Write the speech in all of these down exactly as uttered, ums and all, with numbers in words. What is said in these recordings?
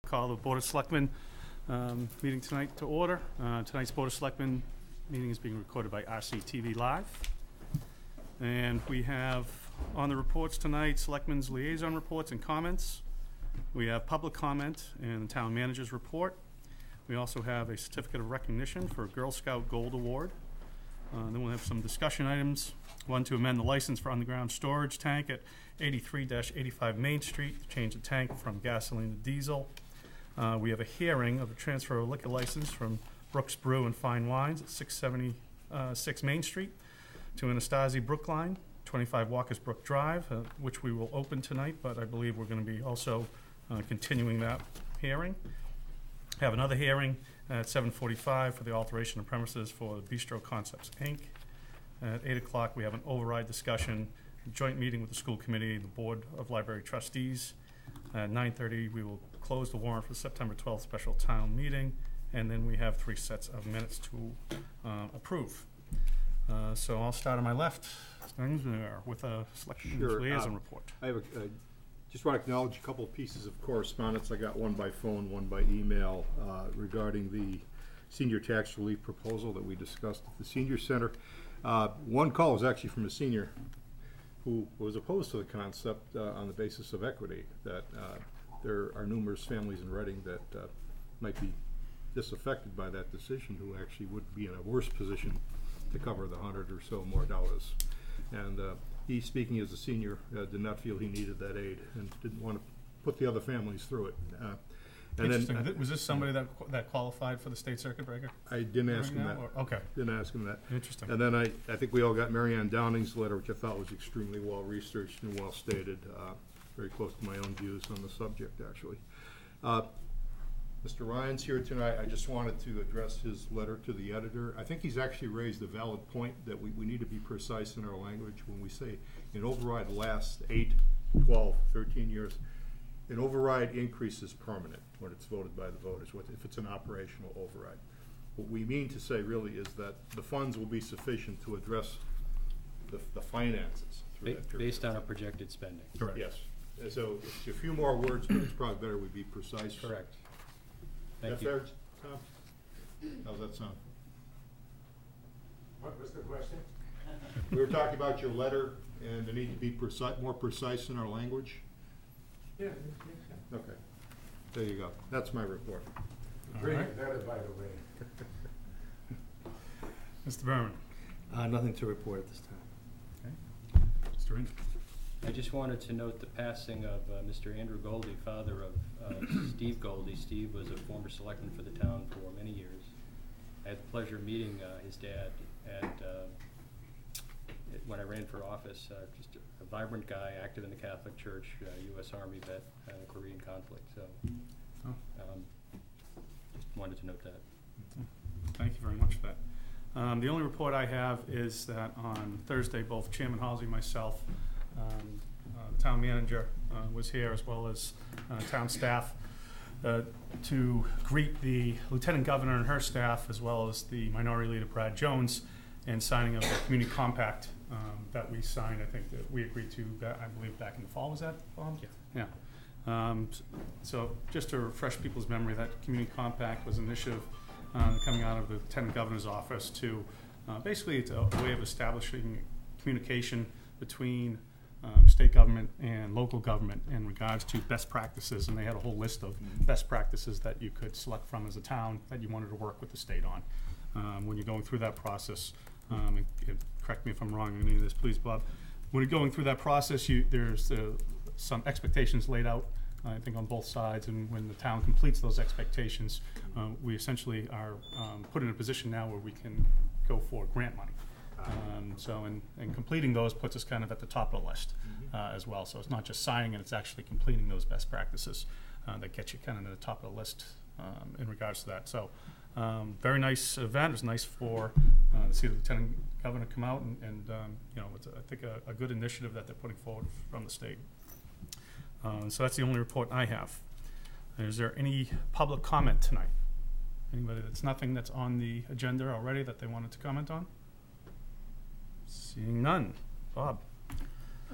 Call the Board of Selectmen um, meeting tonight to order. Uh, tonight's Board of Selectmen meeting is being recorded by R C T V Live. And we have on the reports tonight, Selectmen's liaison reports and comments. We have public comment and the town manager's report. We also have a certificate of recognition for a Girl Scout Gold Award. Uh, then we'll have some discussion items. One, to amend the license for underground storage tank at eighty-three eighty-five Main Street, to change the tank from gasoline to diesel. Uh, we have a hearing of a transfer of liquor license from Brooks Brew and Fine Wines at six seventy-six Main Street to Anastasi Brookline, twenty-five Walker's Brook Drive, uh, which we will open tonight, but I believe we're going to be also uh, continuing that hearing. Have another hearing at seven forty-five for the alteration of premises for Bistro Concepts, Incorporated. At eight o'clock, we have an override discussion, a joint meeting with the school committee, the Board of Library Trustees. At nine thirty, we will close the warrant for the September twelfth special town meeting, and then we have three sets of minutes to uh, approve. Uh, so I'll start on my left with a selection Sure. liaison uh, report. I have a, I just want to acknowledge a couple of pieces of correspondence. I got one by phone, one by email uh, regarding the senior tax relief proposal that we discussed at the senior center. Uh, one call was actually from a senior who was opposed to the concept uh, on the basis of equity, that uh, there are numerous families in Reading that uh, might be disaffected by that decision, who actually would be in a worse position to cover the hundred or so more dollars. And uh, he, speaking as a senior, uh, did not feel he needed that aid and didn't want to put the other families through it. Uh, and Interesting. then, uh, Was this somebody that that qualified for the state circuit breaker? I didn't ask him now, that. or- Okay, Didn't ask him that. interesting. And then I, I think we all got Mary Ann Downing's letter, which I thought was extremely well researched and well stated, uh, very close to my own views on the subject, actually. Uh, Mister Ryan's here tonight. I just wanted to address his letter to the editor. I think he's actually raised a valid point that we, we need to be precise in our language when we say an override lasts eight, twelve, thirteen years. An override increase is permanent when it's voted by the voters, if it's an operational override. What we mean to say really is that the funds will be sufficient to address the, the finances through Ba- that period. Based on our projected spending. Correct. Yes. And so it's a few more words, but it's probably better we be precise. Correct. Is Thank that you. fair, Tom? How's that sound? What was the question? We were talking about your letter and the need to be precise, more precise in our language. Yeah. Okay. There you go. That's my report. All Bring right. it better, by the way. Mister Berman. Uh, nothing to report at this time. Okay. Mister Ingram. I just wanted to note the passing of uh, Mister Andrew Goldie, father of uh, Steve Goldie. Steve was a former selectman for the town for many years. I had the pleasure of meeting uh, his dad at, uh, it, when I ran for office. Uh, just a, a vibrant guy, active in the Catholic Church, uh, U S Army vet, uh, Korean conflict. So, Oh. um, just wanted to note that. Thank you very much for that. Um, the only report I have is that on Thursday, both Chairman Halsey and myself, um, uh, the town manager uh, was here, as well as uh, town staff, uh, to greet the Lieutenant Governor and her staff, as well as the Minority Leader Brad Jones, in signing of the community compact um, that we signed. I think that we agreed to, ba- I believe, back in the fall. Was that, Bob? Yeah. Yeah. Um, s- so just to refresh people's memory, that community compact was an initiative uh, coming out of the Lieutenant Governor's office to uh, basically it's a way of establishing communication between um, state government and local government in regards to best practices, and they had a whole list of best practices that you could select from as a town that you wanted to work with the state on. Um, when you're going through that process, um, and, and correct me if I'm wrong on any of this, please, Bob. When you're going through that process, you, there's uh, some expectations laid out, uh, I think, on both sides, and when the town completes those expectations, um, we essentially are um, put in a position now where we can go for grant money. Um, so, and, and completing those puts us kind of at the top of the list uh, as well. So it's not just signing it; it's actually completing those best practices uh, that get you kind of to the top of the list um, in regards to that. So, um, very nice event. It was nice for uh, to see the Lieutenant Governor come out, and, and um, you know, it's a, I think a, a good initiative that they're putting forward from the state. Uh, so that's the only report I have. Is there any public comment tonight? Anybody that's nothing that's on the agenda already that they wanted to comment on? Seeing none. Bob?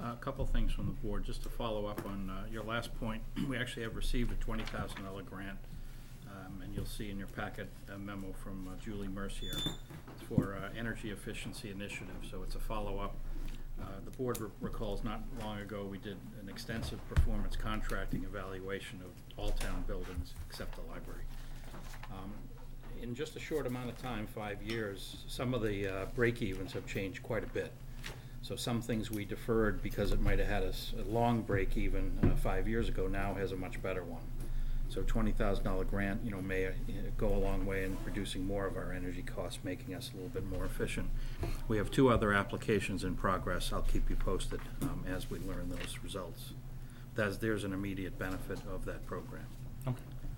A couple things from the board, just to follow up on uh, your last point. We actually have received a twenty thousand dollar grant, um, and you'll see in your packet a memo from uh, Julie Mercier for uh, energy efficiency initiative, so it's a follow-up. Uh, the board re recalls not long ago we did an extensive performance contracting evaluation of all town buildings except the library. Um, in just a short amount of time, five years, some of the uh, break-evens have changed quite a bit. So some things we deferred because it might have had a, s a long break even uh, five years ago now has a much better one. So twenty thousand dollar grant, you know, may uh, go a long way in reducing more of our energy costs, making us a little bit more efficient. We have two other applications in progress. I'll keep you posted um, as we learn those results. That's, there's an immediate benefit of that program. Okay.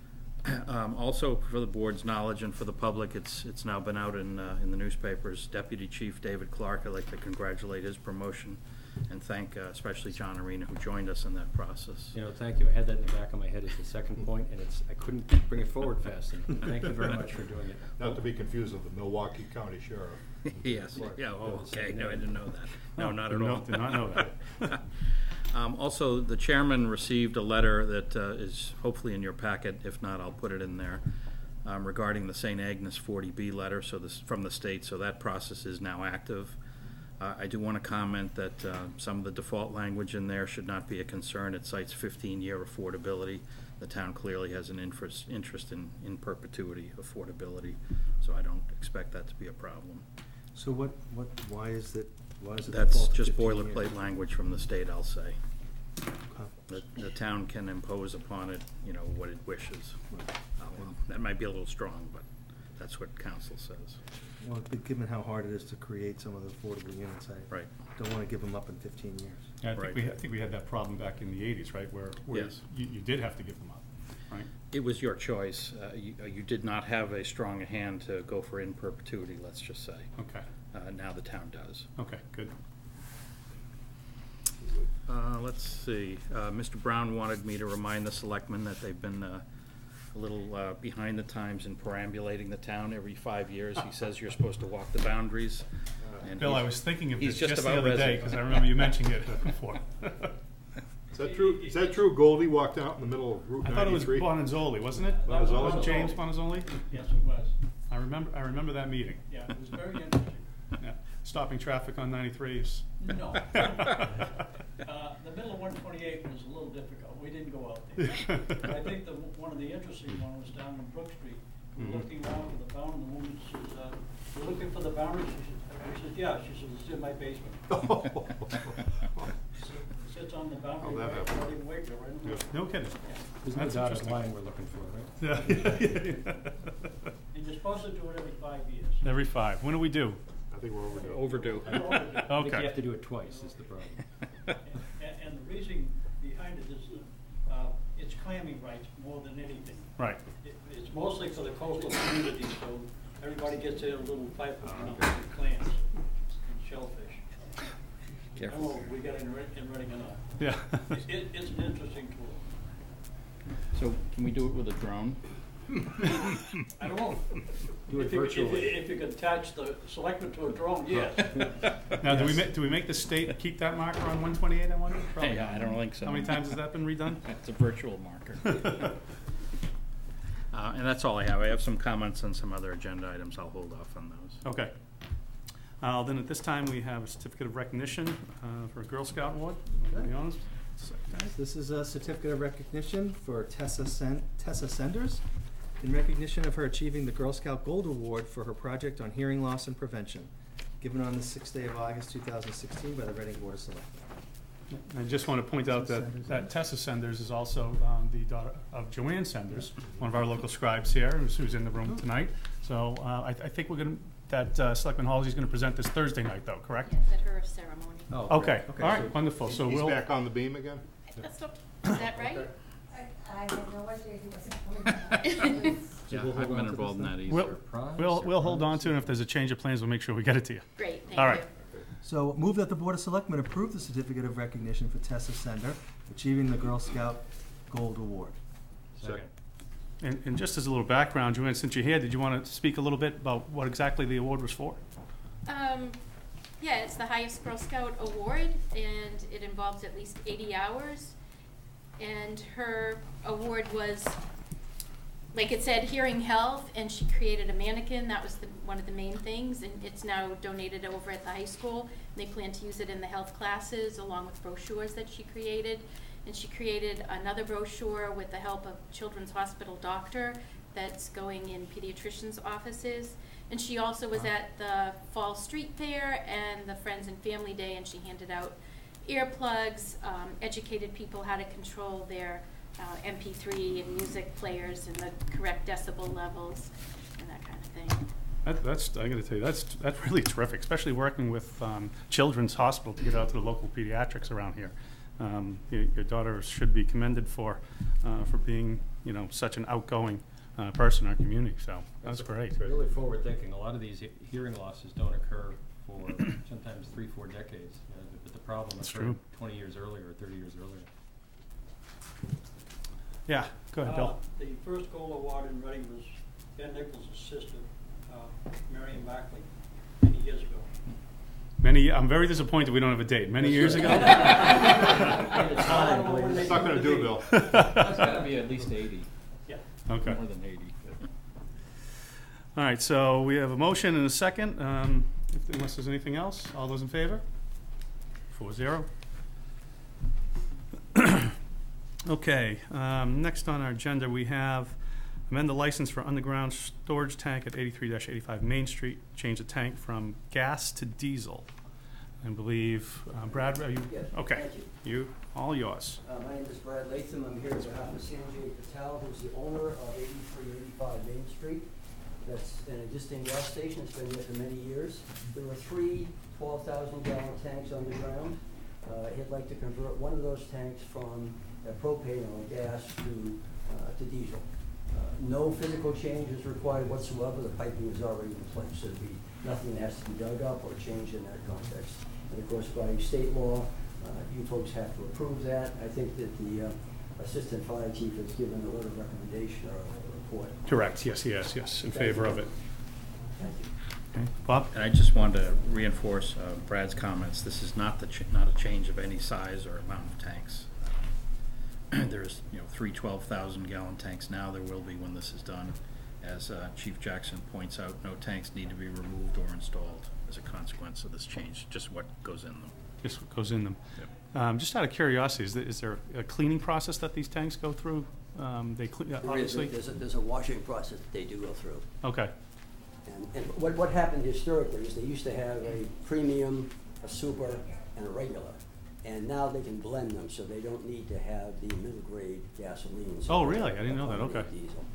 Um, also, for the board's knowledge and for the public, it's it's now been out in uh, in the newspapers. Deputy Chief David Clark, I'd like to congratulate his promotion and thank uh, especially John Arena, who joined us in that process. You know, thank you. I had that in the back of my head as the second point, and it's, I couldn't bring it forward fast enough. Thank you very much for doing it. Not to be confused with the Milwaukee County Sheriff. Yes. Yeah. Oh, okay. No, I didn't know that. No, not at did all. not- Did not know that. Um, also, the chairman received a letter that uh, is hopefully in your packet. If not, I'll put it in there, um, regarding the Saint Agnes forty B letter, so this from the state. So that process is now active. Uh, I do want to comment that uh, some of the default language in there should not be a concern. It cites fifteen year affordability. The town clearly has an interest, interest in, in perpetuity affordability, so I don't expect that to be a problem. So what, what, why is it, why is it? That's default to just fifteen boilerplate years? language from the state, I'll say. Okay. The, the town can impose upon it, you know, what it wishes. Right. Uh, well, that might be a little strong, but that's what council says. Well, but given how hard it is to create some of the affordable units, I Right. don't want to give them up in fifteen years. Yeah, I think Right. we, I think we had that problem back in the eighties, right, where, where Yes. you, you did have to give them up, right? It was your choice. Uh, you, uh, you did not have a strong hand to go for in perpetuity, let's just say. Okay, Uh, now the town does. okay, good. Uh, let's see, uh, Mister Brown wanted me to remind the selectmen that they've been, uh, a little, uh, behind the times in perambulating the town every five years. He says you're supposed to walk the boundaries. and Bill, I he's- was thinking of he's this just just the about other day, resident. because I remember you mentioning it before. Is that true, is that true Goldie walked out in the middle of Route I thought it was ninety-three? Bonanzoli, wasn't it? Bonanzoli? Wasn't James Bonanzoli? Yes, it was. I remember, I remember that meeting. Yeah, it was very interesting. Yeah, stopping traffic on ninety-three is. No. Uh, the middle of one twenty-eight was a little difficult. We didn't go out there. But I think the, one of the interesting ones was down on Brook Street. We were Mhm. looking around for the boundary, the woman says, uh, we're looking for the boundary. She says, I said, yeah. She says, it's in my basement. She sits on the boundary, How'd that right, happen? right in Wakefield, right in the. No kidding. There's no That's dotted interesting. line we're looking for, right? Yeah. And you're supposed to do it every five years. Every five. When do we do? I think we're overdue. Overdue. I know it. I think you Okay. have to do it twice, is the problem. And, and the reason behind it is, uh, it's clamming rights more than anything. Right. It, it's mostly for the coastal communities, so everybody gets their little pipe of clams and shellfish. I Careful. don't know if we got in, Red- in Reading or not. Yeah. It, it, it's an interesting tool. So can we do it with a drone? I don't know. Do it If you- if you- virtually. If you could attach the selectmen to a drone, yes. Now, do we make, do we make the state keep that marker on one twenty-eight, I wonder? Probably Hey, not. I don't think so. How many times has that been redone? It's a virtual marker. Uh, and that's all I have. I have some comments on some other agenda items. I'll hold off on those. Okay. Uh, then at this time, we have a certificate of recognition, uh, for a Girl Scout award. To be honest. Guys, this is a certificate of recognition for Tessa Sen- Tessa Senders in recognition of her achieving the Girl Scout Gold Award for her project on hearing loss and prevention, given on the sixth day of August two thousand sixteen by the Reading Board of Selectmen. I just want to point out Tessa that, Senders. that Tessa Senders is also um, the daughter of Joanne Senders, one of our local scribes here, who's, who's in the room tonight. So uh, I, I think we're going to, that uh, Selectman Halsey's going to present this Thursday night, though, correct? Yes, at her ceremony. Oh, Okay, Okay, all so- right, wonderful. So He's we'll, back on the beam again? That's not, is that right? I had no idea he wasn't coming. So Yeah, we'll hold I've on been to involved in this that then? either. we'll, Surprise, we'll, we'll hold on surprise. to it, and if there's a change of plans, we'll make sure we get it to you. Great, thank All you. right. So move that the Board of Selectmen approve the certificate of recognition for Tessa Sender, achieving the Girl Scout Gold Award. Second. And, and just as a little background, Joanne, since you're here, did you want to speak a little bit about what exactly the award was for? Um, Yeah, it's the highest Girl Scout award, and it involves at least eighty hours. And her award was, like it said, hearing health, and she created a mannequin. That was the, one of the main things, and it's now donated over at the high school. And they plan to use it in the health classes along with brochures that she created. And she created another brochure with the help of Children's Hospital doctor that's going in pediatricians' offices. And she also was at the Fall Street Fair and the Friends and Family Day, and she handed out earplugs, um, educated people how to control their uh, M P three and music players and the correct decibel levels and that kind of thing. That, that's, I gotta tell you, that's, that's really terrific, especially working with um, Children's Hospital to get out to the local pediatrics around here. Um, your, your daughter should be commended for, uh, for being, you know, such an outgoing uh, person in our community, so that's great. Really forward thinking. A lot of these he- hearing losses don't occur for sometimes three, four decades. You know, but the problem That's occurred true. twenty years earlier or thirty years earlier. Yeah, go ahead, Bill. Uh, The first gold award in Reading was Ben Nichols' sister, uh, Marion Backley, many years ago. Many, I'm very disappointed we don't have a date. Many years ago? It's I don't know when they It's not gonna do, Bill. It's gotta be at least eighty, Yeah. Okay. more than eighty. All right, so we have a motion and a second. Um, if- Unless there's anything else, all those in favor? Four zero. Okay, um, next on our agenda, we have amend the license for underground storage tank at eighty-three eighty-five Main Street, change the tank from gas to diesel. I believe, uh, Brad, are you? Yes, Okay, thank you. you, all yours. Uh, my name is Brad Latham. I'm here on behalf of Sanjay Patel, who's the owner of eighty-three eighty-five Main Street. That's an existing gas station. It's been there for many years. There were three twelve thousand gallon tanks underground. Uh, he'd like to convert one of those tanks from uh, propane or gas to, uh, to diesel. Uh, no physical change is required whatsoever. The piping is already in place, so there'd be nothing that has to be dug up or changed in that context. And of course, by state law, uh, you folks have to approve that. I think that the uh, Assistant Fire Chief has given a letter of recommendation or a report. Correct, yes, yes, yes, in favor of it. Thank you. Okay. Bob? And I just wanted to reinforce uh, Brad's comments. This is not the, ch- not a change of any size or amount of tanks. There's, you know, three twelve thousand gallon tanks now. There will be when this is done. As uh, Chief Jackson points out, no tanks need to be removed or installed as a consequence of this change, just what goes in them. Just what goes in them. Yep. Um, just out of curiosity, is there, is there a cleaning process that these tanks go through? Um, they clean, There is, obviously? there's a, there's a washing process that they do go through. Okay, And, and what, what happened historically is they used to have a premium, a super, and a regular. And now they can blend them, so they don't need to have the middle grade gasoline. so Oh, they really? I didn't know that. accommodate Okay. Diesel.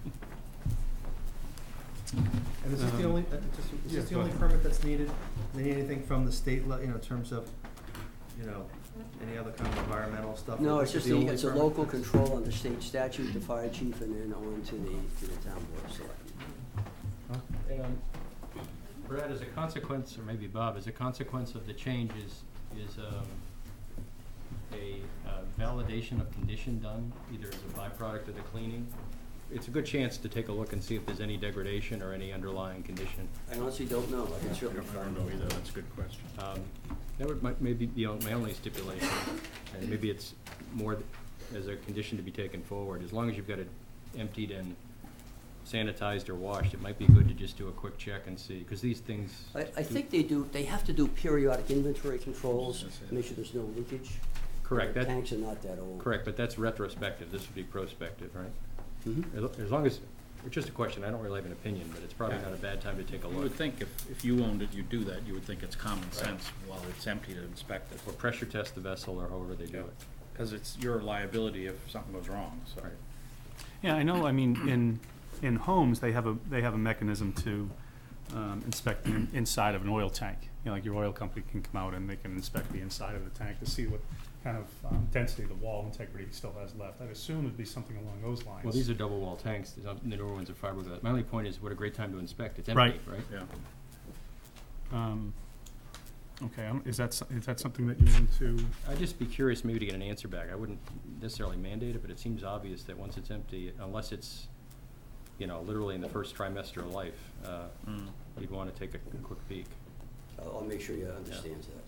And is this the Um, only, uh, just, is yeah, this the go only ahead. permit that's needed? They need anything from the state, le- you know, in terms of, you know, any other kind of environmental stuff? No, Or it's this just, is the the- only it's a permit local that's- control under state statute, the fire chief, and then on to the, to the town board of selectmen. And, um, Brad, as a consequence, or maybe Bob, as a consequence of the changes, is, um, a, uh, validation of condition done, either as a byproduct of the cleaning? It's a good chance to take a look and see if there's any degradation or any underlying condition. I honestly don't know, I can I certainly don't, I find don't know out. either. That's a good question. Um, That would might maybe be o- my only stipulation, and maybe it's more th- as a condition to be taken forward. As long as you've got it emptied and sanitized or washed, it might be good to just do a quick check and see, because these things. I, I think they do, they have to do periodic inventory controls, That's it. make sure there's no leakage. Correct, The that, tanks are not that old. correct, but that's retrospective. This would be prospective, right? Mhm. As lo- As long as, it's just a question, I don't really have an opinion, but it's probably Yeah. not a bad time to take a You look. would think if, if you owned it, you'd do that. You would think it's common sense while it's empty to inspect it. Or pressure test the vessel, or however they do Yeah. it. Because it's your liability if something goes wrong, so. Right. yeah, I know, I mean, in, in homes, they have a, they have a mechanism to um, inspect the in- inside of an oil tank. You know, like your oil company can come out and they can inspect the inside of the tank to see what kind of um, density the wall integrity still has left. I'd assume it'd be something along those lines. Well, these are double wall tanks, the the newer ones are fiberglass. My only point is, what a great time to inspect. It's Right. empty, right? Yeah. Um, okay, um, is that, so- is that something that you want to, I'd just be curious maybe to get an answer back. I wouldn't necessarily mandate it, but it seems obvious that once it's empty, unless it's, you know, literally in the first trimester of life, uh, Mm. you'd want to take a a quick peek. I'll, I'll make sure you understands that.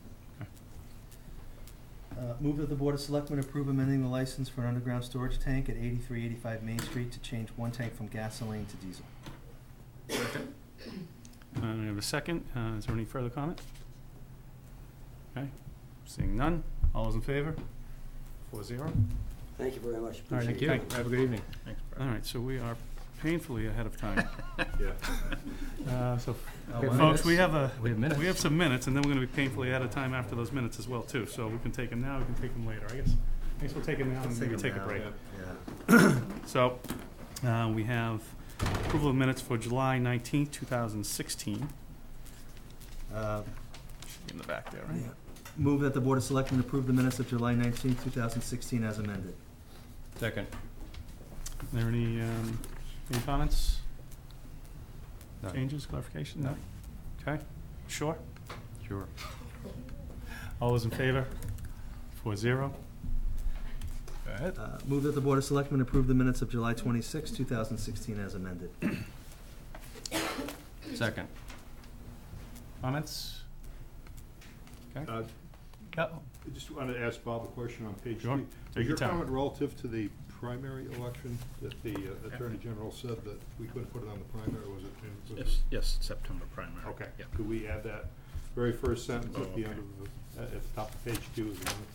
Uh, Move that the Board of Selectmen approve amending the license for an underground storage tank at eighty-three eighty-five Main Street to change one tank from gasoline to diesel. Uh, we have a second. Uh, is there any further comment? Okay, seeing none. All those in favor? Four zero. Thank you very much. All right, Appreciate thank your you. time. Have a good evening. Thanks, Brad. All right, so we are painfully ahead of time. Yeah. Uh, so, Oh, okay, wow. folks, we have a, We have minutes. we have some minutes, and then we're gonna be painfully ahead of time after those minutes as well, too. So we can take them now, we can take them later, I guess. I guess we'll take them now and Let's maybe take take 'em a now. break. Yeah. So, uh, we have approval of minutes for July nineteenth, two thousand sixteen. Uh, In the back there, right? yeah. Move that the Board of Selectmen approve the minutes of July nineteenth, two thousand sixteen as amended. Second. Are there any, um, any comments? Changes, clarification? No? Okay, sure? Sure. All those in favor? Four zero. Go ahead. Uh, Move that the Board of Selectmen approve the minutes of July twenty-sixth, two thousand sixteen as amended. Second. Comments? Okay. Uh, Yeah. I just wanted to ask Bob a question on page Sure. three. Take Was your your time. comment relative to the primary election, that the uh, Attorney General said that we couldn't put it on the primary, or was it? was it- Yes, yes, September primary. Okay, Yeah. could we add that very first sentence Oh, at the end okay. of, the- at the top of page two of the minutes?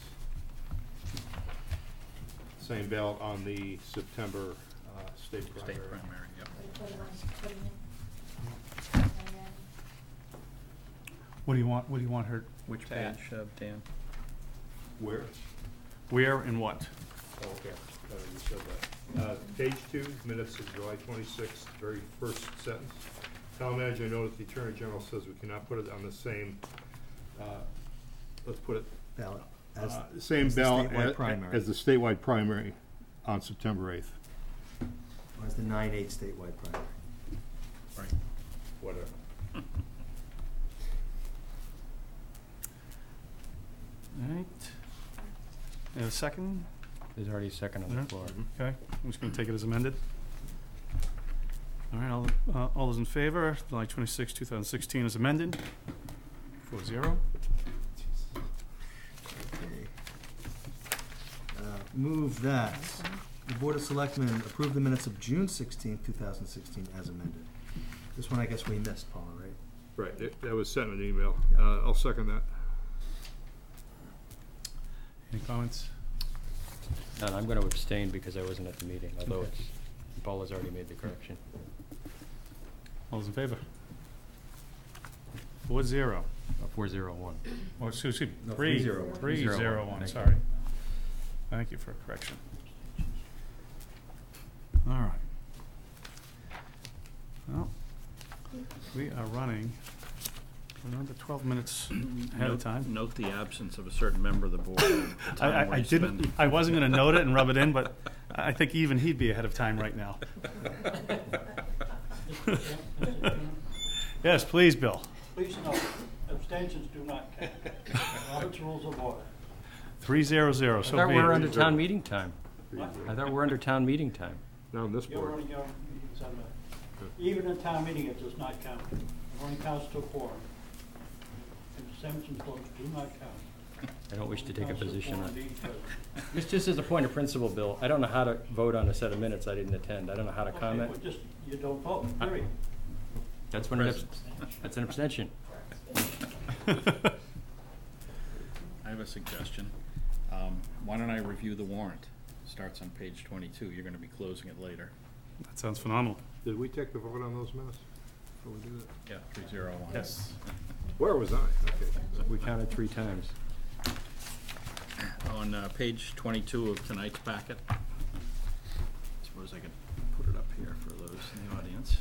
Same ballot on the September uh, state primary. State primary, yep. Put it on, put it in. And then, What do you want, what do you want her? Which to add? page, uh, Dan? Where? Where and what? Oh, okay, uh, you said that. Uh, page two, minutes of July twenty-sixth, very first sentence. Town manager noted the Attorney General says we cannot put it on the same, uh, let's put it, Ballot. As, uh, same as the ballot statewide a- primary. as the statewide primary on September eighth. or as the nine eight statewide primary. Right. Whatever. All right. You have a second? There's already a second on Yeah. the floor. Okay, I'm just gonna take it as amended. All right, all, uh, all those in favor, July twenty-sixth, two thousand sixteen is amended. Four zero. Okay. Uh, Move that the Board of Selectmen approve the minutes of June sixteenth, two thousand sixteen as amended. This one I guess we missed, Paula, right? Right, it- that was sent in an email. Uh, I'll second that. Any comments? None, I'm gonna abstain because I wasn't at the meeting, although Okay. it's, Paula's already made the correction. All those in favor? Four zero. Four zero one. Oh, excuse me, No, three, three zero one. three Zero zero one. one, Thank you. sorry. Thank you for correction. All right. Well, we are running another twelve minutes ahead of Note- time. Note the absence of a certain member of the board. and the I, time I, where I he's didn't, spending. I wasn't gonna note it and rub it in, but I think even he'd be ahead of time right now. Yes, please, Bill. Please note, abstentions do not count. Robert's Rules of Order. Three zero zero, I so thought be we were it. under town meeting time. What? I thought we were under town meeting time. Now, on this You're board. running your meetings under, even in town meeting, it does not count. It only counts to quorum. Abstentions votes do not count. I don't wish to take a Counts to position quorum on. being present. It's just as a point of principle, Bill, I don't know how to vote on a set of minutes I didn't attend. I don't know how to Okay, comment. well, just, you don't vote, I- period. That's when, it abs- that's an abstention. I have a suggestion. Um, Why don't I review the warrant? Starts on page twenty-two. You're gonna be closing it later. That sounds phenomenal. Did we take the vote on those minutes before we did it? Yeah, three zero one. Yes. Where was I? Okay. We counted three times. On uh, page twenty-two of tonight's packet. Suppose I could put it up here for those in the audience.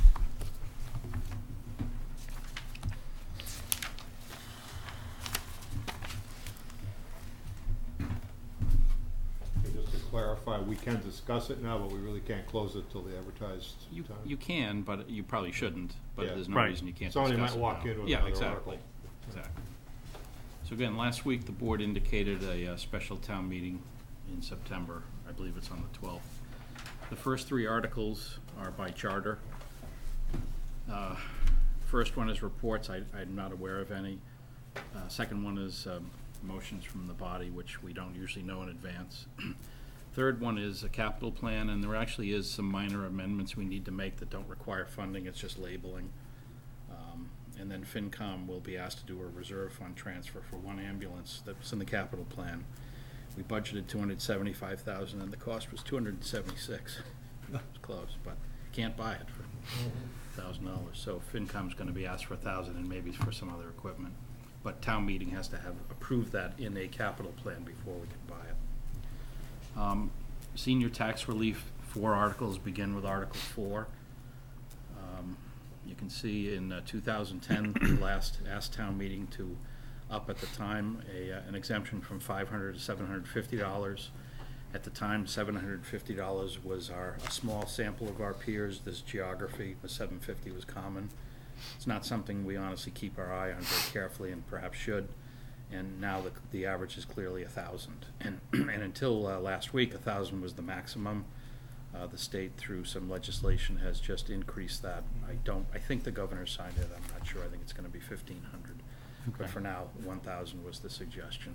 Okay, just to clarify, we can discuss it now, but we really can't close it till the advertised You, time? you can, but you probably shouldn't, but Yeah. there's no Right. reason you can't discuss it Somebody might walk now. in with Yeah, another exactly, article. exactly. So again, last week, the board indicated a, uh special town meeting in September. I believe it's on the twelfth. The first three articles are by charter. Uh, first one is reports. I, I'm not aware of any. Uh, Second one is um, motions from the body, which we don't usually know in advance. Third one is a capital plan, and there actually is some minor amendments we need to make that don't require funding. It's just labeling. Um, And then FinCom will be asked to do a reserve fund transfer for one ambulance that's in the capital plan. We budgeted two hundred seventy-five thousand dollars and the cost was two hundred seventy-six. It's close, but can't buy it for one thousand dollars. So FinCom's gonna be asked for a thousand and maybe for some other equipment. But town meeting has to have approved that in a capital plan before we can buy it. Um, Senior tax relief, four articles begin with Article four. Um, You can see in uh, two thousand ten, the last asked town meeting to up at the time a, uh, an exemption from five hundred dollars to seven hundred fifty dollars. At the time, seven hundred fifty dollars was our, a small sample of our peers. This geography, the seven hundred fifty was common. It's not something we honestly keep our eye on very carefully and perhaps should. And now the, the average is clearly one thousand. And, and until uh, last week, one thousand was the maximum. Uh, the state, through some legislation, has just increased that. I don't, I think the governor signed it, I'm not sure, I think it's gonna be fifteen hundred. But for now, one thousand was the suggestion.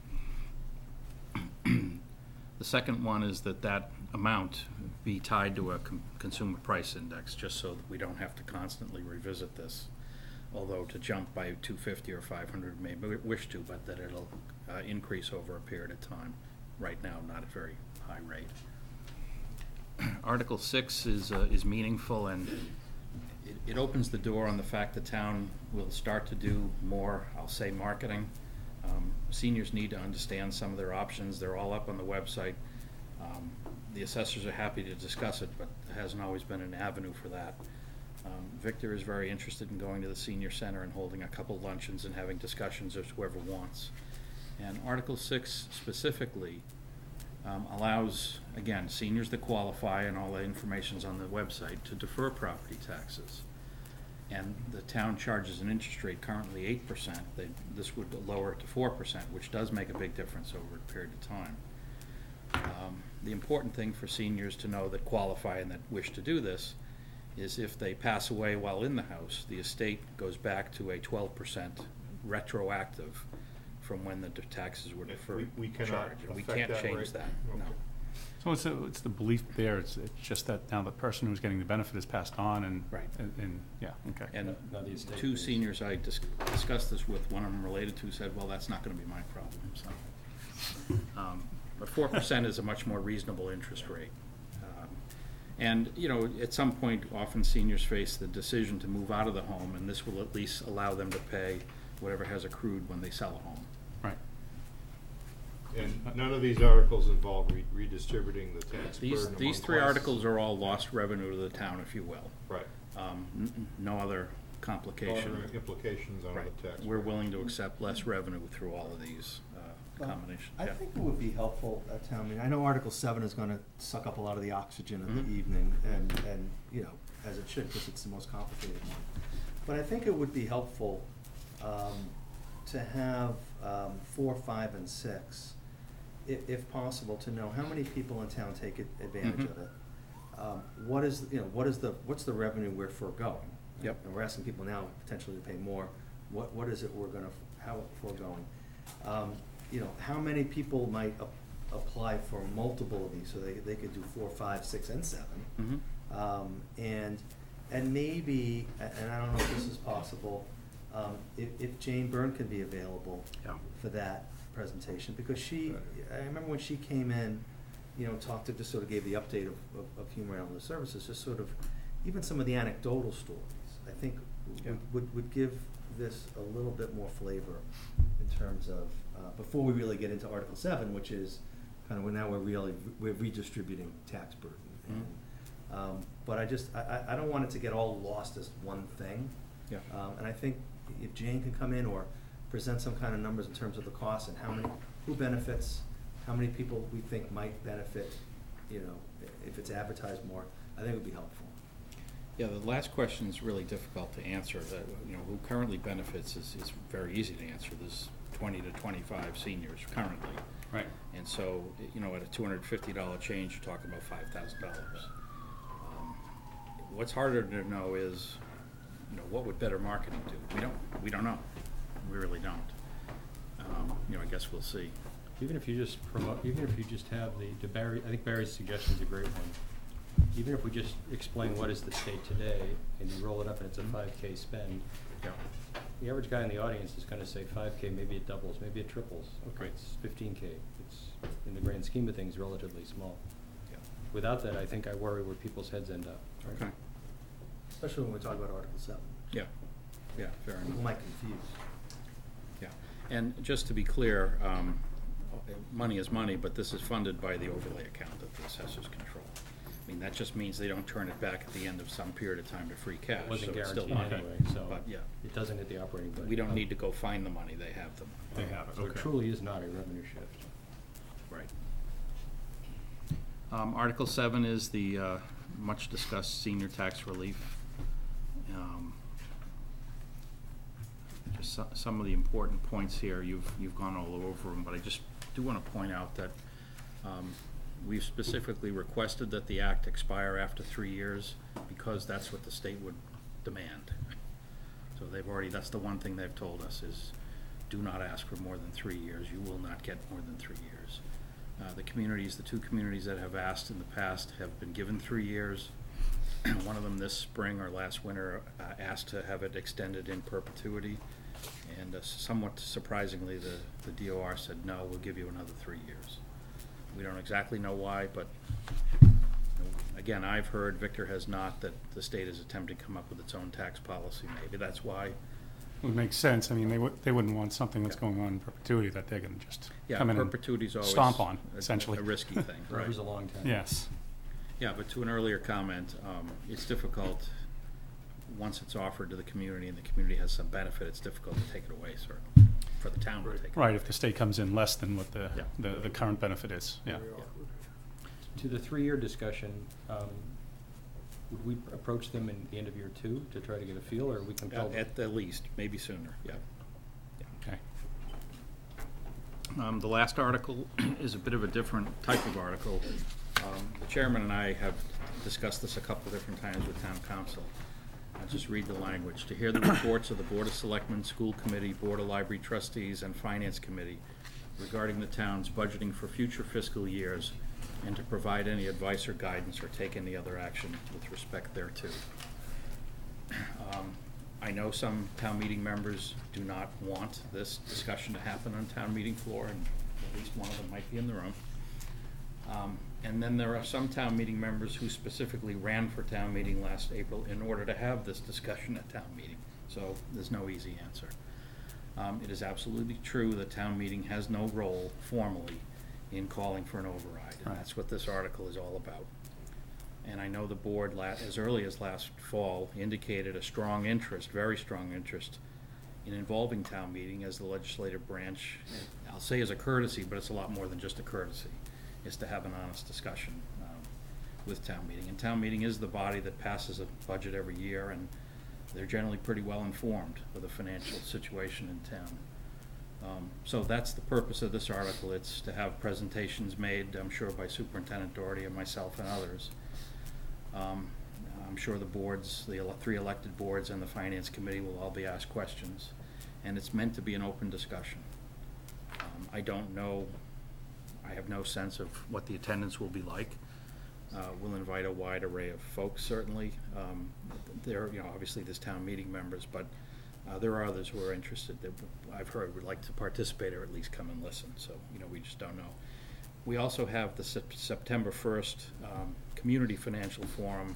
The second one is that that amount be tied to a com- consumer price index, just so that we don't have to constantly revisit this. Although to jump by two fifty or five hundred may b- wish to, but that it'll uh, increase over a period of time. Right now, not at a very high rate. Article six is, uh, is meaningful, and it, it opens the door on the fact the town will start to do more, I'll say, marketing. Um, seniors need to understand some of their options. They're all up on the website. Um, the assessors are happy to discuss it, but there hasn't always been an avenue for that. Um, Victor is very interested in going to the senior center and holding a couple luncheons and having discussions as whoever wants. And Article six specifically Um, allows, again, seniors that qualify, and all the information's on the website, to defer property taxes. And the town charges an interest rate currently eight percent. They, this would lower it to four percent, which does make a big difference over a period of time. Um, the important thing for seniors to know that qualify and that wish to do this is if they pass away while in the house, the estate goes back to a twelve percent retroactive from when the taxes were deferred. We- we cannot charged, and we affect can't that change rate? that, no. Okay. So it's, the- it's the belief there, it's, it's just that now the person who's getting the benefit is passed on and. Right. And, and, yeah, okay. And Now the estate two pays. seniors I dis- discussed this with, one of them related to, said, well, that's not gonna be my problem, so. Um, But four percent is a much more reasonable interest rate. Um, And, you know, at some point, often seniors face the decision to move out of the home, and this will at least allow them to pay whatever has accrued when they sell a home. Right. And none of these articles involve re- redistributing the tax burden These, among these three classes. articles are all lost revenue to the town, if you will. Right. Um, n- n- No other complication. Other implications on Right. the tax. We're burden. willing to accept less revenue through all of these uh, Well, combinations. I Yeah. think it would be helpful at town meeting. I know Article seven is gonna suck up a lot of the oxygen of Mhm. the evening, and, and, you know, as it should, because it's the most complicated one. But I think it would be helpful, um, to have, um, four, five, and six, if, if possible, to know how many people in town take ad- advantage Mhm. of it. Um, what is, you know, what is the, what's the revenue we're foregoing? Yep. And we're asking people now potentially to pay more. What, what is it we're gonna, how foregoing? Um, you know, how many people might ap- apply for multiple of these, so they, they could do four, five, six, and seven? Mhm. Um, and, and maybe, a- and I don't know if this is possible, um, if, if Jane Byrne could be available Yeah. for that presentation, because she, Right. I remember when she came in, you know, talked to, just sort of gave the update of, of, of Human and Elder Services, just sort of, even some of the anecdotal stories, I think Yeah. would, would, would give this a little bit more flavor in terms of, uh, before we really get into Article seven, which is kind of, well, now we're really, we're redistributing tax burden. And, um, but I just, I, I, I don't want it to get all lost as one thing. Yeah. Um, and I think if Jane can come in or present some kind of numbers in terms of the costs and how many, who benefits, how many people we think might benefit, you know, if it's advertised more, I think it would be helpful. Yeah, the last question is really difficult to answer. That, you know, who currently benefits is, is very easy to answer. There's twenty to twenty-five seniors currently. Right. And so, you know, at a two hundred fifty dollar change, you're talking about five thousand dollars. Um, What's harder to know is you know, what would better marketing do? We don't, we don't know. We really don't. Um, you know, I guess we'll see. Even if you just promote, even if you just have the, to Barry, I think Barry's suggestion is a great one. Even if we just explain what is the state today, and you roll it up and it's a five K spend, Yeah. the average guy in the audience is gonna say five K, maybe it doubles, maybe it triples. Okay, Right. it's fifteen K. It's, in the grand scheme of things, relatively small. Yeah. Without that, I think I worry where people's heads end up. right? Okay. Especially when we talk about Article seven. Yeah. Yeah, fair enough. People might confuse. Yeah, and just to be clear, um, money is money, but this is funded by the overlay account that the assessors control. I mean, that just means they don't turn it back at the end of some period of time to free cash, It wasn't so it's still guaranteed money. anyway, so But, yeah, it doesn't hit the operating budget. we don't need to go find the money, they have the money. They have it, So it okay. truly is not a revenue shift. Right. Um, Article seven is the, uh, much-discussed senior tax relief. Um, Just so- some of the important points here, you've, you've gone all over them, but I just do want to point out that, um, we've specifically requested that the act expire after three years because that's what the state would demand. So they've already, that's the one thing they've told us is, do not ask for more than three years. You will not get more than three years. Uh, the communities, the two communities that have asked in the past have been given three years. One of them this spring or last winter uh, asked to have it extended in perpetuity. And uh, somewhat surprisingly, the, the D O R said, no, we'll give you another three years. We don't exactly know why, but you know, again, I've heard, Victor has not, that the state is attempting to come up with its own tax policy. Maybe that's why. Would make sense. I mean, they would, they wouldn't want something that's Yeah. going on in perpetuity that they're gonna just Yeah, come in and perpetuity's always stomp on, a- essentially. a risky thing, right? Forever's a long time. Yes. Yeah, but to an earlier comment, um, it's difficult, once it's offered to the community and the community has some benefit, it's difficult to take it away, certainly, for the town to take it away. Right, if the state comes in less than what the, Yeah. the, the current benefit is, yeah. To the three-year discussion, um, would we approach them in the end of year two to try to get a feel, or are we Uh, compelled? At the least, maybe sooner, yeah. Okay. Um, the last article is a bit of a different type of article. Um, the chairman and I have discussed this a couple of different times with town council. I'll just read the language. To hear the reports of the Board of Selectmen, School Committee, Board of Library Trustees, and Finance Committee regarding the town's budgeting for future fiscal years, and to provide any advice or guidance or take any other action with respect thereto. Um, I know some town meeting members do not want this discussion to happen on town meeting floor, and at least one of them might be in the room. Um, and then there are some town meeting members who specifically ran for town meeting last April in order to have this discussion at town meeting. So there's no easy answer. Um, it is absolutely true that town meeting has no role formally in calling for an override, and Right. that's what this article is all about. And I know the board, la- as early as last fall, indicated a strong interest, very strong interest, in involving town meeting as the legislative branch. And I'll say as a courtesy, but it's a lot more than just a courtesy, is to have an honest discussion um, with town meeting. And town meeting is the body that passes a budget every year, and they're generally pretty well informed of the financial situation in town. Um, so that's the purpose of this article. It's to have presentations made, I'm sure, by Superintendent Doherty and myself and others. Um, I'm sure the boards, the ele- three elected boards and the Finance Committee will all be asked questions, and it's meant to be an open discussion. Um, I don't know, I have no sense of what the attendance will be like. Uh, we'll invite a wide array of folks, certainly. Um, there, you know, obviously there's town meeting members, but uh, there are others who are interested that I've heard would like to participate or at least come and listen. So, you know, we just don't know. We also have the Sep- September first um, Community Financial Forum.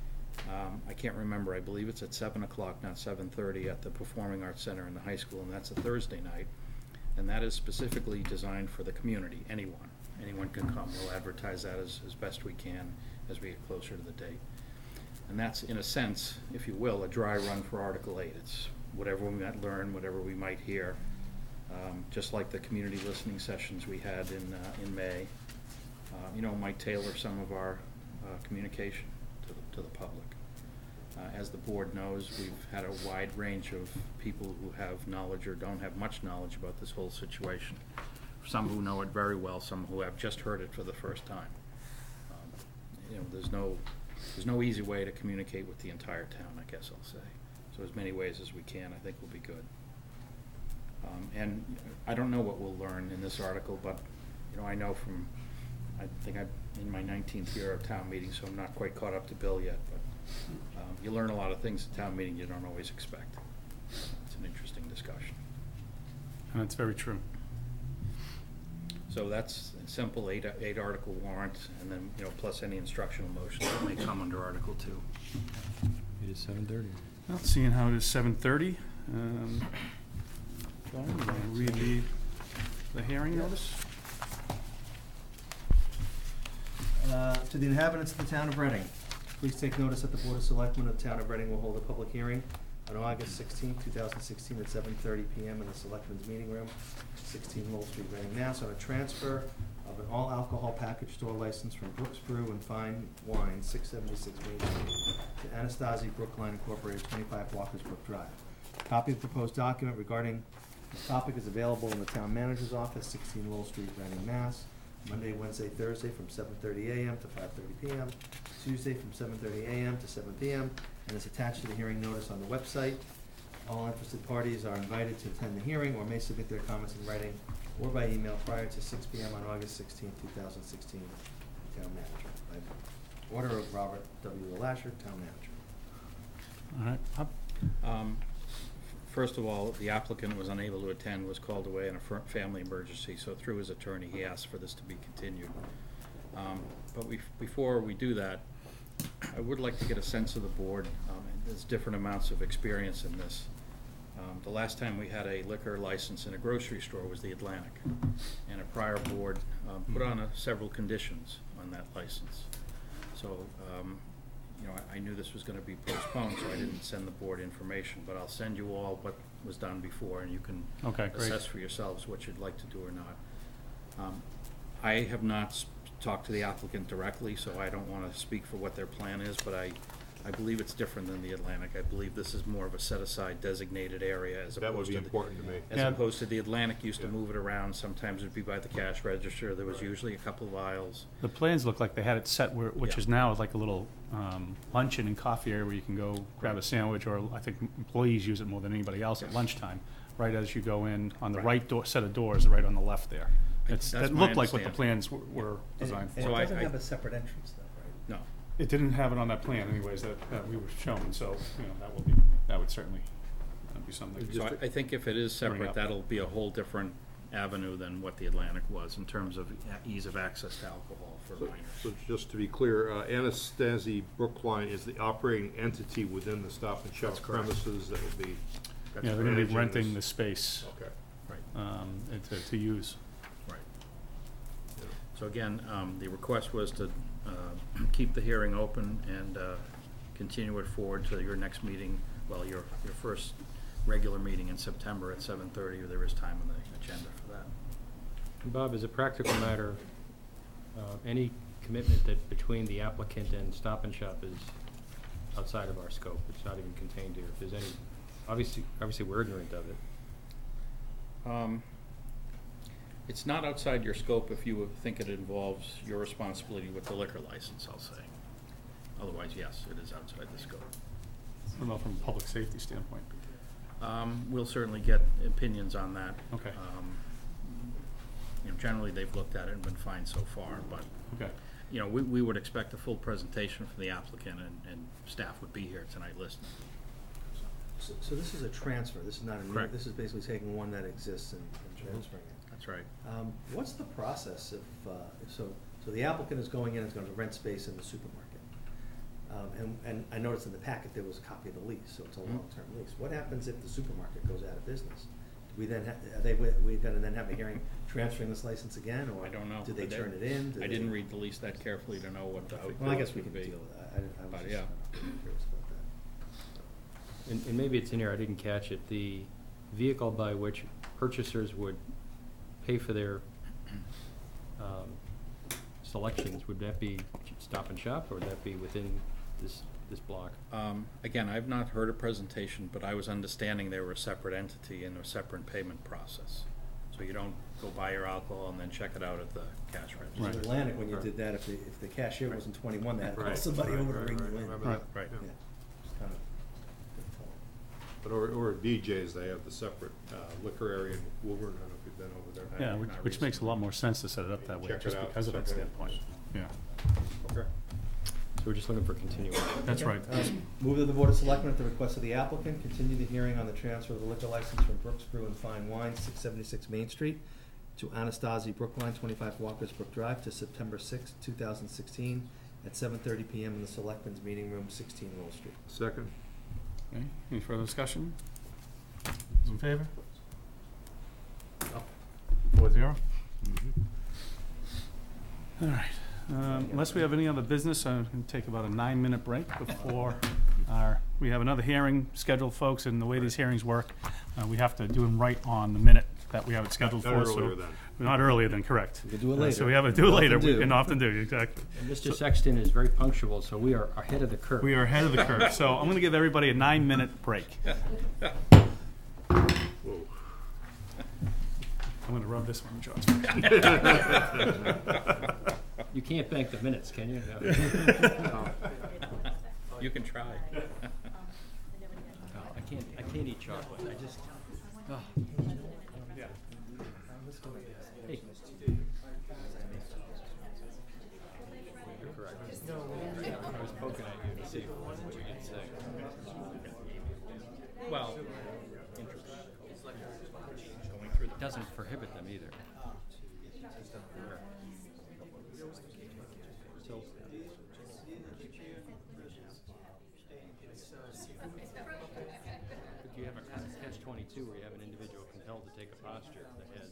Um, I can't remember, I believe it's at seven o'clock, not seven thirty, at the Performing Arts Center in the high school, and that's a Thursday night. And that is specifically designed for the community, anyone. Anyone can come. We'll advertise that as, as best we can as we get closer to the date. And that's, in a sense, if you will, a dry run for Article eight. It's whatever we might learn, whatever we might hear, um, just like the community listening sessions we had in, uh, in May. Uh, you know, might tailor some of our uh, communication to the, to the public. Uh, as the board knows, we've had a wide range of people who have knowledge or don't have much knowledge about this whole situation. Some who know it very well, some who have just heard it for the first time. Um, you know, there's no, there's no easy way to communicate with the entire town, I guess I'll say. So as many ways as we can, I think will be good. Um, and I don't know what we'll learn in this article, but, you know, I know from, I think I'm in my nineteenth year of town meeting, so I'm not quite caught up to Bill yet, but, um, you learn a lot of things at town meeting you don't always expect. It's an interesting discussion. And that's very true. So that's a simple eight, eight article warrant, and then, you know, plus any instructional motions that may come under Article Two. It is seven thirty. Well, seeing how it is seven thirty, um, okay, I'm gonna read the, the hearing notice. Uh, To the inhabitants of the town of Reading, please take notice that the Board of Selectmen of the town of Reading will hold a public hearing on August sixteenth, two thousand sixteen, at seven thirty P M in the Selectmen's Meeting Room, sixteen Lowell Street, Reading, Mass, on a transfer of an all-alcohol package store license from Brooks Brew and Fine Wine, six seventy-six Main Street, to Anastasi Brookline Incorporated, twenty-five Walker's Brook Drive. Copy of the proposed document regarding this topic is available in the town manager's office, sixteen Lowell Street, Reading, Mass, Monday, Wednesday, Thursday, from seven thirty A M to five thirty P M, Tuesday from seven thirty A M to seven P M, and is attached to the hearing notice on the website. All interested parties are invited to attend the hearing or may submit their comments in writing or by email prior to six P M on August sixteenth, two thousand sixteen, town manager. By order of Robert W. Lasher, town manager. All right, Bob? Um, First of all, the applicant was unable to attend, was called away in a fir- family emergency, so through his attorney, he asked for this to be continued. Um, But we, before we do that, I would like to get a sense of the board. Um, and There's different amounts of experience in this. Um, The last time we had a liquor license in a grocery store was the Atlantic, and a prior board um, put on a- several conditions on that license. So, um, you know, I, I knew this was gonna be postponed, so I didn't send the board information, but I'll send you all what was done before, and you can Okay, great. assess for yourselves what you'd like to do or not. Um, I have not s- talked to the applicant directly, so I don't wanna speak for what their plan is, but I, I believe it's different than the Atlantic. I believe this is more of a set-aside designated area as That would opposed be to the, important to me. as Yeah. opposed to the Atlantic used to Yeah. move it around. Sometimes it'd be by the cash register. There was Right. usually a couple of aisles. The plans look like they had it set where, which Yeah. is now like a little um, luncheon and coffee area where you can go grab a sandwich, or I think employees use it more than anybody else at Yeah. lunchtime, right as you go in on the Right. right door, set of doors, right on the left there. It's, That's it my looked like what the understanding. plans were- were designed And So it for. I- doesn't I- have a separate entrance though, right? No. It didn't have it on that plan anyways that, that we were shown, so, you know, that will be, that would certainly uh, be something. So I, I think if it is Bring separate, up. that'll be a whole different avenue than what the Atlantic was in terms of a- ease of access to alcohol for So- minors. So just to be clear, uh, Anastasi Brookline is the operating entity within the Stop and Shop That's correct. premises that would be. that's Yeah, they're gonna be managing renting the this. space Okay. Right, um, and to, to use. right. So again, um, the request was to, uh, keep the hearing open and, uh, continue it forward to your next meeting, well, your, your first regular meeting in September at seven thirty, there is time on the agenda for that. Bob, as a practical matter, uh, any commitment that between the applicant and Stop and Shop is outside of our scope. It's not even contained here. If there's any, obviously, obviously, we're ignorant of it. Um, It's not outside your scope if you would think it involves your responsibility with the liquor license, I'll say. Otherwise, yes, it is outside the scope. I don't know, from a public safety standpoint. Um, We'll certainly get opinions on that. Okay. Um, You know, generally, they've looked at it and been fine so far, but, Okay. you know, we, we would expect a full presentation from the applicant, and, and staff would be here tonight listening. So, so this is a transfer, this is not a new, Correct. this is basically taking one that exists and, and transferring it. That's right. Um, what's the process if, uh, if so, so the applicant is going in, is gonna rent space in the supermarket? Um, and, and I noticed in the packet there was a copy of the lease, so it's a Mhm. long-term lease. What happens if the supermarket goes out of business? Do we then ha- are they, we, we gonna then have a hearing transferring this license again, or? I don't know. Do they I turn didn't- it in? Do I they- didn't read the lease that carefully to know what the outcome Well, I guess we would can be. deal with that. I, didn't- I was But, just yeah. uh, curious about that. And, and maybe it's in here, I didn't catch it. The vehicle by which purchasers would pay for their um, selections, would that be Stop and Shop, or would that be within this, this block? Um, Again, I've not heard a presentation, but I was understanding they were a separate entity and a separate payment process. So you don't go buy your alcohol and then check it out at the cash In register. Atlantic, when you did that, if the, if the cashier wasn't twenty-one, they had to call Right, somebody right, over to right, ring right, you in. remember Right. that? Right. Yeah, it's kind of good But over, over at D J's, they have the separate uh, liquor area in Woburn. I don't know if you've been over there. Yeah, which, which makes a lot more sense to set it up that way, Check it just out, because of that check it out. standpoint. Yeah, Okay. So we're just looking for continuation. that's right. Uh, Move that the Board of Selectmen, at the request of the applicant, continue the hearing on the transfer of the liquor license from Brooks Brew and Fine Wine, six seventy-six Main Street, to Anastasi Brookline, twenty-five Walker's Brook Drive, to September sixth, two thousand sixteen, at seven thirty P M in the Selectmen's Meeting Room, sixteen Roll Street. Second. Okay, any further discussion? Those in favor? Four zero? All right, um, unless we have any other business, I'm gonna take about a nine-minute break before our, we have another hearing scheduled, folks, and the way these hearings work, uh, we have to do them right on the minute that we have it scheduled Not for. so- earlier than. Not earlier than, correct. We can do it Uh, later. So we have to do it Often later, do. and often do, exactly. And Mister Sexton is very punctual, so we are ahead of the curve. We are ahead of the curve, so I'm gonna give everybody a nine-minute break. Whoa. I'm gonna rub this one in John's. You can't bank the minutes, can you? No. You can try. No, I can't, I can't eat chocolate, I just, oh. Hey. You're correct. I was poking at you to see what you did say. Well, going through the Doesn't prohibit them either. So. If you have a catch twenty-two where you have an individual compelled to take a posture that has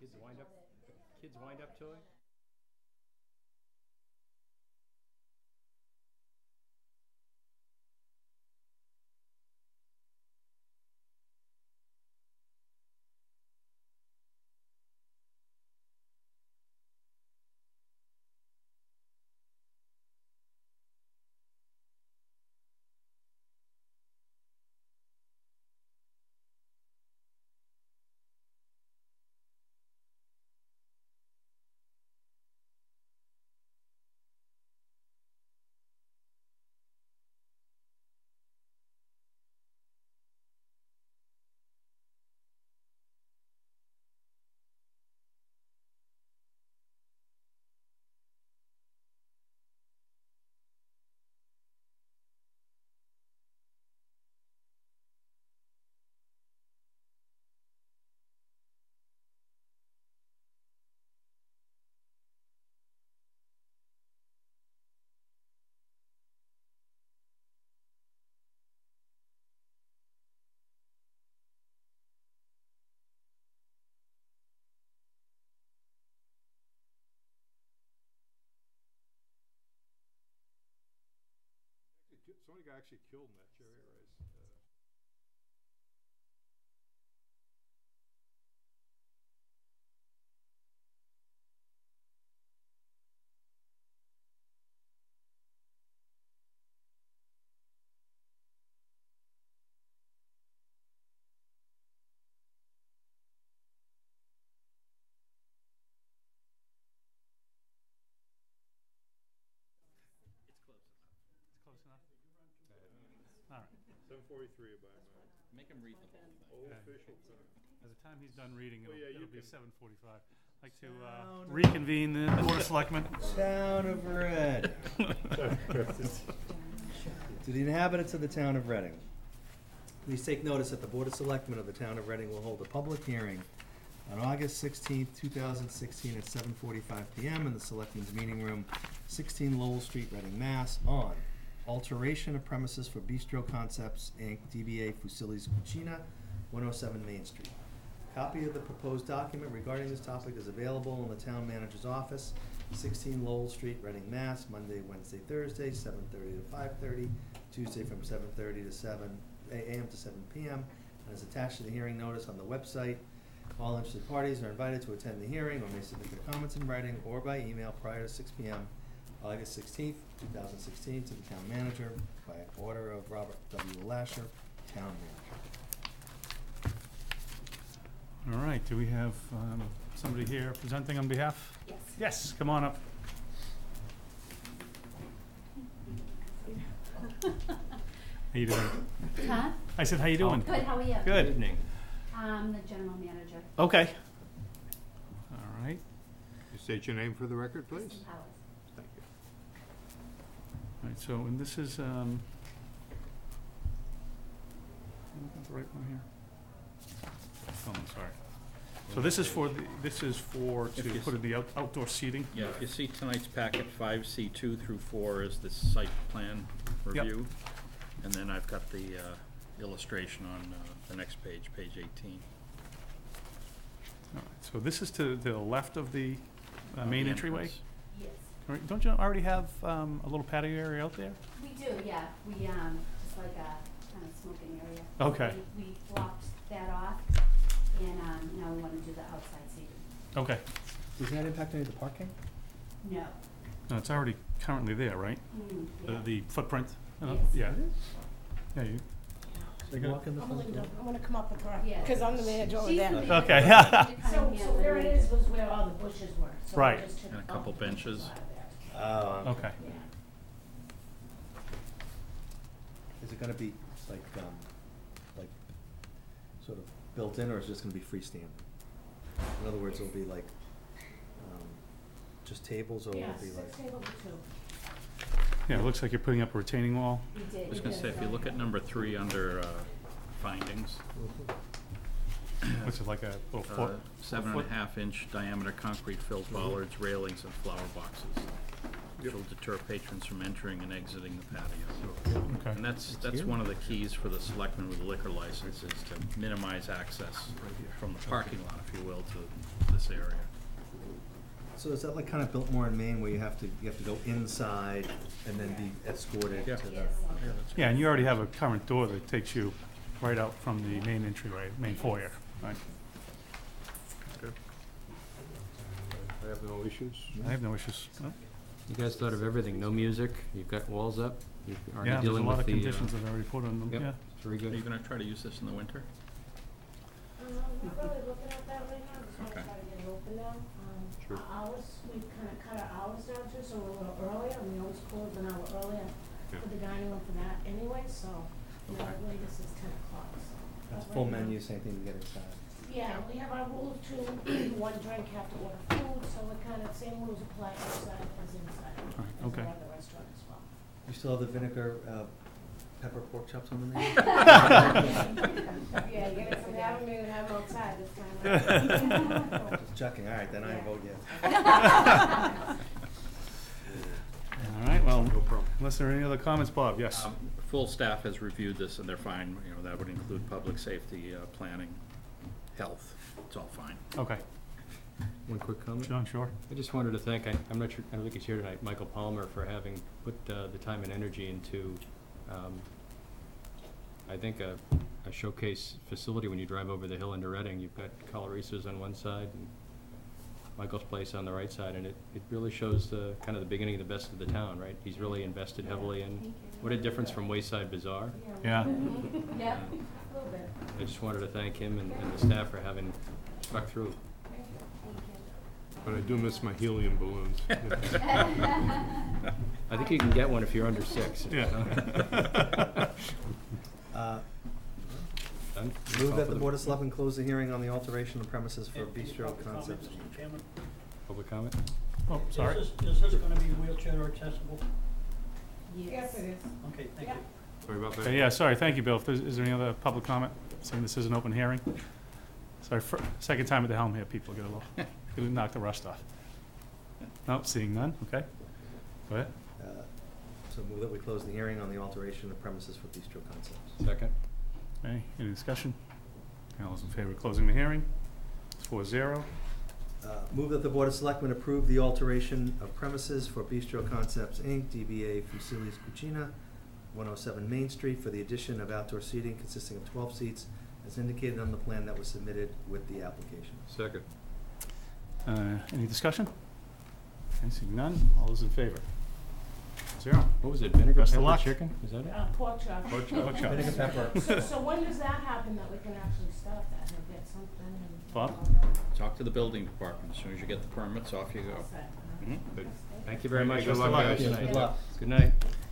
Kids wind up, kids wind up toy? Somebody got actually killed in that cherry race. Uh, It's close enough. It's close enough? All right. seven forty-three by my Make him read the whole thing. official time. By the time he's done reading, it'll, Well, yeah, you it'll be can- seven forty-five. I'd like to uh, Town of- reconvene the Board of Selectmen. Town of Reading. To the inhabitants of the town of Reading, please take notice that the Board of Selectmen of the town of Reading will hold a public hearing on August sixteenth, two thousand sixteen, at seven forty-five P M in the Selectmen's Meeting Room, sixteen Lowell Street, Reading, Mass, on alteration of premises for Bistro Concepts, Incorporated, D B A Fusilli's Cucina, one oh seven Main Street. Copy of the proposed document regarding this topic is available in the town manager's office, sixteen Lowell Street, Reading, Mass, Monday, Wednesday, Thursday, seven thirty to five thirty, Tuesday from seven thirty to seven A M to seven P M, and is attached to the hearing notice on the website. All interested parties are invited to attend the hearing or may submit their comments in writing or by email prior to six P M August sixteenth, two thousand sixteen, to the town manager by order of Robert W. Lasher, town manager. All right, do we have um, somebody here presenting on behalf? Yes. Yes, come on up. How you doing? Huh? I said, how you doing? Good, how are you? Good. Evening. I'm the general manager. Okay. All right. You state your name for the record, please. Kristen Powers. Thank you. All right, so, and this is, um, am I looking at the right one here? Oh, I'm sorry. So this is for the, this is for, If to you put in the out- outdoor seating? Yeah, if you see tonight's packet, five C two through four is the site plan review. And then I've got the uh, illustration on uh, the next page, page eighteen. All right, so this is to the left of the uh, Uh, main the entryway? entrance. Yes. All right, don't you already have um, a little patio area out there? We do, yeah. We, um, just like a kind of smoking area. Okay. We, we blocked that off and, um, now we want to do the outside seating. Okay. Does that impact any of the parking? No. No, it's already currently there, right? Mm, The- yeah. The footprint? uh, Yes. Yeah. Yeah, you, So you walk in the I'm front Linda, door? I'm gonna come up with her, Yeah. because I'm the manager over She's there. the manager. Okay. She's gonna come So, in so here where when it we- is was where all the bushes were, so Right. we just took And a all couple the bushes benches. out of there. Oh, okay. Yeah. Is it gonna be like, um, like, sort of built in, or is it just gonna be freestanding? In other words, it'll be like, um, just tables, or it'll Yeah, be like? six tables or two. Yeah, it looks like you're putting up a retaining wall. We I did. was gonna say, if you look at number three under uh, findings, What's it, like a little foot? uh, seven and a foot? half inch diameter concrete filled bollards, railings, and flower boxes. which will deter patrons from entering and exiting the patio. Okay. And that's, that's one of the keys for the selectmen with a liquor license, is to minimize access from the parking lot, if you will, to this area. So is that like kind of Biltmore in Maine, where you have to, you have to go inside and then be escorted Yeah. to the? Yes. Yeah, and you already have a current door that takes you right out from the main entryway, main foyer, right? I have no issues. I have no issues. No? You guys thought of everything, no music, you've got walls up, you're already Yeah, there's a dealing lot with of the, uh, conditions that I already put on them, yep, yeah. very Are you good. gonna try to use this in the winter? Um, not really looking at that right now, just wanna Okay. try to get it open now. Um, Sure. our hours, we kinda cut our hours down too, so we're a little earlier, and we always close an hour earlier Yeah. for the dining room for that anyway, so, you know, Okay. our latest is ten o'clock, so. That's but full right now- menu, same thing to get inside. Yeah, we have our rule of two, one drink, have to order food, so it kinda, same rules apply outside as inside, Right, as okay. our other restaurant as well. You still have the vinegar, uh, pepper pork chops on the menu? Yeah, you get it from having me and have them outside this time. Just checking, all right, then I Yeah. vote yes. All right, well, No problem. unless there are any other comments, Bob, yes. Um, Full staff has reviewed this, and they're fine, you know, that would include public safety, uh, planning, health, it's all fine. Okay, One quick comment. John, sure. I just wanted to thank, I, I'm not sure, I don't think he's here tonight, Michael Palmer, for having put, uh, the time and energy into, um, I think a, a showcase facility when you drive over the hill into Reading. You've got Coloristas on one side and Michael's place on the right side, and it, it really shows the, kind of the beginning of the best of the town, right? He's really invested heavily in, Thank you. what a difference from Wayside Bazaar. Yeah. Yeah, a little bit. I just wanted to thank him and, and the staff for having stuck through. Thank you. But I do miss my helium balloons. I think you can get one if you're under six. Yeah. Uh, Done? Move Call that for the Board of Selectmen close the hearing on the alteration of premises for Bistro Concepts. Mister Chairman? Public comment? Oh, sorry. Is this, is this gonna be wheelchair accessible? Yes, it is. Okay, thank Yeah. you. Sorry about that. Okay, yeah, sorry, thank you, Bill. If there's, is there any other public comment? Seeing this is an open hearing? Sorry, fir- second time at the helm here, people get a little, gonna knock the rust off. No, seeing none, okay. Go ahead. Uh, So move that we close the hearing on the alteration of premises for Bistro Concepts. Second? Okay, any discussion? All those in favor of closing the hearing? It's four zero. Uh, Move that the Board of Selectmen approve the alteration of premises for Bistro Concepts, Incorporated, D B A Fusilis Cucina, one oh seven Main Street, for the addition of outdoor seating consisting of twelve seats, as indicated on the plan that was submitted with the application. Second. Uh, any discussion? Okay, seeing none, all those in favor? Zero. What was it, vinegar, Best of pepper, luck. chicken? Is that it? Uh, pork chop. Pork chop. Pork chop. Vinegar pepper. So, so when does that happen that we can actually start that and get something and? Bob? Talk to the building department, as soon as you get the permits, off you go. All set, huh? Mhm. Good. Thank you very much. Good luck, guys. Good night. Good luck. Good night.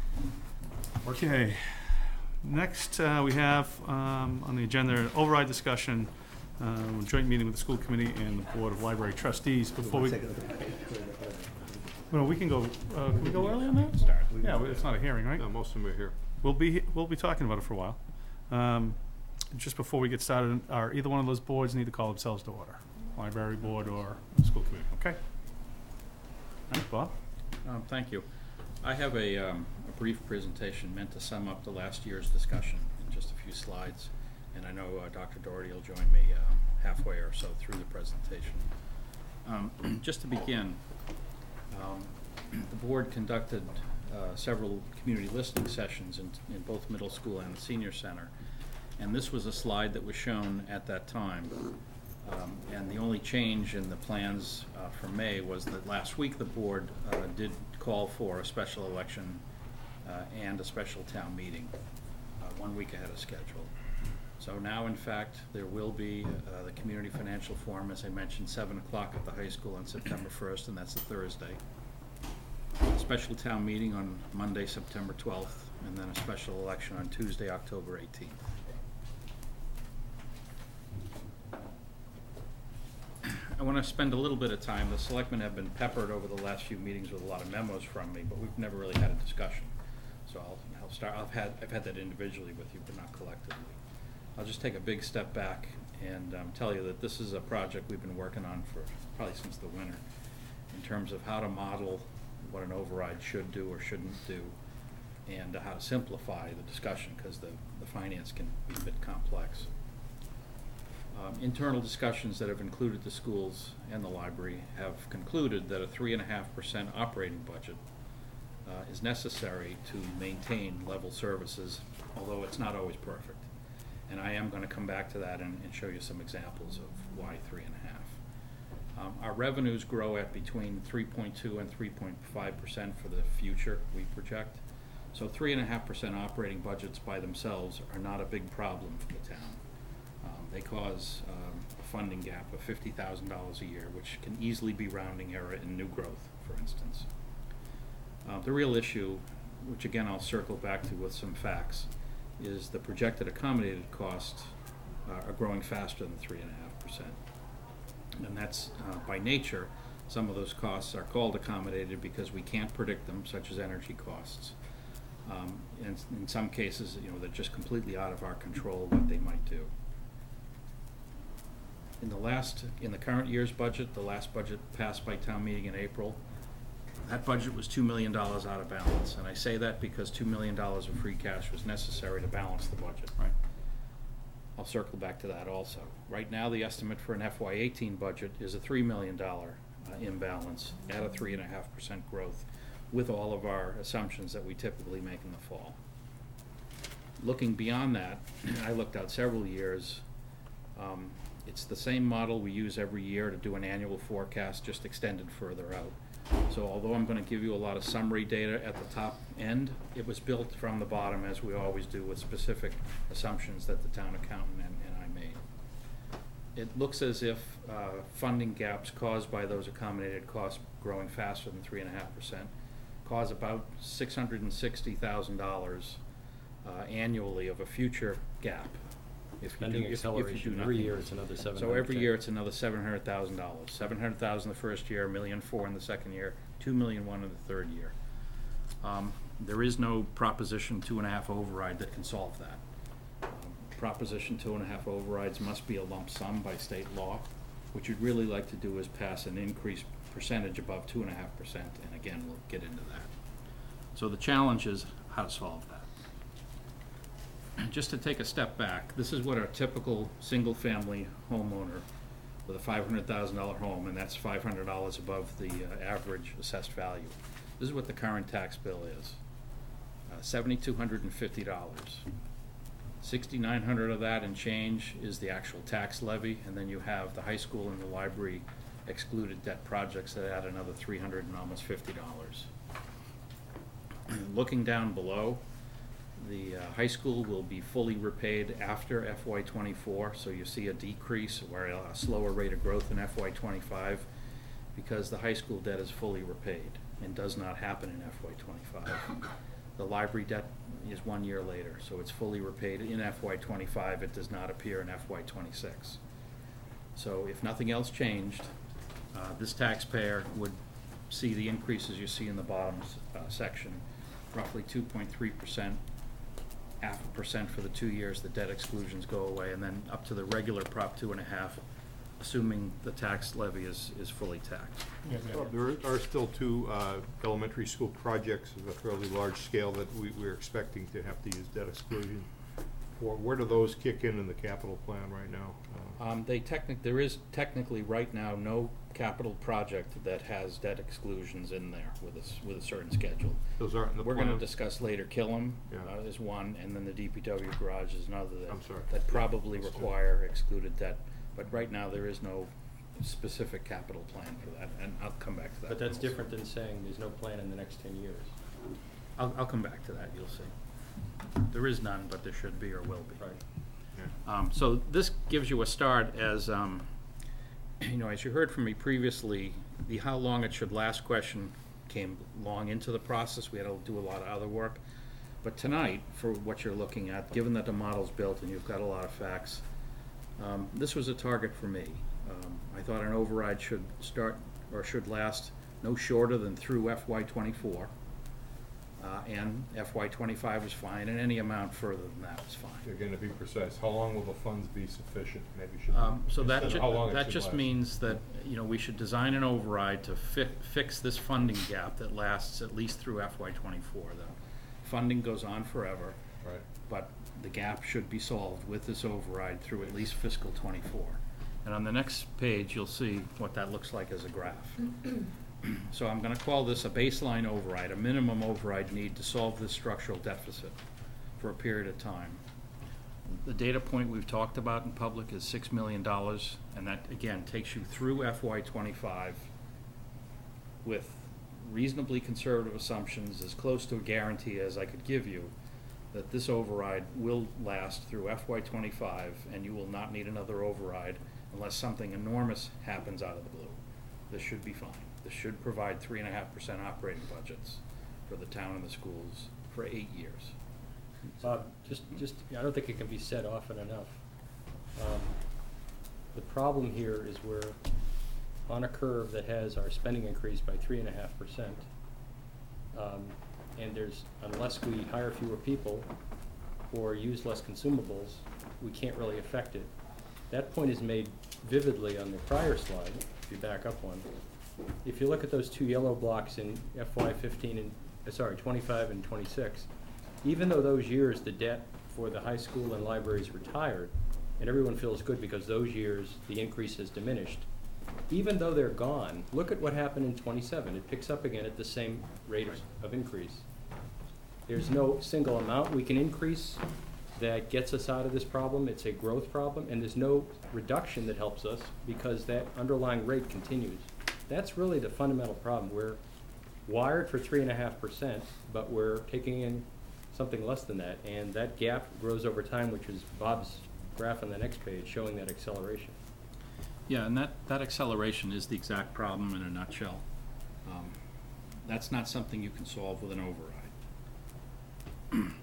Okay, next, uh, we have, um, on the agenda, an override discussion, uh, joint meeting with the school committee and the Board of Library Trustees. Before we, Take a look at it. well, we can go, uh, can we go early on that? Start. Yeah, well, it's not a hearing, right? No, most of them are here. We'll be, we'll be talking about it for a while. Um, just before we get started, are either one of those boards need to call themselves to order? Library board or school committee, okay? All right, Bob? Um, thank you. I have a, um, a brief presentation meant to sum up the last year's discussion in just a few slides. And I know uh, Doctor Doherty will join me um, halfway or so through the presentation. Um, just to begin, um, the board conducted uh, several community listening sessions in, in both middle school and the senior center. And this was a slide that was shown at that time. Um, and the only change in the plans uh, for May was that last week the board uh, did call for a special election uh, and a special town meeting, uh, one week ahead of schedule. So now, in fact, there will be uh, the Community Financial Forum, as I mentioned, seven o'clock at the high school on September first, and that's a Thursday. A special town meeting on Monday, September twelfth, and then a special election on Tuesday, October eighteenth. I want to spend a little bit of time. The selectmen have been peppered over the last few meetings with a lot of memos from me, but we've never really had a discussion. So I'll, I'll start. I've had I've had that individually with you, but not collectively. I'll just take a big step back and um, tell you that this is a project we've been working on for probably since the winter, in terms of how to model what an override should do or shouldn't do, and uh, how to simplify the discussion, because the, the finance can be a bit complex. Um, internal discussions that have included the schools and the library have concluded that a three and a half percent operating budget uh, is necessary to maintain level services, although it's not always perfect. And I am going to come back to that and, and show you some examples of why three and a half. Um, our revenues grow at between three point two and three point five percent for the future, we project. So three and a half percent operating budgets by themselves are not a big problem for the town. Um, they cause um, a funding gap of fifty thousand dollars a year, which can easily be rounding error in new growth, for instance. Uh, the real issue, which again I'll circle back to with some facts, is the projected accommodated costs uh, are growing faster than three and a half percent. And that's uh, by nature. Some of those costs are called accommodated because we can't predict them, such as energy costs. Um, and in some cases, you know, they're just completely out of our control what they might do. In the last, in the current year's budget, the last budget passed by town meeting in April, that budget was two million dollars out of balance. And I say that because two million dollars of free cash was necessary to balance the budget. Right. I'll circle back to that also. Right now, the estimate for an F Y eighteen budget is a three million dollars uh, imbalance at a three point five percent growth, with all of our assumptions that we typically make in the fall. Looking beyond that, I looked out several years. Um, it's the same model we use every year to do an annual forecast, just extended further out. So although I'm going to give you a lot of summary data at the top end, it was built from the bottom, as we always do, with specific assumptions that the town accountant and, and I made. It looks as if uh, funding gaps caused by those accommodated costs growing faster than three point five percent cause about six hundred sixty thousand dollars uh, annually of a future gap. If you Spending do, if, if you acceleration, do every nothing. year it's another seven hundred. So every year it's another seven hundred thousand dollars. Seven hundred thousand the first year, a million four in the second year, two million one in the third year. Um, there is no Proposition two and a half override that can solve that. Um, Proposition two and a half overrides must be a lump sum by state law. What you'd really like to do is pass an increased percentage above two and a half percent, and again, we'll get into that. So the challenge is how to solve that. Just to take a step back, this is what our typical single-family homeowner with a five hundred thousand dollar home, and that's five hundred dollars above the uh, average assessed value. This is what the current tax bill is, uh, seven thousand two hundred fifty dollars. six thousand nine hundred dollars of that and change is the actual tax levy, and then you have the high school and the library excluded debt projects that add another three hundred dollars and almost fifty dollars. Looking down below, the uh, high school will be fully repaid after F Y twenty-four, so you see a decrease or a, a slower rate of growth in F Y twenty-five because the high school debt is fully repaid and does not happen in F Y twenty-five. The library debt is one year later, so it's fully repaid in F Y twenty-five. It does not appear in F Y twenty-six. So if nothing else changed, uh, this taxpayer would see the increases you see in the bottom uh, section, roughly two point three percent. Half a percent for the two years the debt exclusions go away, and then up to the regular Prop two and a half, assuming the tax levy is, is fully taxed. Yeah, yeah. Well, there are still two uh, elementary school projects of a fairly large scale that we, we're expecting to have to use debt exclusion for. Where do those kick in in the capital plan right now? Uh, Um, they technic, there is technically right now no capital project that has debt exclusions in there with a, s- with a certain schedule. Those aren't in the We're plan? gonna discuss later, Killam Yeah. uh, is one, and then the D P W garage is another that, I'm sorry. that probably Those two. require excluded debt. But right now, there is no specific capital plan for that, and I'll come back to that. But that's also. different than saying there's no plan in the next ten years. I'll, I'll come back to that, you'll see. There is none, but there should be or will be. Right. Yeah. Um, so this gives you a start as, um, you know, as you heard from me previously, the how long it should last question came long into the process. We had to do a lot of other work. But tonight, for what you're looking at, given that the model's built and you've got a lot of facts, um, this was a target for me. Um, I thought an override should start, or should last no shorter than through F Y twenty-four. Uh, and F Y twenty-five is fine, and any amount further than that is fine. Again, to be precise, how long will the funds be sufficient? Maybe should. Um, so that, instead ju- of how long it that should just last. means that, you know, we should design an override to fi- fix this funding gap that lasts at least through F Y twenty-four. The funding goes on forever, Right. but the gap should be solved with this override through at least fiscal twenty-four. And on the next page, you'll see what that looks like as a graph. So I'm gonna call this a baseline override, a minimum override need to solve this structural deficit for a period of time. The data point we've talked about in public is six million dollars, and that, again, takes you through F Y twenty-five with reasonably conservative assumptions, as close to a guarantee as I could give you, that this override will last through F Y twenty-five, and you will not need another override unless something enormous happens out of the blue. This should be fine. This should provide three and a half percent operating budgets for the town and the schools for eight years. Bob, just, just, I don't think it can be said often enough. Um, The problem here is we're on a curve that has our spending increase by three and a half percent. Um, and there's, unless we hire fewer people or use less consumables, we can't really affect it. That point is made vividly on the prior slide, if you back up one. If you look at those two yellow blocks in F Y fifteen and, uh, sorry, twenty-five and twenty-six, even though those years the debt for the high school and libraries retired, and everyone feels good because those years the increase has diminished, even though they're gone, look at what happened in twenty-seven. It picks up again at the same rate of- of increase. There's no single amount we can increase that gets us out of this problem. It's a growth problem, and there's no reduction that helps us because that underlying rate continues. That's really the fundamental problem. We're wired for three and a half percent, but we're taking in something less than that, and that gap grows over time, which is Bob's graph on the next page showing that acceleration. Yeah, and that, that acceleration is the exact problem in a nutshell. Um, That's not something you can solve with an override.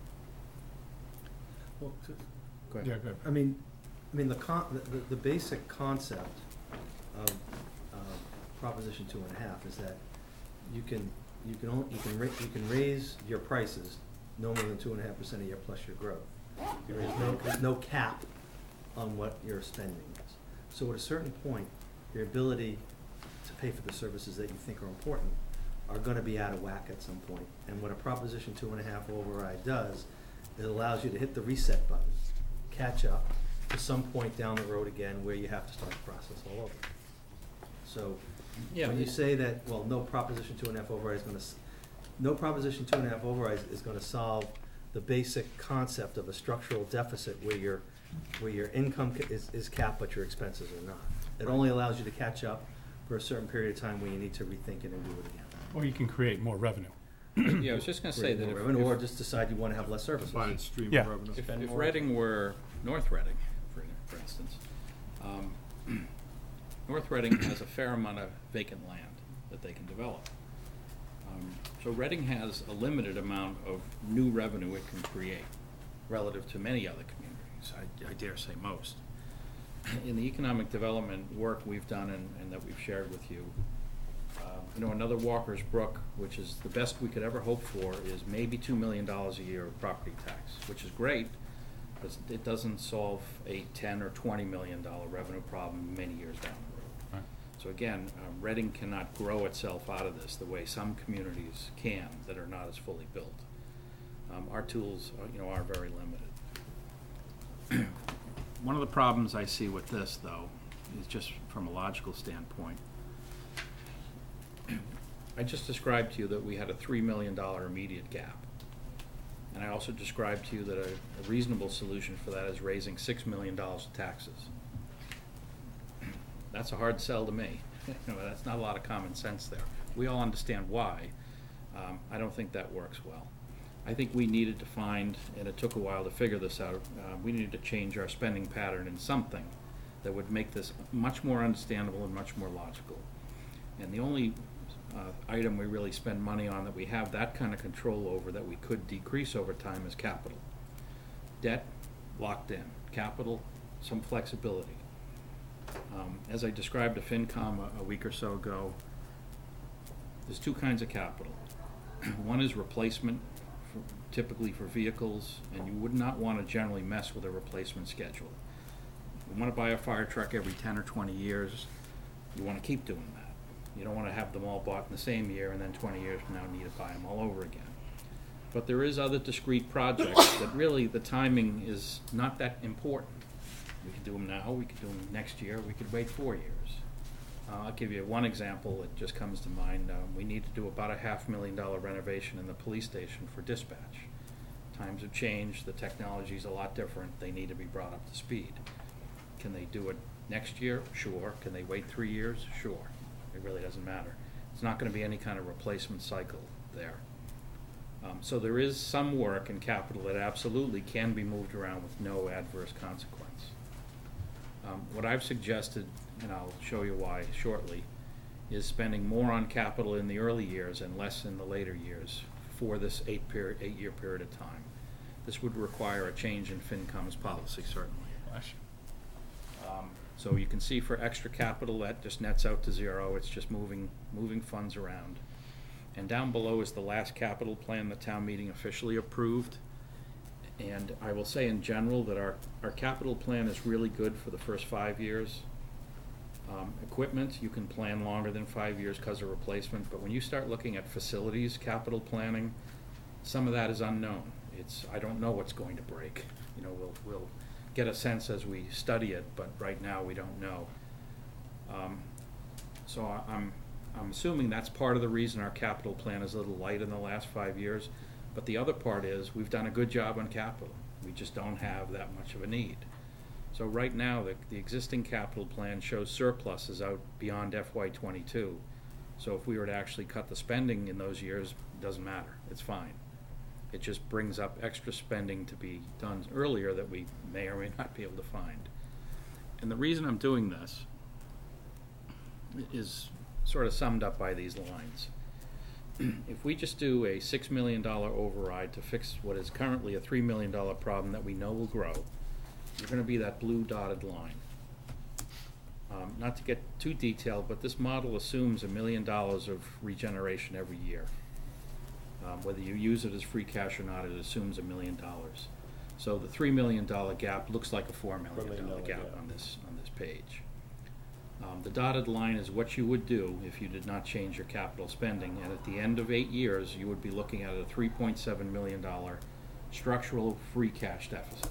Well, to- Go ahead. Yeah, good. I mean, I mean, the con, the, the- the basic concept of, uh, Proposition two and a half is that you can, you can only, you can ra- you can raise your prices no more than two and a half percent a year plus your growth. There is no, there's no cap on what your spending is. So at a certain point, your ability to pay for the services that you think are important are gonna be out of whack at some point. And what a Proposition two and a half override does, it allows you to hit the reset button, catch up to some point down the road again where you have to start the process all over. So, Yeah, when you it- say that, well, no Proposition two and a half override is gonna, s- no Proposition two and a half override is gonna solve the basic concept of a structural deficit where your, where your income ca- is, is capped but your expenses are not. It only allows you to catch up for a certain period of time when you need to rethink it and do it again. Or you can create more revenue. Yeah, I was just gonna say Create that more if, revenue, Or if- just decide you wanna have less services. Combined stream Yeah. of revenue. if, Spend if more. Reading were North Reading, for, for instance, um, North Reading has a fair amount of vacant land that they can develop. Um, So Reading has a limited amount of new revenue it can create relative to many other communities, I, I dare say most. In the economic development work we've done and, and that we've shared with you, uh, you know, another Walker's Brook, which is the best we could ever hope for, is maybe two million dollars a year of property tax, which is great, but it doesn't solve a ten or twenty million dollar revenue problem many years down the road. Right. So again, um, Reading cannot grow itself out of this the way some communities can that are not as fully built. Um, our tools, are, you know, are very limited. One of the problems I see with this, though, is just from a logical standpoint. I just described to you that we had a three million dollar immediate gap. And I also described to you that a, a reasonable solution for that is raising six million dollars of taxes. That's a hard sell to me. You know, that's not a lot of common sense there. We all understand why. Um, I don't think that works well. I think we needed to find, and it took a while to figure this out, uh, we needed to change our spending pattern in something that would make this much more understandable and much more logical. And the only uh, item we really spend money on that we have that kind of control over that we could decrease over time is capital. Debt, locked in. Capital, some flexibility. Um, as I described to FinCom a, a week or so ago, there's two kinds of capital. One is replacement, for, typically for vehicles, and you would not want to generally mess with a replacement schedule. You want to buy a fire truck every ten or twenty years, you want to keep doing that. You don't want to have them all bought in the same year and then twenty years from now need to buy them all over again. But there is other discrete projects that really the timing is not that important. We could do them now, we could do them next year, we could wait four years. Uh, I'll give you one example that just comes to mind. Um, we need to do about a half million dollar renovation in the police station for dispatch. Times have changed, the technology's a lot different, they need to be brought up to speed. Can they do it next year? Sure. Can they wait three years? Sure. It really doesn't matter. It's not going to be any kind of replacement cycle there. Um, so there is some work in capital that absolutely can be moved around with no adverse consequence. Um, what I've suggested, and I'll show you why shortly, is spending more on capital in the early years and less in the later years for this eight period, eight-year period of time. This would require a change in FinCom's policy, certainly. Um, so you can see for extra capital, that just nets out to zero. It's just moving, moving funds around. And down below is the last capital plan the town meeting officially approved. And I will say in general that our, our capital plan is really good for the first five years. Um, equipment, you can plan longer than five years because of replacement, but when you start looking at facilities capital planning, some of that is unknown. It's, I don't know what's going to break. You know, we'll, we'll get a sense as we study it, but right now we don't know. Um, so I, I'm, I'm assuming that's part of the reason our capital plan is a little light in the last five years. But the other part is we've done a good job on capital. We just don't have that much of a need. So right now, the, the existing capital plan shows surpluses out beyond F Y twenty-two. So if we were to actually cut the spending in those years, it doesn't matter. It's fine. It just brings up extra spending to be done earlier that we may or may not be able to find. And the reason I'm doing this is sort of summed up by these lines. If we just do a six million dollar override to fix what is currently a three million dollar problem that we know will grow, you're going to be that blue dotted line. Um, not to get too detailed, but this model assumes a million dollars of regeneration every year. Um, whether you use it as free cash or not, it assumes a million dollars. So the three million dollar gap looks like a four million dollar gap on this on this page. Um, the dotted line is what you would do if you did not change your capital spending, and at the end of eight years, you would be looking at a three point seven million dollar structural free cash deficit.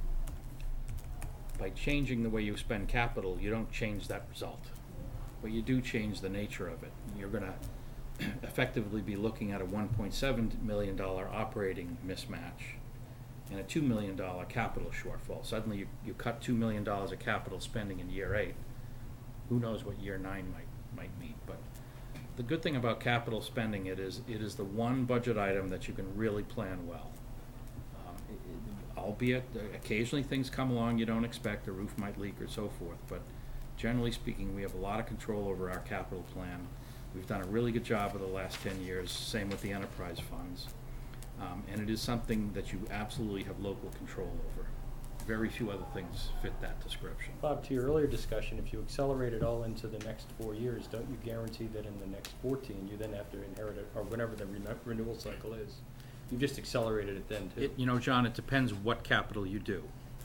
By changing the way you spend capital, you don't change that result, but you do change the nature of it. You're going to effectively be looking at a one point seven million dollar operating mismatch and a two million dollar capital shortfall. Suddenly, you, you cut two million dollars of capital spending in year eight. Who knows what year nine might might mean? But the good thing about capital spending, it is it is the one budget item that you can really plan well. Um, it, it, albeit uh, occasionally things come along you don't expect, a roof might leak or so forth. But generally speaking, we have a lot of control over our capital plan. We've done a really good job of the last ten years. Same with the enterprise funds, um, and it is something that you absolutely have local control over. Very few other things fit that description. Bob, to your earlier discussion, if you accelerate it all into the next four years, don't you guarantee that in the next fourteen, you then have to inherit it, or whenever the renew renewal cycle is? You just accelerated it then, too. It, you know, John, it depends what capital you do.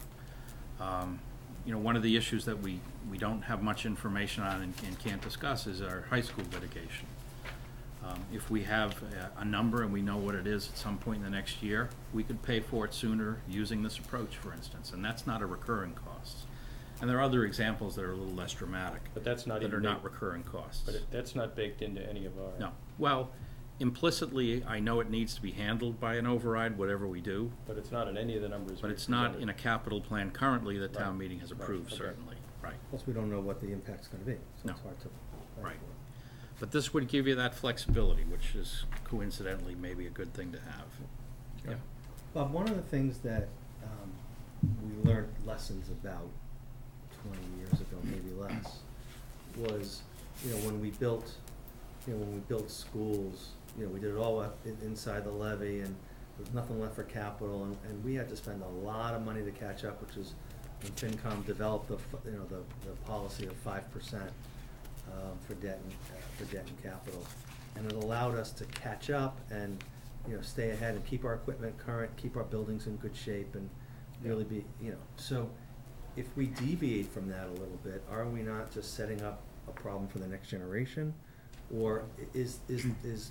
Um, you know, one of the issues that we, we don't have much information on and, and can't discuss is our high school litigation. Um, if we have a, a number and we know what it is at some point in the next year, we could pay for it sooner using this approach, for instance, and that's not a recurring cost. And there are other examples that are a little less dramatic. But that's not that even are not baked- recurring costs. But it, that's not baked into any of our... No. Well, implicitly, I know it needs to be handled by an override, whatever we do. But it's not in any of the numbers. But we it's not presented. in a capital plan currently that town Right. meeting has Right. approved, Okay. certainly. Right. Plus, we don't know what the impact's gonna be, so No. it's hard to. plan Right. for. But this would give you that flexibility, which is coincidentally maybe a good thing to have. Yeah. Bob, one of the things that um, we learned lessons about twenty years ago, maybe less, was, you know, when we built, you know, when we built schools, you know, we did it all up in, inside the levy, and there was nothing left for capital, and, and we had to spend a lot of money to catch up, which is when FinCom developed the, f- you know, the, the policy of five percent um, for debt and, uh, for debt and capital. and it allowed us to catch up and, you know, stay ahead and keep our equipment current, keep our buildings in good shape, and really be, you know, so if we deviate from that a little bit, are we not just setting up a problem for the next generation? Or is, is, is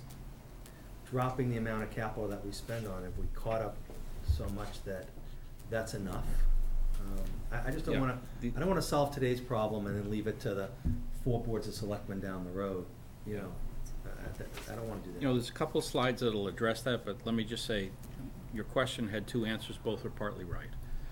dropping the amount of capital that we spend on, have we caught up so much that that's enough? Um, I, I just don't Yeah. wanna, I don't wanna solve today's problem and then leave it to the four boards of selectmen down the road, you know? I, I, I don't wanna do that. You know, there's a couple slides that'll address that, but let me just say, your question had two answers, both are partly right.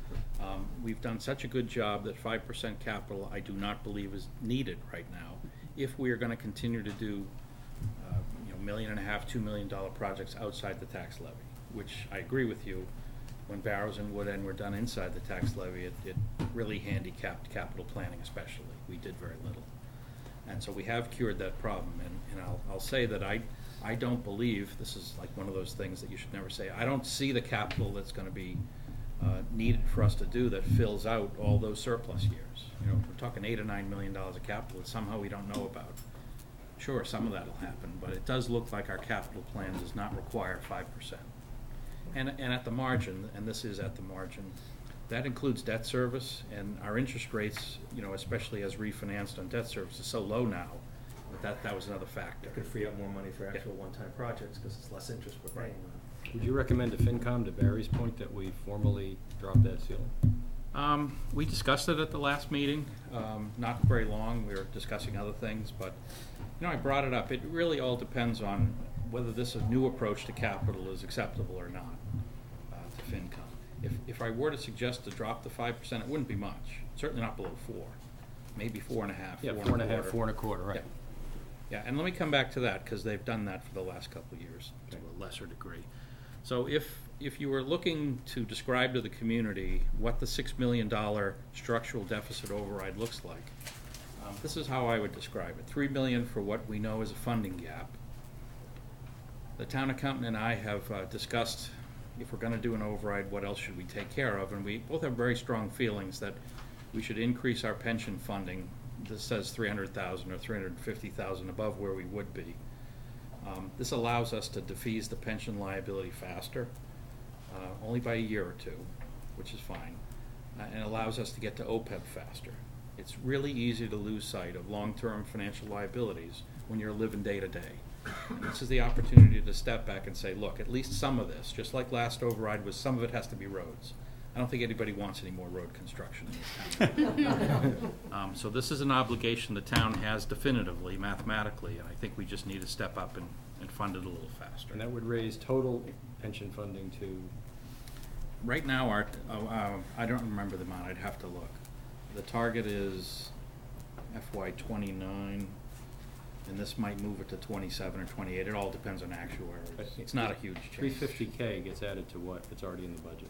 Um, we've done such a good job that five percent capital, I do not believe is needed right now. If we are gonna continue to do, uh, you know, million and a half, two million dollar projects outside the tax levy, which I agree with you, when Barrows and Wood End were done inside the tax levy, it, it really handicapped capital planning especially. We did very little. And so we have cured that problem, and, and I'll, I'll say that I, I don't believe, this is like one of those things that you should never say, I don't see the capital that's gonna be uh, needed for us to do that fills out all those surplus years. You know, we're talking eight or nine million dollars of capital that somehow we don't know about. Sure, some of that'll happen, but it does look like our capital plan does not require five percent. And, and at the margin, and this is at the margin, that includes debt service, and our interest rates, you know, especially as refinanced on debt service, is so low now, that that, that was another factor. It could free up more money for actual Yeah. one-time projects, because it's less interest we're paying on. Would you recommend to FinCom, to Barry's point, that we formally drop that ceiling? Um, we discussed it at the last meeting, um, not very long, we were discussing other things, but, you know, I brought it up, it really all depends on whether this new approach to capital is acceptable or not, uh, to FinCom. If, if I were to suggest to drop the five percent, it wouldn't be much, certainly not below four, maybe four and a half, Yeah, four four and a and half, quarter. four and a quarter, right. Yeah. Yeah, and let me come back to that, because they've done that for the last couple of years, to a lesser degree. So if, if you were looking to describe to the community what the six million dollar structural deficit override looks like, um, this is how I would describe it. Three million dollars for what we know is a funding gap. The town accountant and I have uh, discussed, if we're gonna do an override, what else should we take care of? And we both have very strong feelings that we should increase our pension funding. This says three hundred thousand or three hundred fifty thousand above where we would be. Um, this allows us to defease the pension liability faster, uh, only by a year or two, which is fine, uh, and allows us to get to O P E B faster. It's really easy to lose sight of long-term financial liabilities when you're living day to day. This is the opportunity to step back and say, look, at least some of this, just like last override was, some of it has to be roads. I don't think anybody wants any more road construction in this town. um, so this is an obligation the town has definitively, mathematically, and I think we just need to step up and, and fund it a little faster. And that would raise total pension funding to, Right now, our, uh, uh, I don't remember the amount, I'd have to look. The target is F Y twenty-nine, and this might move it to twenty-seven or twenty-eight, it all depends on actuaries. It's not a huge change. three fifty K gets added to what? It's already in the budget.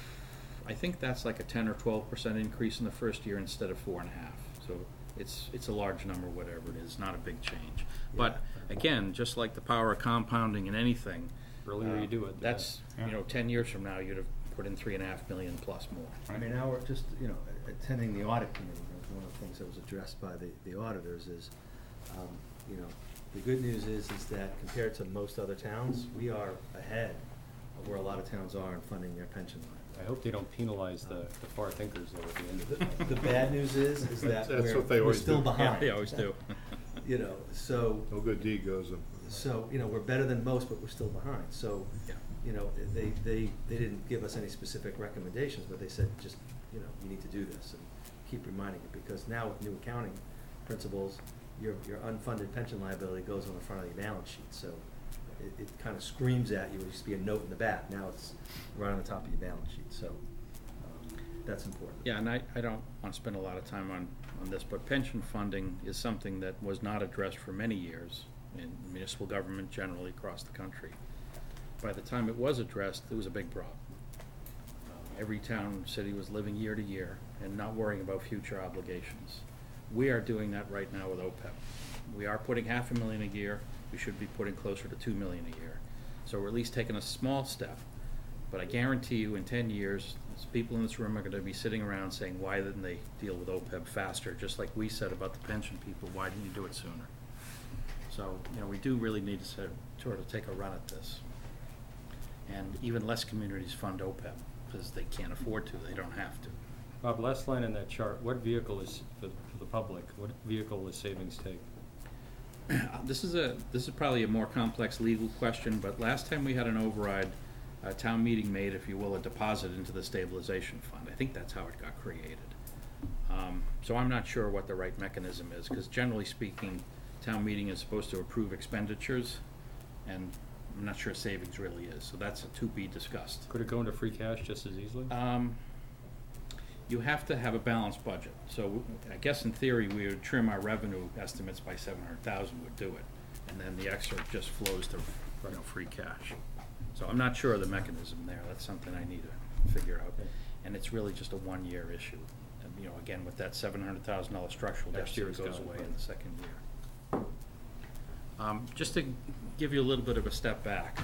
I think that's like a ten or twelve percent increase in the first year instead of four and a half. So it's, it's a large number, whatever it is, not a big change. But again, just like the power of compounding in anything. Earlier uh, you do it, the That's, better. you know, ten years from now, you'd have put in three and a half million plus more. I mean, now we're just, you know, attending the audit committee, that was one of the things that was addressed by the, the auditors is, um, you know, the good news is, is that compared to most other towns, we are ahead of where a lot of towns are in funding their pension line. I hope they don't penalize the, the far thinkers though at the end of The, it. the bad news is, is that That's we're, what they we're always still do. Yeah, behind. they always do. You know, so, No good deed goes un- so, you know, we're better than most, but we're still behind, so, Yeah. you know, they, they, they didn't give us any specific recommendations, but they said, just, you know, you need to do this, and keep reminding it, because now with new accounting principles, your, your unfunded pension liability goes on the front of your balance sheet, so it, it kind of screams at you, it used to be a note in the back, now it's right on the top of your balance sheet, so, um, that's important. Yeah, and I, I don't want to spend a lot of time on, on this, but pension funding is something that was not addressed for many years in municipal government generally across the country. By the time it was addressed, it was a big problem. Uh, Every town, city was living year to year and not worrying about future obligations. We are doing that right now with O P E B. We are putting half a million a year, we should be putting closer to two million a year. So we're at least taking a small step, but I guarantee you in ten years, these people in this room are gonna be sitting around saying, why didn't they deal with O P E B faster? Just like we said about the pension people, why didn't you do it sooner? So, you know, we do really need to sort of, sort of take a run at this. And even less communities fund O P E B, because they can't afford to, they don't have to. Bob, last line in that chart, what vehicle is, for for the public, what vehicle will savings take? This is a, this is probably a more complex legal question, but last time we had an override, uh, town meeting made, if you will, a deposit into the stabilization fund. I think that's how it got created. Um, so I'm not sure what the right mechanism is, because generally speaking, town meeting is supposed to approve expenditures, and I'm not sure savings really is, so that's a to be discussed. Could it go into free cash just as easily? Um, you have to have a balanced budget. So I guess in theory, we would trim our revenue estimates by seven hundred thousand would do it. And then the extra just flows to, you know, free cash. So I'm not sure of the mechanism there. That's something I need to figure out. Okay. And it's really just a one-year issue. And, you know, again, with that seven hundred thousand dollar structural Next year deficit, it is goes gone, away right. in the second year. Um, just to give you a little bit of a step back,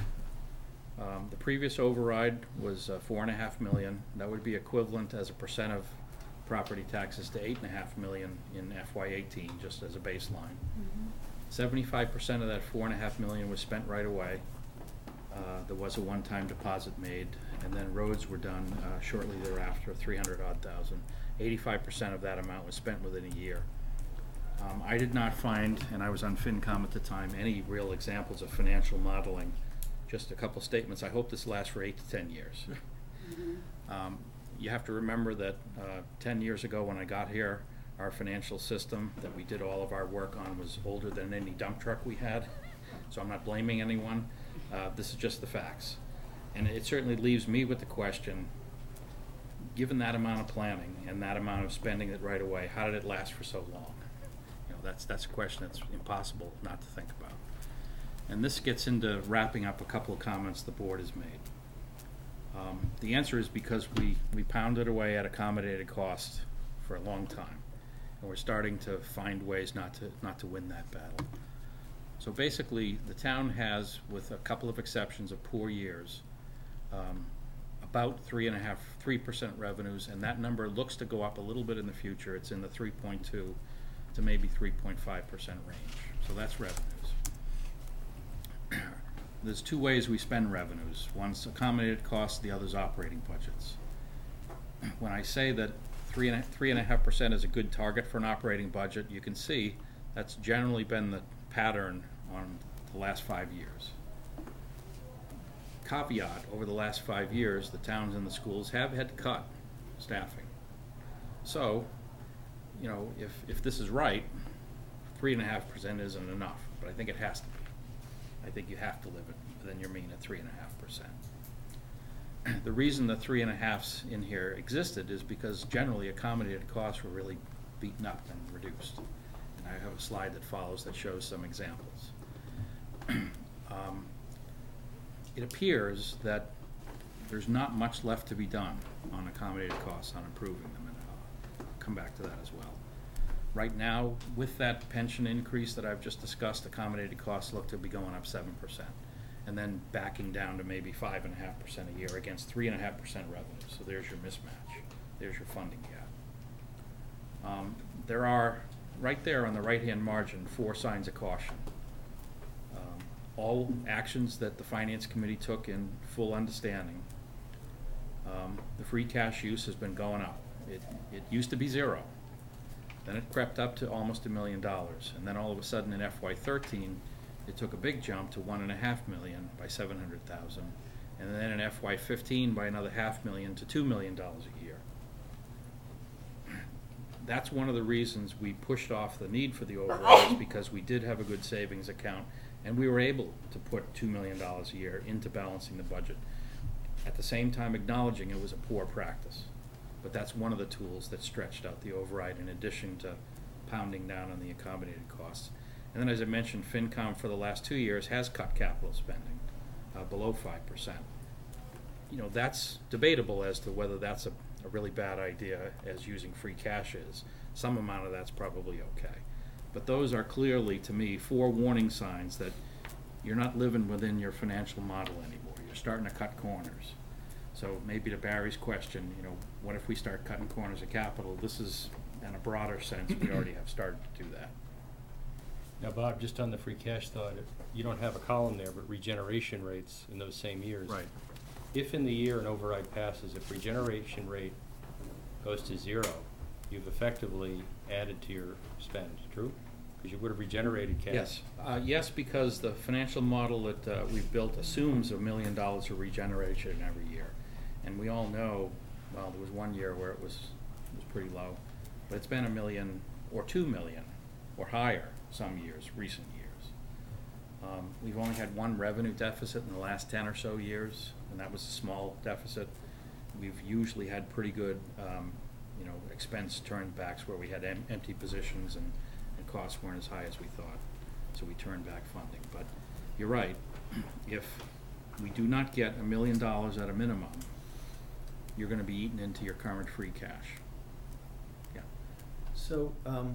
Um, the previous override was uh, four and a half million. That would be equivalent as a percent of property taxes to eight and a half million in F Y eighteen, just as a baseline. Seventy-five percent of that four and a half million was spent right away. Uh, there was a one-time deposit made, and then roads were done uh, shortly thereafter, three hundred odd thousand. Eighty-five percent of that amount was spent within a year. Um, I did not find, and I was on FinCom at the time, any real examples of financial modeling. Just a couple statements. I hope this lasts for eight to ten years. Um, you have to remember that uh, ten years ago when I got here, our financial system that we did all of our work on was older than any dump truck we had. So I'm not blaming anyone. Uh, this is just the facts. And it certainly leaves me with the question, given that amount of planning and that amount of spending it right away, how did it last for so long? You know, that's, that's a question that's impossible not to think about. And this gets into wrapping up a couple of comments the board has made. Um, the answer is because we, we pounded away at accommodated cost for a long time. And we're starting to find ways not to, not to win that battle. So basically, the town has, with a couple of exceptions of poor years, um, about three and a half, three percent revenues, and that number looks to go up a little bit in the future. It's in the three point two to maybe three point five percent range. So that's revenues. There's two ways we spend revenues. One's accommodated costs, the other's operating budgets. When I say that three and a, three and a half percent is a good target for an operating budget, you can see that's generally been the pattern on the last five years. Caveat, over the last five years, the towns and the schools have had to cut staffing. So, you know, if, if this is right, three and a half percent isn't enough, but I think it has to be. I think you have to live it within your mean at three and a half percent. The reason the three and a halfs in here existed is because generally accommodated costs were really beaten up and reduced. And I have a slide that follows that shows some examples. um, it appears that there's not much left to be done on accommodated costs, on improving them, and I'll come back to that as well. Right now, with that pension increase that I've just discussed, accommodated costs look to be going up seven percent, and then backing down to maybe five and a half percent a year against three and a half percent revenue. So there's your mismatch. There's your funding gap. Um, there are, right there on the right-hand margin, four signs of caution. Um, all actions that the Finance Committee took in full understanding. Um, the free cash use has been going up. It, it used to be zero. Then it crept up to almost a million dollars. And then all of a sudden in F Y thirteen, it took a big jump to one and a half million by seven hundred thousand. And then in F Y fifteen by another half million to two million dollars a year. That's one of the reasons we pushed off the need for the overrides, because we did have a good savings account and we were able to put two million dollars a year into balancing the budget. At the same time acknowledging it was a poor practice. But that's one of the tools that stretched out the override in addition to pounding down on the accommodated costs. And then, as I mentioned, FinCom for the last two years has cut capital spending uh, below five percent. You know, that's debatable as to whether that's a, a really bad idea, as using free cash is. Some amount of that's probably okay. But those are clearly, to me, four warning signs that you're not living within your financial model anymore. You're starting to cut corners. So maybe to Barry's question, you know, what if we start cutting corners of capital? This is, in a broader sense, we already have started to do that. Now, Bob, just on the free cash thought, if you don't have a column there, but regeneration rates in those same years. Right. If in the year an override passes, if regeneration rate goes to zero, you've effectively added to your spend, true? Because you would have regenerated cash. Yes, uh, yes, because the financial model that uh, we've built assumes a million dollars of regeneration every year. And we all know, well, there was one year where it was, was pretty low, but it's been a million or two million or higher some years, recent years. Um, we've only had one revenue deficit in the last ten or so years, and that was a small deficit. We've usually had pretty good, um, you know, expense turnbacks where we had em empty positions and, and costs weren't as high as we thought, so we turned back funding. But you're right, if we do not get a million dollars at a minimum, you're going to be eaten into your current free cash. Yeah. So, um,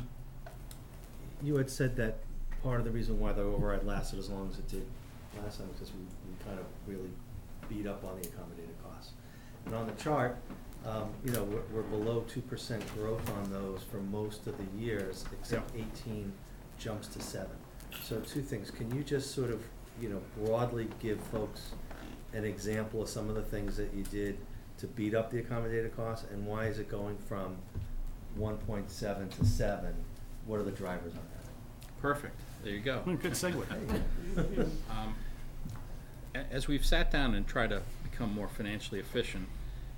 you had said that part of the reason why the override lasted as long as it did last time was because we, we kind of really beat up on the accommodated costs. And on the chart, um, you know, we're, we're below two percent growth on those for most of the years, except eighteen jumps to seven. So two things, can you just sort of, you know, broadly give folks an example of some of the things that you did to beat up the accommodated costs, and why is it going from one point seven to seven? What are the drivers on that? Perfect. There you go. Good segue. Um, a- as we've sat down and tried to become more financially efficient,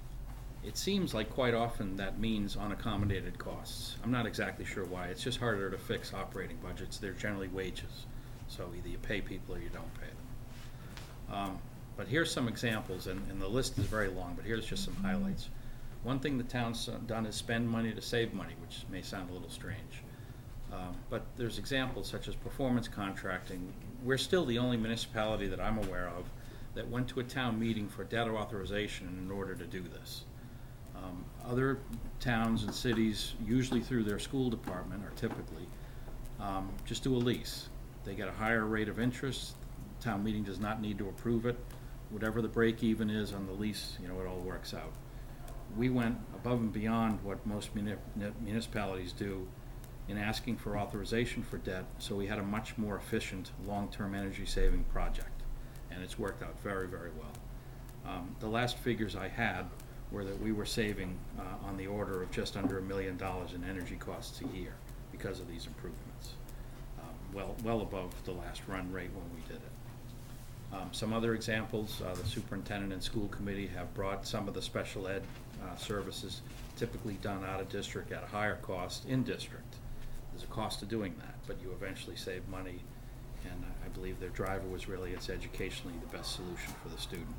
it seems like quite often that means unaccommodated costs. I'm not exactly sure why. It's just harder to fix operating budgets. They're generally wages. So either you pay people or you don't pay them. Um, but here's some examples, and, and the list is very long, but here's just some highlights. One thing the town's done is spend money to save money, which may sound a little strange. Um, but there's examples such as performance contracting. We're still the only municipality that I'm aware of that went to a town meeting for debt authorization in order to do this. Um, other towns and cities, usually through their school department, or typically, um, just do a lease. They get a higher rate of interest. Town meeting does not need to approve it. Whatever the break even is on the lease, you know, it all works out. We went above and beyond what most muni municipalities do in asking for authorization for debt, so we had a much more efficient long-term energy saving project, and it's worked out very, very well. Um, the last figures I had were that we were saving uh, on the order of just under a million dollars in energy costs a year because of these improvements, um, well, well above the last run rate when we did it. Um, some other examples, uh, the superintendent and school committee have brought some of the special ed uh, services typically done out of district at a higher cost in district. There's a cost to doing that, but you eventually save money, and I believe their driver was really it's educationally the best solution for the student.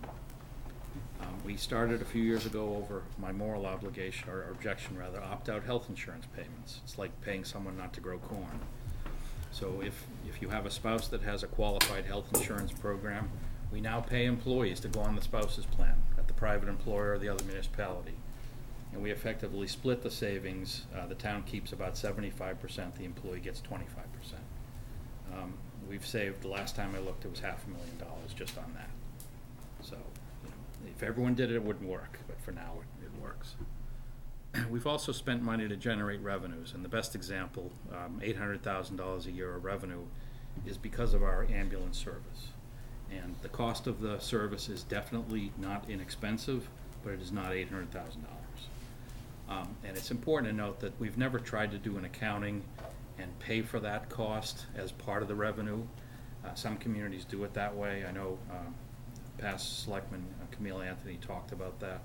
Um, we started a few years ago over my moral obligation, or objection rather, opt-out health insurance payments. It's like paying someone not to grow corn. So if, if you have a spouse that has a qualified health insurance program, we now pay employees to go on the spouse's plan at the private employer or the other municipality. And we effectively split the savings. Uh, the town keeps about seventy-five percent, the employee gets twenty-five percent. Um, we've saved, the last time I looked, it was half a million dollars just on that. So, you know, if everyone did it, it wouldn't work, but for now it, it works. We've also spent money to generate revenues, and the best example, um, eight hundred thousand dollars a year of revenue, is because of our ambulance service. And the cost of the service is definitely not inexpensive, but it is not eight hundred thousand dollars. Um, and it's important to note that we've never tried to do an accounting and pay for that cost as part of the revenue. Uh, some communities do it that way. I know um, past Selectman uh, Camille Anthony talked about that.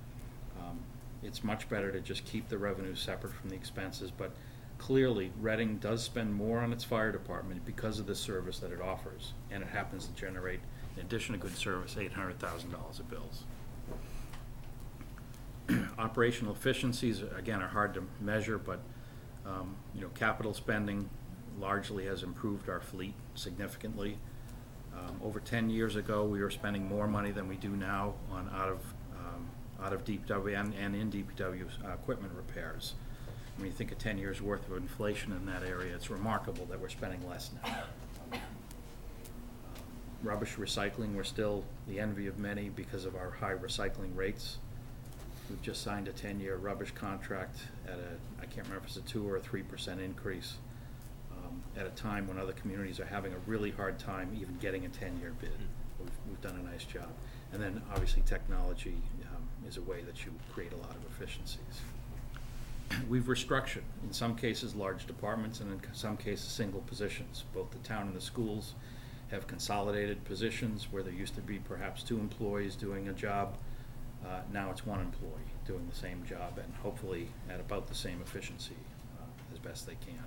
Um, it's much better to just keep the revenue separate from the expenses, but clearly Reading does spend more on its fire department because of the service that it offers, and it happens to generate, in addition to good service, eight hundred thousand dollars of bills. Operational efficiencies, again, are hard to measure, but um, you know, capital spending largely has improved our fleet significantly. Um, over ten years ago, we were spending more money than we do now on out of um, out of D P W and, and in D P W uh, equipment repairs. When you think of ten years worth of inflation in that area, it's remarkable that we're spending less now. Um, rubbish recycling, we're still the envy of many because of our high recycling rates. We've just signed a ten-year rubbish contract at a, I can't remember if it's a two or a three percent increase, um, at a time when other communities are having a really hard time even getting a ten-year bid. We've, we've done a nice job. And then obviously technology um, is a way that you create a lot of efficiencies. We've restructured, in some cases, large departments, and in some cases, single positions. Both the town and the schools have consolidated positions where there used to be perhaps two employees doing a job. Uh, now it's one employee doing the same job, and hopefully at about the same efficiency uh, as best they can.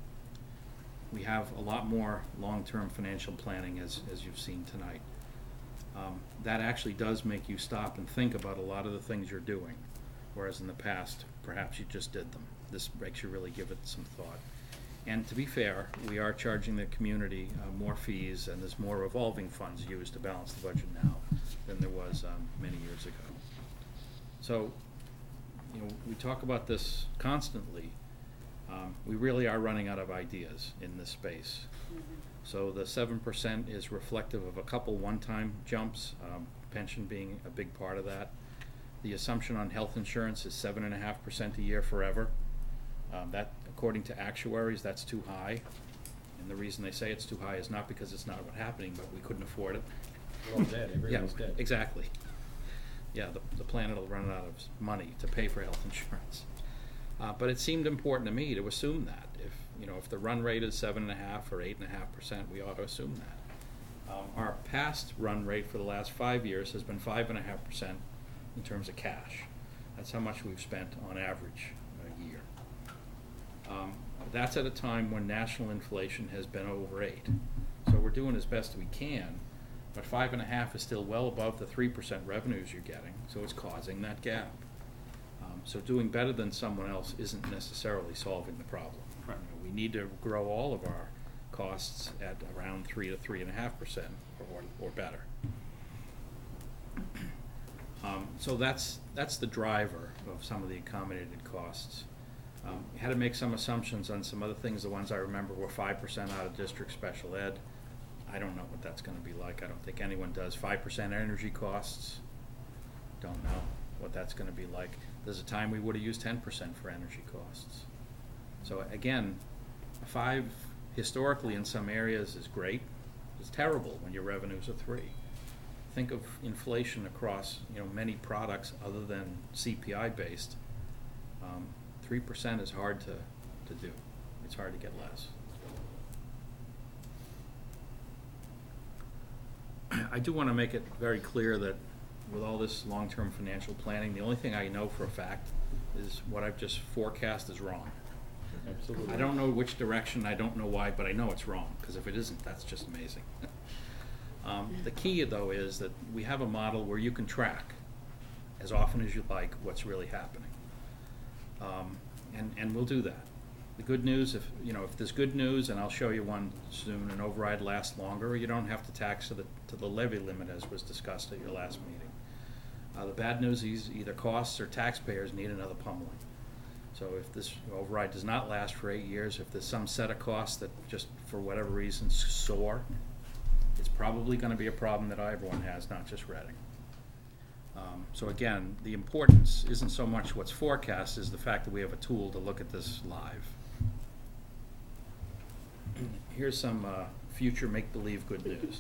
We have a lot more long-term financial planning, as, as you've seen tonight. Um, that actually does make you stop and think about a lot of the things you're doing, whereas in the past, perhaps you just did them. This makes you really give it some thought. And to be fair, we are charging the community uh, more fees, and there's more revolving funds used to balance the budget now than there was um, many years ago. So, you know, we talk about this constantly. Um, we really are running out of ideas in this space. So the seven percent is reflective of a couple one-time jumps, um, pension being a big part of that. The assumption on health insurance is seven and a half percent a year forever. Um, that, according to actuaries, that's too high. And the reason they say it's too high is not because it's not what's happening, but we couldn't afford it. We're all dead, everyone's Yeah, dead. exactly. Yeah, the, the planet will run out of money to pay for health insurance. Uh, but it seemed important to me to assume that. If, you know, if the run rate is seven and a half or eight and a half percent, we ought to assume that. Um, our past run rate for the last five years has been five and a half percent in terms of cash. That's how much we've spent on average a year. Um, that's at a time when national inflation has been over eight. So we're doing as best we can, but five and a half is still well above the three percent revenues you're getting, so it's causing that gap. Um, so doing better than someone else isn't necessarily solving the problem. Right. You know, we need to grow all of our costs at around three to three and a half percent or, or better. Um, so that's, that's the driver of some of the accommodated costs. Um, we had to make some assumptions on some other things. The ones I remember were five percent out of district special ed. I don't know what that's going to be like. I don't think anyone does. five percent energy costs. Don't know what that's going to be like. There's a time we would have used ten percent for energy costs. So again, five historically in some areas is great. It's terrible when your revenues are three. Think of inflation across, you know, many products other than C P I based. Um, three percent is hard to, to do. It's hard to get less. I do want to make it very clear that with all this long-term financial planning, the only thing I know for a fact is what I've just forecast is wrong. Absolutely. I don't know which direction, I don't know why, but I know it's wrong, because if it isn't, that's just amazing. um, the key, though, is that we have a model where you can track as often as you like what's really happening. Um, and, and we'll do that. The good news, if you know, if there's good news, and I'll show you one soon, an override lasts longer, you don't have to tax to the, to the levy limit as was discussed at your last meeting. Uh, the bad news is either costs or taxpayers need another pummeling. So if this override does not last for eight years, if there's some set of costs that just for whatever reason soar, it's probably going to be a problem that everyone has, not just Reading. Um, so again, the importance isn't so much what's forecast as the fact that we have a tool to look at this live. Here's some uh, future make-believe good news.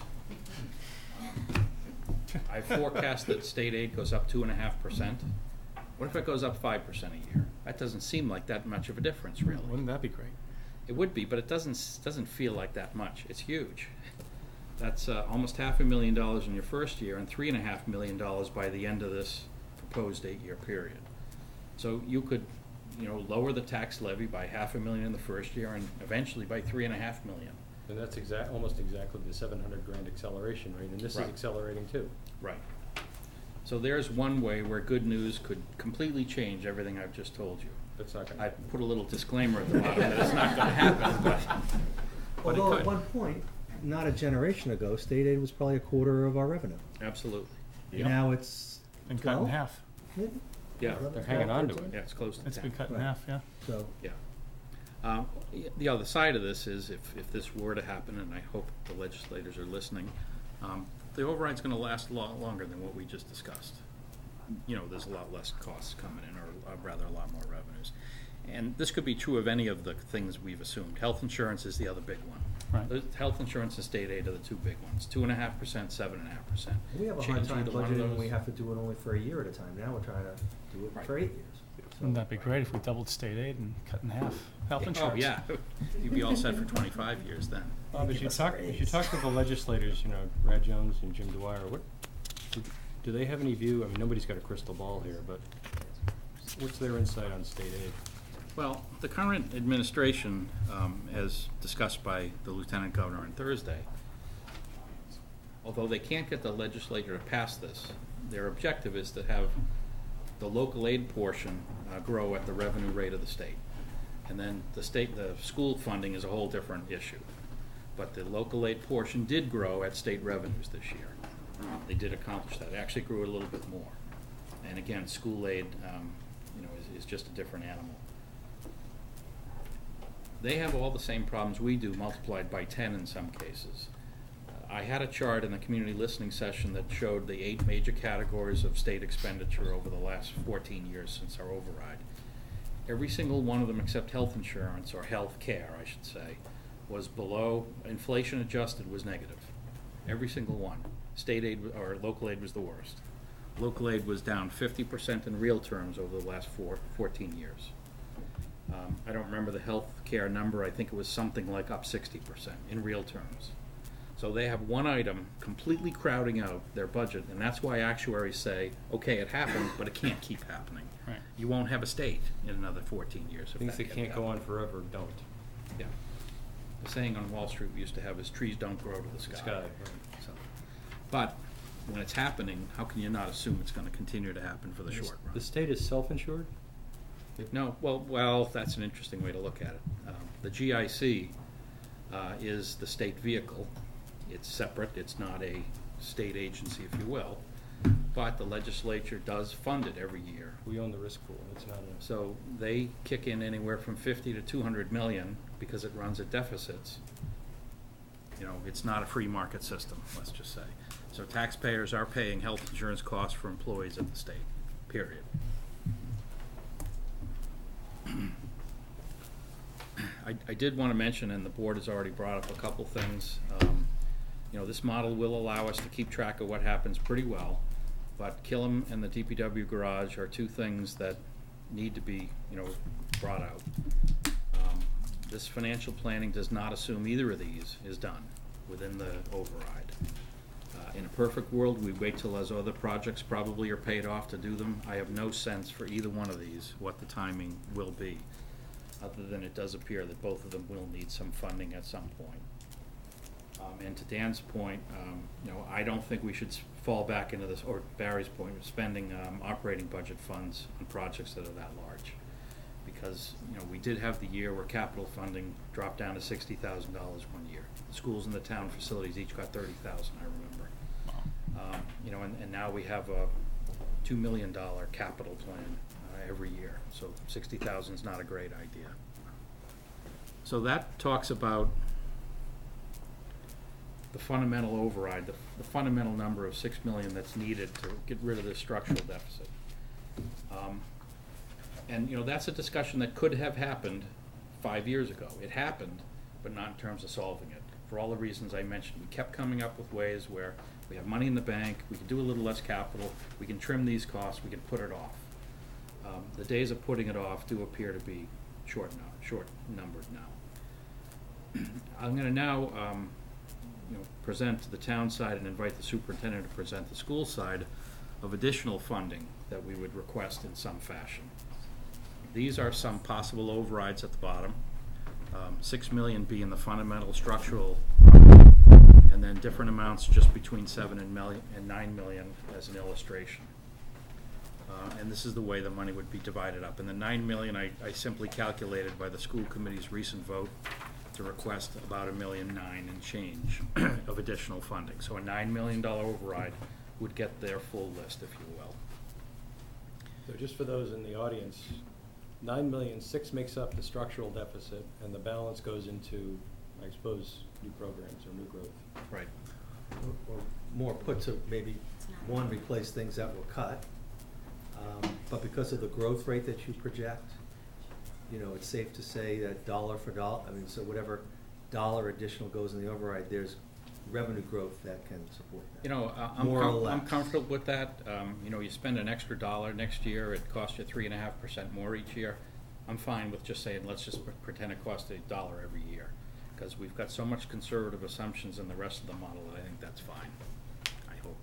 I forecast that state aid goes up two and a half percent. What if it goes up five percent a year? That doesn't seem like that much of a difference, really. Wouldn't that be great? It would be, but it doesn't doesn't feel like that much. It's huge. That's uh, almost half a million dollars in your first year, and three and a half million dollars by the end of this proposed eight-year period. So you could, you know, lower the tax levy by half a million in the first year, and eventually by three and a half million. And that's exact, almost exactly the seven hundred grand acceleration rate, and this Right. is accelerating too. Right. So there's one way where good news could completely change everything I've just told you. That's not I gonna. put a little disclaimer at the bottom that it's not going to happen, but, but it Although at could. one point, not a generation ago, state aid was probably a quarter of our revenue. Absolutely. Yep. Now it's Been cut in twelve? half. Yeah. They're hanging on to it. Yeah, it's close to It's ten. been cut in Right. half, yeah. So, Yeah. Um, y- the other side of this is if, if this were to happen, and I hope the legislators are listening, um, the override's going to last a lot longer than what we just discussed. You know, there's a lot less costs coming in, or uh, rather a lot more revenues. And this could be true of any of the things we've assumed. Health insurance is the other big one. Right. The health insurance and state aid are the two big ones, two and a half percent, seven and a half percent. We have a hard Change time either one of budgeting when those. we have to do it only for a year at a time. Now we're trying to do it Right. for eight years. Wouldn't that be great if we doubled state aid and cut in half health insurance? Oh, yeah, you'd be all set for twenty-five years then. Bob, as Give you us a talk, as you raise. talk to the legislators, you know, Brad Jones and Jim Dwyer, what, do, do they have any view, I mean, nobody's got a crystal ball here, but what's their insight on state aid? Well, the current administration, um, as discussed by the Lieutenant Governor on Thursday, although they can't get the legislature to pass this, their objective is to have the local aid portion uh, grow at the revenue rate of the state. And then the state, the school funding is a whole different issue. But the local aid portion did grow at state revenues this year. They did accomplish that. It actually grew a little bit more. And again, school aid, um, you know, is, is just a different animal. They have all the same problems we do, multiplied by ten in some cases. Uh, I had a chart in the community listening session that showed the eight major categories of state expenditure over the last fourteen years since our override. Every single one of them except health insurance, or health care, I should say, was below, inflation adjusted was negative. Every single one. State aid, or local aid was the worst. Local aid was down fifty percent in real terms over the last four, fourteen years. Um, I don't remember the health care number, I think it was something like up sixty percent in real terms. So they have one item completely crowding out their budget, and that's why actuaries say, okay, it happened, but it can't keep happening. Right. You won't have a state in another fourteen years if Things that that kept can't go on happening. forever don't. Yeah. The saying on Wall Street we used to have is trees don't grow to the sky. Sky, right. So, but when it's happening, how can you not assume it's gonna continue to happen for the short run? The state is self-insured? No, well, well, that's an interesting way to look at it. Um, the G I C uh, is the state vehicle. It's separate, it's not a state agency, if you will, but the legislature does fund it every year. We own the risk pool, it's not a. So they kick in anywhere from fifty to two hundred million because it runs at deficits. You know, it's not a free market system, let's just say. So taxpayers are paying health insurance costs for employees at the state, period. I, I did want to mention, and the board has already brought up a couple things. Um, you know, this model will allow us to keep track of what happens pretty well, but Killam and the D P W garage are two things that need to be, you know, brought out. Um, this financial planning does not assume either of these is done within the override. Uh, in a perfect world, we wait till those other projects probably are paid off to do them. I have no sense for either one of these what the timing will be, other than it does appear that both of them will need some funding at some point. Um, and to Dan's point, um, you know, I don't think we should s- fall back into this, or Barry's point, of spending um, operating budget funds on projects that are that large. Because, you know, we did have the year where capital funding dropped down to sixty thousand dollars one year. The schools and the town facilities each got thirty thousand, I remember. Um, you know, and, and now we have a two million dollar capital plan uh, every year, so sixty thousand is not a great idea. So that talks about the fundamental override, the, the fundamental number of six million that's needed to get rid of this structural deficit. Um, and, you know, that's a discussion that could have happened five years ago. It happened, but not in terms of solving it. For all the reasons I mentioned, we kept coming up with ways where we have money in the bank, we can do a little less capital, we can trim these costs, we can put it off. Um, the days of putting it off do appear to be short now, short numbered now. I'm gonna now, um, you know, present to the town side and invite the superintendent to present the school side of additional funding that we would request in some fashion. These are some possible overrides at the bottom. Um, six million being the fundamental structural, and then different amounts just between seven and million and nine million as an illustration. Uh, and this is the way the money would be divided up. And the nine million I, I simply calculated by the school committee's recent vote to request about a million nine and change of additional funding. So a nine million dollar override would get their full list, if you will. So just for those in the audience, nine million, six makes up the structural deficit, and the balance goes into, I suppose, new programs or new growth. Right. Or or more put to maybe, one, replace things that were cut. Um, But because of the growth rate that you project, you know, it's safe to say that dollar for dollar, I mean, so whatever dollar additional goes in the override, there's revenue growth that can support that. You know, uh, I'm, More or com- I'm less. comfortable with that. Um, you know, you spend an extra dollar next year, it costs you three and a half percent more each year. I'm fine with just saying, let's just pre- pretend it costs a dollar every year. Because we've got so much conservative assumptions in the rest of the model that I think that's fine, I hope.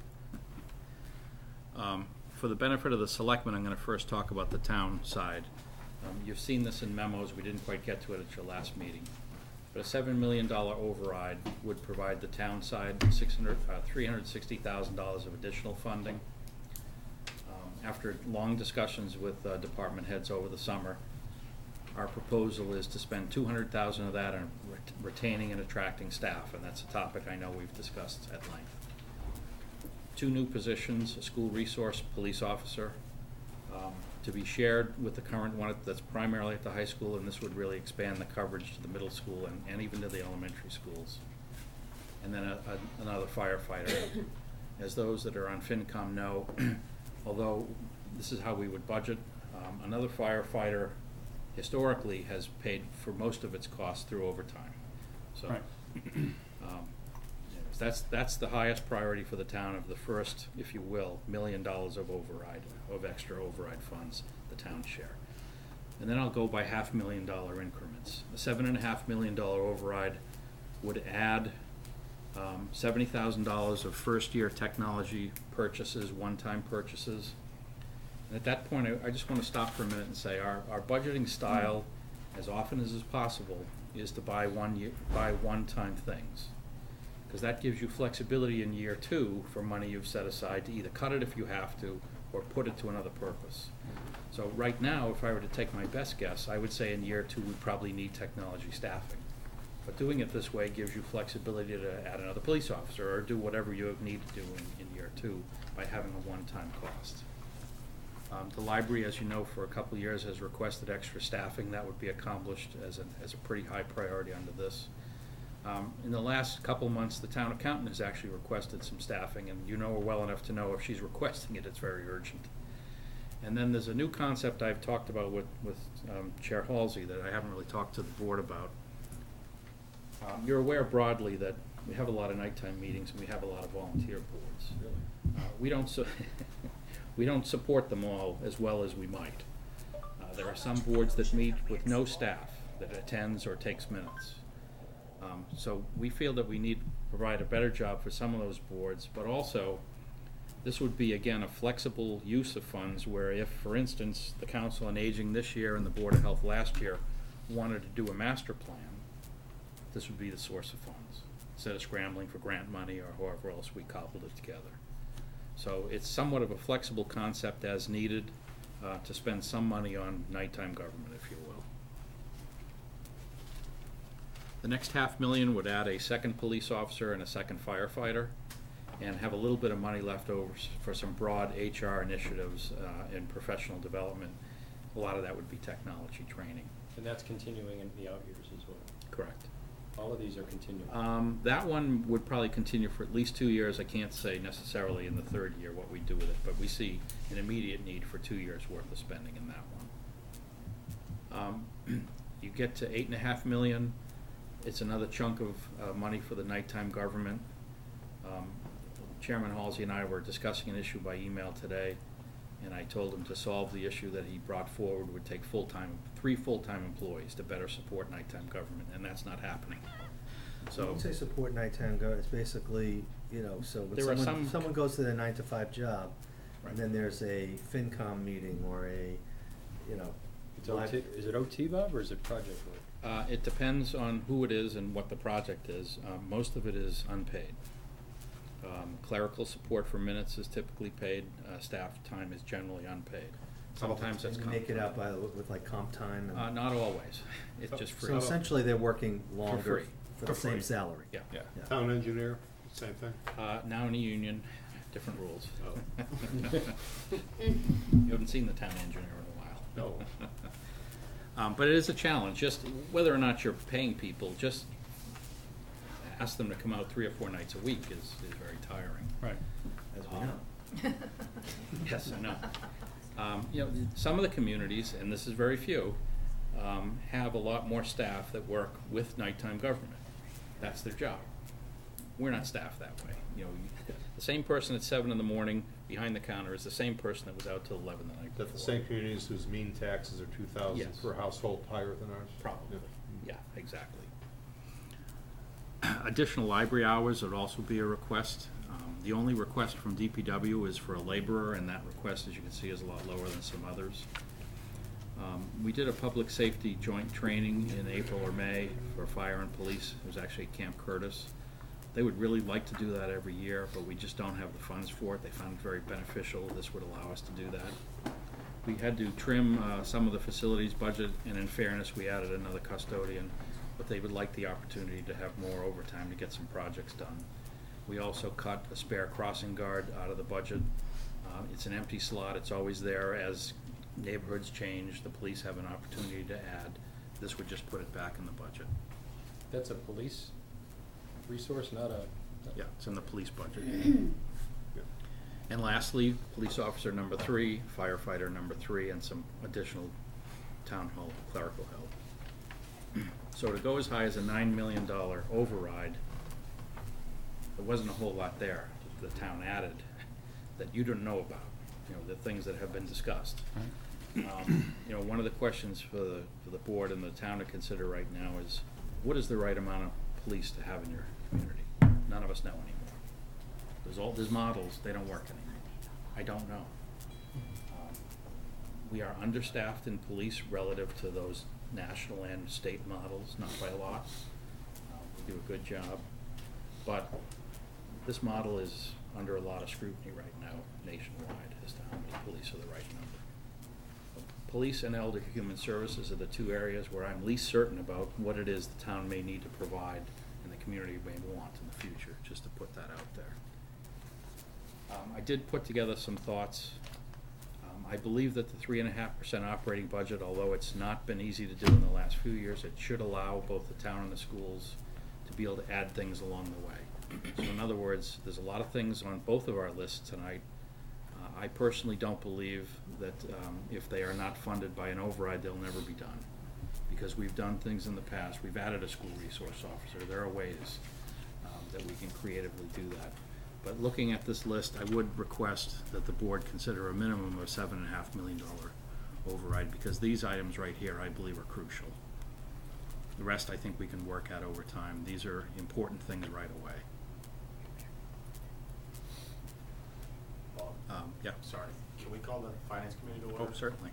Um, for the benefit of the selectmen, I'm gonna first talk about the town side. Um, you've seen this in memos, we didn't quite get to it at your last meeting. But a seven million dollar override would provide the town side six hundred, uh, three hundred sixty thousand dollars of additional funding. Um, after long discussions with uh, department heads over the summer, our proposal is to spend two hundred thousand dollars of that on ret- retaining and attracting staff, and that's a topic I know we've discussed at length. Two new positions, a school resource police officer, um, to be shared with the current one that's primarily at the high school, and this would really expand the coverage to the middle school and, and even to the elementary schools. And then a, a, another firefighter. As those that are on FinCom know, although this is how we would budget, um, another firefighter historically has paid for most of its costs through overtime. So, Right. um, that's, that's the highest priority for the town of the first, if you will, million dollars of override, of extra override funds, the town share. And then I'll go by half million dollar increments. A seven and a half million dollar override would add um, seventy thousand dollars of first year technology purchases, one-time purchases. And at that point, I, I just want to stop for a minute and say our, our budgeting style, as often as is possible, is to buy one year, buy one-time things. Because that gives you flexibility in year two for money you've set aside to either cut it if you have to or put it to another purpose. So right now, if I were to take my best guess, I would say in year two we probably need technology staffing. But doing it this way gives you flexibility to add another police officer or do whatever you need to do in, in year two by having a one-time cost. Um, the library, as you know, for a couple of years has requested extra staffing. That would be accomplished as a, as a pretty high priority under this. Um, in the last couple of months, the town accountant has actually requested some staffing, and you know her well enough to know if she's requesting it, it's very urgent. And then there's a new concept I've talked about with, with um, Chair Halsey that I haven't really talked to the board about. Um, you're aware broadly that we have a lot of nighttime meetings and we have a lot of volunteer boards. Really? Uh, we don't su we don't support them all as well as we might. Uh, there are some boards that meet with no staff that attends or takes minutes. Um, so we feel that we need to provide a better job for some of those boards, but also this would be, again, a flexible use of funds where if, for instance, the Council on Aging this year and the Board of Health last year wanted to do a master plan, this would be the source of funds, instead of scrambling for grant money or however else we cobbled it together. So it's somewhat of a flexible concept as needed uh, to spend some money on nighttime government, if you will. The next half million would add a second police officer and a second firefighter and have a little bit of money left over for some broad H R initiatives uh, and professional development. A lot of that would be technology training. And that's continuing in the out years as well. Correct. All of these are continuing. Um, that one would probably continue for at least two years. I can't say necessarily in the third year what we do with it, but we see an immediate need for two years worth of spending in that one. Um, you get to eight and a half million. It's another chunk of uh, money for the nighttime government. Um, Chairman Halsey and I were discussing an issue by email today, and I told him to solve the issue that he brought forward would take full-time, three full-time employees to better support nighttime government, and that's not happening. So When you say support nighttime go, it's basically, you know, so when There are someone, some- someone goes to their nine to five job, Right. and then there's a FinCom meeting or a, you know, It's live- O T, is it O T, Bob, or is it project work? Uh, it depends on who it is and what the project is. Uh, most of it is unpaid. Um, clerical support for minutes is typically paid. Uh, staff time is generally unpaid. Sometimes and it's you comp make it time. up by, with like comp time and. Uh, not always. It's just free. So essentially, they're working longer free. for the For same free. salary. Yeah. Yeah. Yeah. Town engineer, same thing. Uh, now in a union, different rules. Oh. You haven't seen the town engineer in a while. No. Um, but it is a challenge, just whether or not you're paying people, just ask them to come out three or four nights a week is, is very tiring. Right. As we Um, know. Yes, I know. Um, you know, some of the communities, and this is very few, um, have a lot more staff that work with nighttime government. That's their job. We're not staffed that way. You know, the same person at seven in the morning behind the counter is the same person that was out till eleven the night before. That the same communities whose mean taxes are two thousand Yes. per household higher than ours? Probably, Yeah. yeah, exactly. Additional library hours would also be a request. Um, The only request from D P W is for a laborer, and that request, as you can see, is a lot lower than some others. Um, We did a public safety joint training in April or May for fire and police. It was actually at Camp Curtis. They would really like to do that every year, but we just don't have the funds for it. They found it very beneficial. This would allow us to do that. We had to trim uh, some of the facilities budget, and in fairness, we added another custodian, but they would like the opportunity to have more overtime to get some projects done. We also cut a spare crossing guard out of the budget. Uh, It's an empty slot. It's always there. As neighborhoods change, the police have an opportunity to add. This would just put it back in the budget. That's a police resource, not a. Yeah, it's in the police budget. And lastly, police officer number three, firefighter number three, and some additional town hall clerical help. So to go as high as a nine million dollar override, there wasn't a whole lot there that the town added that you don't know about, you know, the things that have been discussed. Um, you know, one of the questions for the, for the board and the town to consider right now is, what is the right amount of police to have in your community? None of us know anymore. There's all, there's models, they don't work anymore. I don't know. Um, We are understaffed in police relative to those national and state models, not by a lot. Uh, We do a good job, but this model is under a lot of scrutiny right now nationwide as to how many police are the right number. Police and elder human services are the two areas where I'm least certain about what it is the town may need to provide and the community may want in the future, just to put that out there. Um, I did put together some thoughts. Um, I believe that the three and a half percent operating budget, although it's not been easy to do in the last few years, it should allow both the town and the schools to be able to add things along the way. So in other words, there's a lot of things on both of our lists tonight. Uh, I personally don't believe that um, if they are not funded by an override, they'll never be done. Because we've done things in the past, we've added a school resource officer, there are ways um, that we can creatively do that. But looking at this list, I would request that the board consider a minimum of seven and a half million dollar override, because these items right here, I believe, are crucial. The rest, I think we can work out over time. These are important things right away. Bob, Um, yeah. sorry, can we call the finance committee to order? Oh, certainly.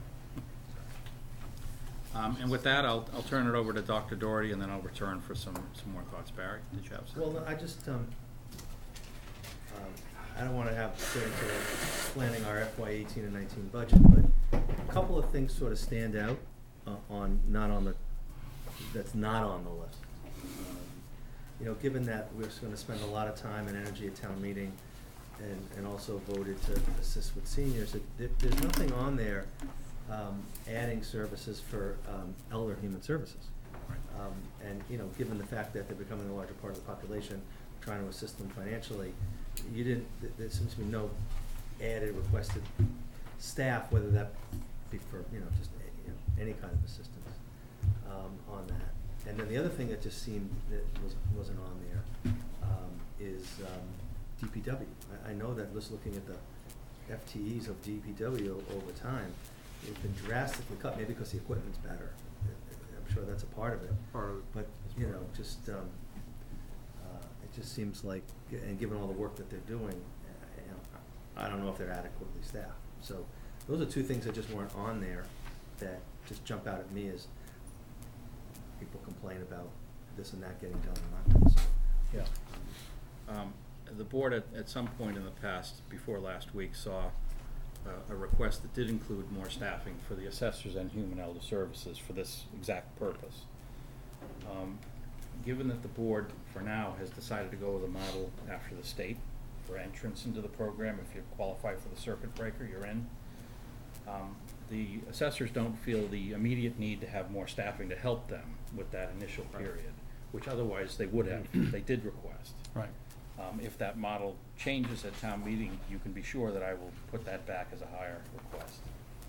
Um, and with that, I'll, I'll turn it over to Doctor Doherty, and then I'll return for some, some more thoughts. Barry, did you have something? Well, I just, um, um, I don't wanna have, get into planning our F Y eighteen and nineteen budget, but a couple of things sort of stand out, uh, on, not on the, that's not on the list. Um, You know, given that we're gonna spend a lot of time and energy at town meeting, and, and also voted to assist with seniors, it, there, there's nothing on there, um, adding services for, um, elder human services. Um, and, you know, given the fact that they're becoming a larger part of the population, trying to assist them financially, you didn't, th- there seems to be no added requested staff, whether that be for, you know, just, a- you know, any kind of assistance, um, on that. And then the other thing that just seemed, that was, wasn't on there, um, is, um, D P W. I, I know that just looking at the F T Es of D P W over time, it's been drastically cut, maybe because the equipment's better. I'm sure that's a part of it. Part of it. But, you know, just, um, uh, it just seems like, and given all the work that they're doing, uh, you know, I don't know if they're adequately staffed. So, those are two things that just weren't on there that just jump out at me as people complain about this and that getting done and not done, so. Yeah. Um, the board at, at some point in the past, before last week, saw uh, a request that did include more staffing for the assessors and human elder services for this exact purpose. Um, given that the board, for now, has decided to go with a model after the state for entrance into the program, if you qualify for the circuit breaker, you're in. Um, the assessors don't feel the immediate need to have more staffing to help them with that initial period, which otherwise they would have, they did request. Right. Um, if that model changes at town meeting, you can be sure that I will put that back as a higher request.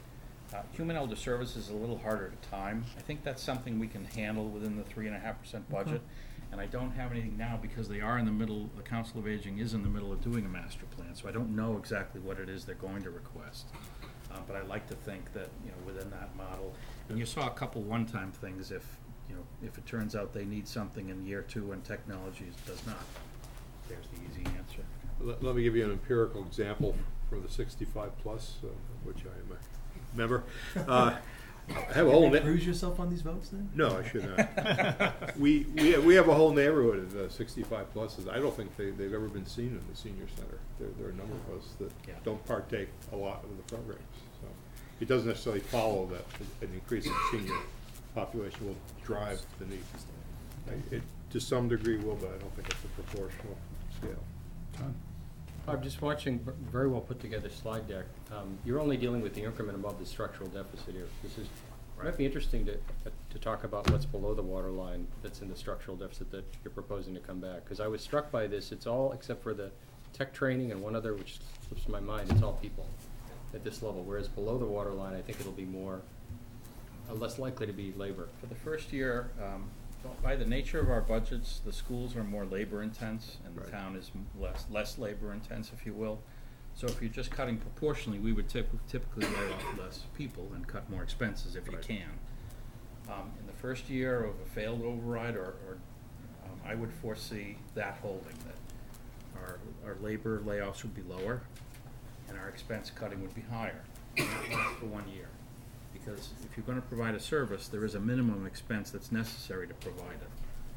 Uh, Human Elder Services is a little harder to time. I think that's something we can handle within the three and a half percent budget. And I don't have anything now because they are in the middle, the Council of Aging is in the middle of doing a master plan, so I don't know exactly what it is they're going to request. Uh, but I like to think that, you know, within that model, and you saw a couple one-time things if, you know, if it turns out they need something in year two and technology does not. There's the easy answer. Let, let me give you an empirical example from the sixty-five plus, uh, which I am a member. Uh, I have a whole. Can you na- cruise yourself on these votes then? No, I should not. we we have, we have a whole neighborhood of uh, sixty-five pluses. I don't think they they've ever been seen in the senior center. There there are a number of us that Yeah. don't partake a lot of the programs. So it doesn't necessarily follow that an increase in senior population will drive the need. I- It to some degree will, but I don't think it's a proportional scale. John? I'm just watching v- very well put together slide deck. Um, you're only dealing with the increment above the structural deficit here. This is, it might be interesting to, to talk about what's below the water line that's in the structural deficit that you're proposing to come back. Because I was struck by this, it's all, except for the tech training and one other, which slips my mind, it's all people at this level. Whereas below the water line, I think it'll be more, uh, less likely to be labor. For the first year, um, by the nature of our budgets, the schools are more labor intense and the Right. town is m- less, less labor intense, if you will. So if you're just cutting proportionally, we would typ- typically lay off less people and cut more expenses if you Right. can. Um, in the first year of a failed override, or, or um, I would foresee that holding, that our, our labor layoffs would be lower and our expense cutting would be higher, and that lasts for one year. Because if you're gonna provide a service, there is a minimum expense that's necessary to provide it.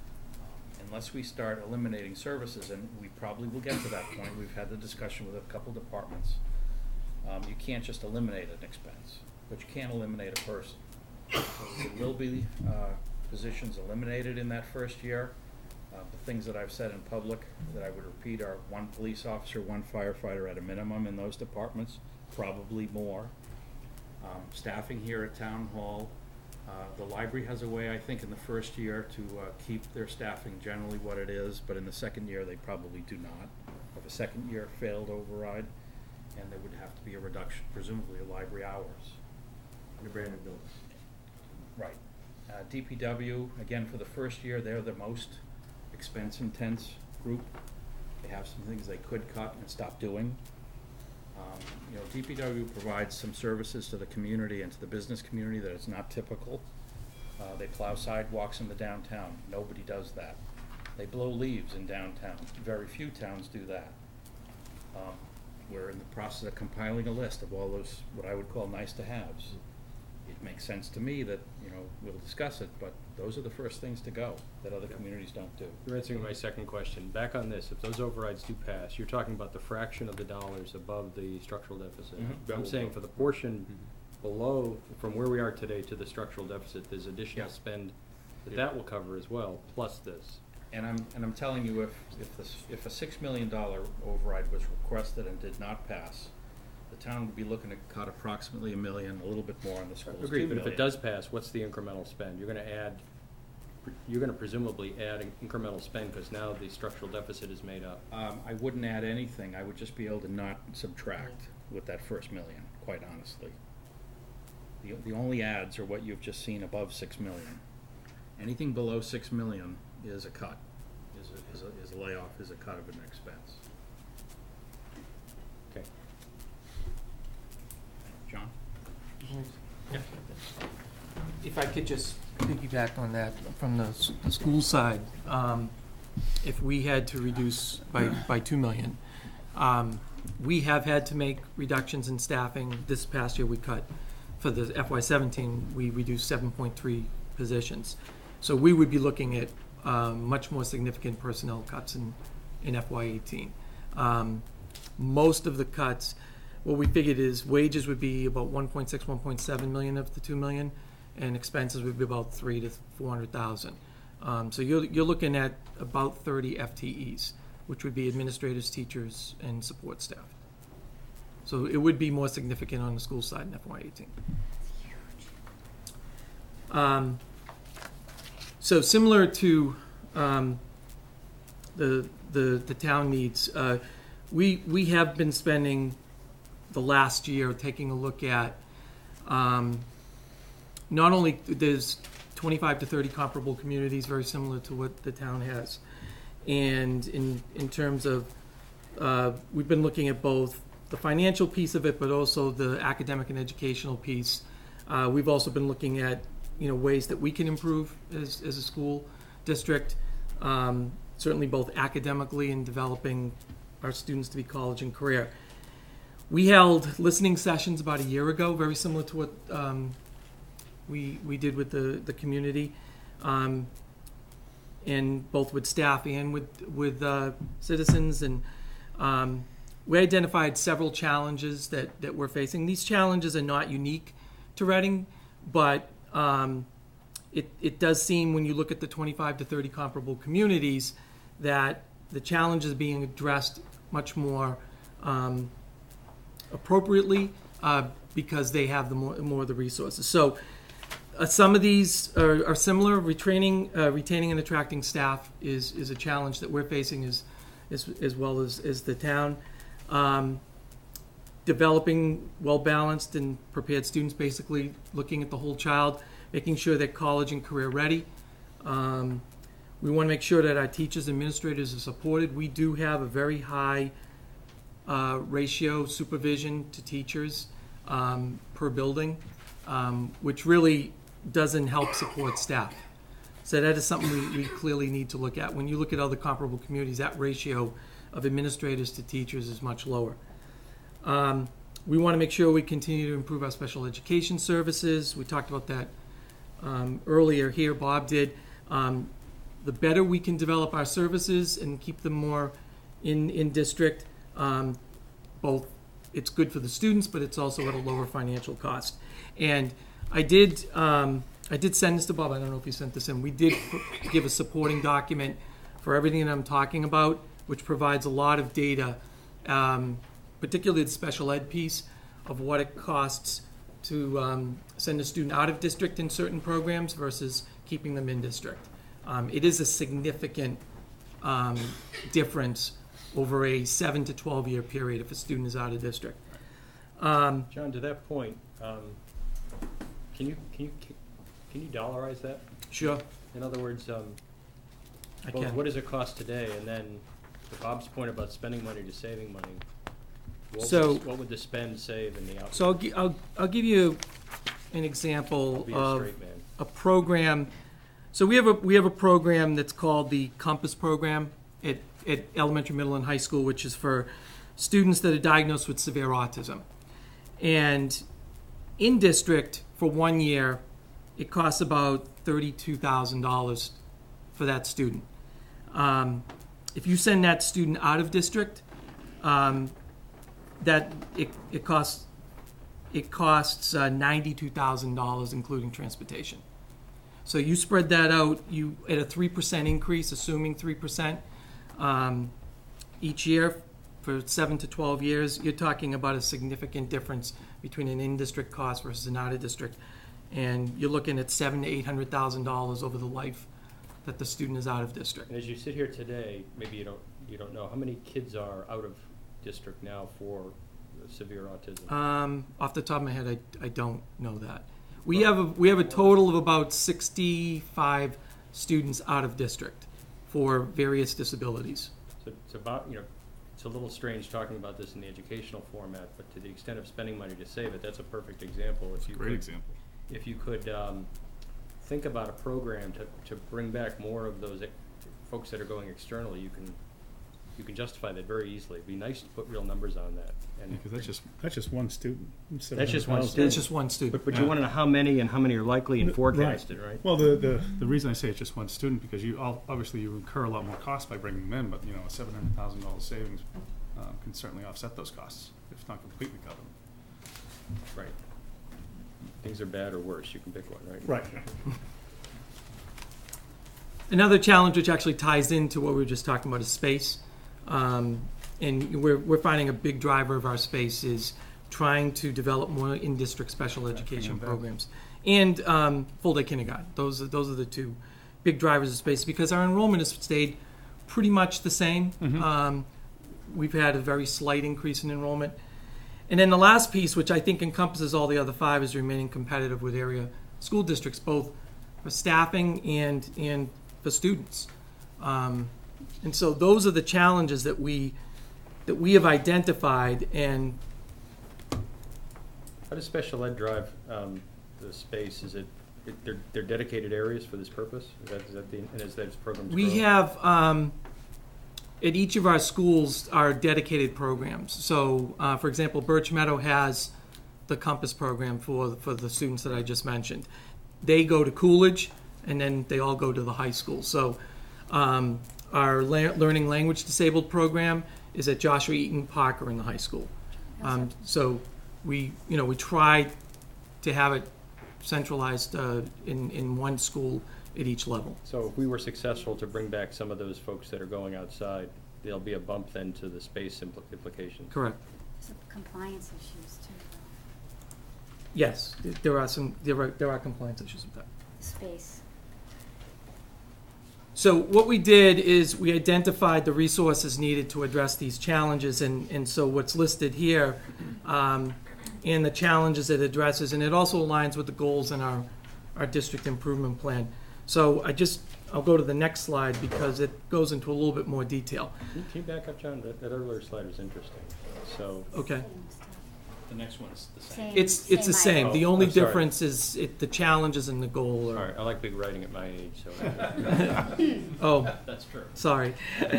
Um, Unless we start eliminating services, and we probably will get to that point, we've had the discussion with a couple departments. Um, you can't just eliminate an expense, but you can't eliminate a person. So there will be, uh, positions eliminated in that first year. Uh, the things that I've said in public that I would repeat are one police officer, one firefighter at a minimum in those departments, probably more. Um, staffing here at Town Hall. Uh, the library has a way, I think, in the first year to uh, keep their staffing generally what it is, but in the second year, they probably do not. Have a second year failed override, and there would have to be a reduction, presumably, of library hours. In a brand new building. Right. Uh, D P W, again, for the first year, they're the most expense-intense group. They have some things they could cut and stop doing. Um, you know, D P W provides some services to the community and to the business community that is not typical. Uh, they plow sidewalks in the downtown. Nobody does that. They blow leaves in downtown. Very few towns do that. Um, we're in the process of compiling a list of all those, what I would call nice-to-haves. It makes sense to me that, you know, we'll discuss it, but those are the first things to go that other communities don't do. You're answering my second question. Back on this, if those overrides do pass, you're talking about the fraction of the dollars above the structural deficit. Mhm. That I'm will saying go. for the portion below, from where we are today to the structural deficit, there's additional Yeah. spend that Yeah. that will cover as well, plus this. And I'm, and I'm telling you, if, if this, if a six million dollar override was requested and did not pass, the town would be looking to cut approximately a million, a little bit more on the schools, Agreed, two but if million. it does pass, what's the incremental spend? You're gonna add, you're gonna presumably add an incremental spend, because now the structural deficit is made up. Um, I wouldn't add anything, I would just be able to not subtract with that first million, quite honestly. The, the only adds are what you've just seen above six million. Anything below six million is a cut, is a, is a, is a layoff, is a cut of an expense. Okay. John? If I could just piggyback on that from the, s- the school side, um, if we had to reduce by, by two million, um, we have had to make reductions in staffing. This past year, we cut, for the F Y seventeen, we reduced seven point three positions. So we would be looking at, um, much more significant personnel cuts in, in F Y eighteen. Um, most of the cuts, what we figured is wages would be about one point six, one point seven million of the two million, and expenses would be about three to four hundred thousand. Um, so you're, you're looking at about thirty F T Es, which would be administrators, teachers, and support staff. So it would be more significant on the school side in F Y eighteen. Um, so similar to um, the, the the town needs, uh, we we have been spending the last year taking a look at Um, not only there's twenty-five to thirty comparable communities, very similar to what the town has. And in, in terms of, uh, we've been looking at both the financial piece of it, but also the academic and educational piece. Uh, we've also been looking at, you know, ways that we can improve as, as a school district, um, certainly both academically and developing our students to be college and career. We held listening sessions about a year ago, very similar to what um, we we did with the, the community, um, and both with staff and with, with uh, citizens. And um, we identified several challenges that, that we're facing. These challenges are not unique to Reading, but um, it, it does seem when you look at the twenty-five to thirty comparable communities that the challenges are being addressed much more um, appropriately uh, because they have the more, more of the resources. So uh, some of these are, are similar. Retraining, uh, retaining and attracting staff is, is a challenge that we're facing as, as, as well as, as the town. Um, developing well-balanced and prepared students, basically looking at the whole child, making sure they're college and career ready. Um, we want to make sure that our teachers and administrators are supported. We do have a very high uh, ratio supervision to teachers um, per building, um, which really doesn't help support staff. So that is something we, we clearly need to look at. When you look at other comparable communities, that ratio of administrators to teachers is much lower. Um, we want to make sure we continue to improve our special education services. We talked about that um, earlier here. Bob did. Um, the better we can develop our services and keep them more in, in district, um, both it's good for the students, but it's also at a lower financial cost. And I did, um, I did send this to Bob. I don't know if you sent this in. We did give a supporting document for everything that I'm talking about, which provides a lot of data, um, particularly the special ed piece of what it costs to um, send a student out of district in certain programs versus keeping them in district. Um, it is a significant um, difference over a seven to twelve year period if a student is out of district. Um, John, to that point, um, can you can you can you dollarize that? Sure. In other words, um, I well, can. what does it cost today? And then to Bob's point about spending money to saving money, what, So- would, the, what would the spend save in the outcome? So I'll, gi- I'll, I'll give you an example Be a of straight man. a program. So we have a we have a program that's called the Compass program at, at elementary, middle, and high school, which is for students that are diagnosed with severe autism. And in district for one year, it costs about thirty-two thousand dollars for that student. Um, if you send that student out of district, um, that it, it costs it costs uh, ninety-two thousand dollars, including transportation. So you spread that out, you at a three percent increase, assuming three percent um, each year for seven to twelve years, you're talking about a significant difference between an in-district cost versus an out-of-district. And you're looking at seven to eight hundred thousand dollars over the life that the student is out of district. And as you sit here today, maybe you don't you don't know how many kids are out of district now for severe autism. Um, off the top of my head, I, I don't know that. We have a, we have a total of about sixty-five students out of district for various disabilities. So it's about, you know, it's a little strange talking about this in the educational format, but to the extent of spending money to save it, that's a perfect example. If you Great could, example. If you could um, think about a program to, to bring back more of those ex- folks that are going externally, you can you can justify that very easily. It'd be nice to put real numbers on that. And Because that's just, that's just one student. That's just one It's student. just one student. But, but you want to know how many and how many are likely and Right. forecasted, right? Well, the, the, the reason I say it's just one student, because you, all- obviously you incur a lot more costs by bringing them in, but, you know, a seven hundred thousand dollars savings uh, can certainly offset those costs, if not completely cover them. Right. Things are bad or worse. You can pick one, right? Right. Another challenge which actually ties into what we were just talking about is space. Um, and we're, we're finding a big driver of our space is trying to develop more in-district special education that. programs. And um, full-day kindergarten. Those are, those are the two big drivers of space because our enrollment has stayed pretty much the same. Mhm. Um, we've had a very slight increase in enrollment. And then the last piece, which I think encompasses all the other five, is remaining competitive with area school districts, both for staffing and, and for students. Um, and so those are the challenges that we, that we have identified, and How does special ed drive um, the space? Is it, it, they're, they're dedicated areas for this purpose? Is that, is that the, and is that its programs we grow? have, um, at each of our schools, are dedicated programs. So, uh, for example, Birch Meadow has the Compass program for, for the students that I just mentioned. They go to Coolidge, and then they all go to the high school. So, um, our la- Learning Language Disabled program is at Joshua Eaton Parker in the high school. Um, so, we, you know, we try to have it centralized uh, in, in one school at each level. So if we were successful to bring back some of those folks that are going outside, there'll be a bump then to the space impl- implications. Correct. Some compliance issues too, though. Yes, there are some, there are, there are compliance issues with that. Space. So what we did is we identified the resources needed to address these challenges, and, and so what's listed here, um, and the challenges it addresses, and it also aligns with the goals in our, our district improvement plan. So I just, I'll go to the next slide because it goes into a little bit more detail. Can you back up, John? That, that earlier slide was interesting. So, Okay. The next one's the same. Same. It's, it's the same. item. The Oh, only I'm sorry. difference is it, the challenges and the goal all are. right, I like big writing at my age, so. Oh, That's true. sorry.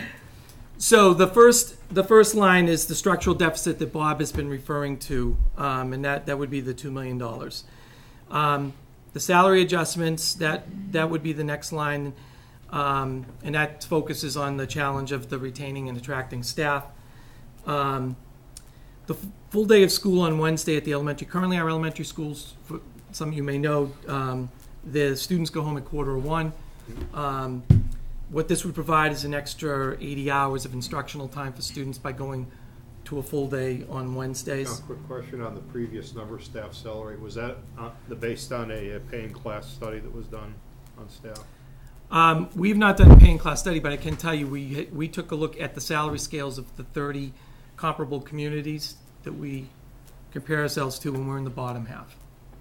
So the first, the first line is the structural deficit that Bob has been referring to, um, and that, that would be the two million dollars. Um, the salary adjustments, that, that would be the next line, um, and that focuses on the challenge of the retaining and attracting staff. Um, the f- full day of school on Wednesday at the elementary. Currently, our elementary schools, for some of you may know, um, the students go home at quarter of one. Um, What this would provide is an extra eighty hours of instructional time for students by going to a full day on Wednesdays. Now, quick question on the previous number, staff salary, was that uh, the, based on a, a paying class study that was done on staff? Um, we've not done a paying class study, but I can tell you, we, we took a look at the salary scales of the thirty comparable communities that we compare ourselves to, and we're in the bottom half.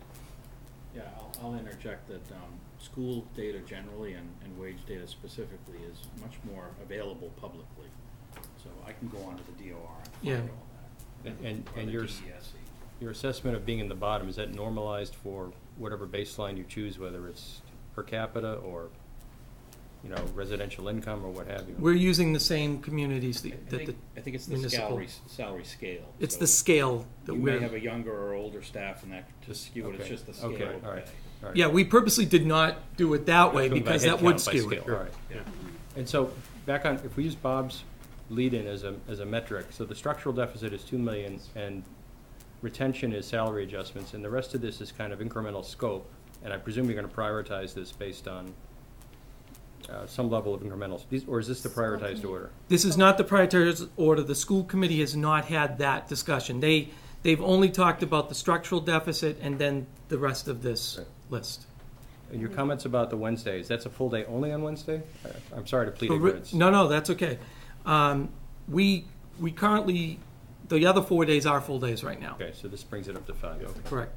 Yeah, I'll, I'll interject that um, school data generally and, and wage data specifically is much more available publicly. So I can go onto the D O R and Yeah. find all that. And, and, Or and the your, D E S E. your assessment of being in the bottom, is that normalized for whatever baseline you choose, whether it's per capita or, you know, residential income or what have you? We're using the same communities I that, I that the, think, I think it's the municipal- salary, salary scale. it's So the scale that You may have we're, a younger or older staff and that to skew it, it's Okay. just the scale Okay, of all right. pay. All right. yeah, we purposely did not do it that way Doing by because head that would count, by skew it. scale. All right. Yeah. And so, back on, if we use Bob's lead-in as a, as a metric, so the structural deficit is two million and retention is salary adjustments, and the rest of this is kind of incremental scope, and I presume you're gonna prioritize this based on uh, some level of incremental, these- or is this the prioritized order? This is not the prioritized order. The school committee has not had that discussion. They, they've only talked about the structural deficit and then the rest of this Right. list. And your comments about the Wednesdays, that's a full day only on Wednesday? I- I'm sorry to plead But re- ignorance. No, no, that's okay. Um, we, we currently, the other four days are full days right now. Okay, so this brings it up to five, okay. Correct.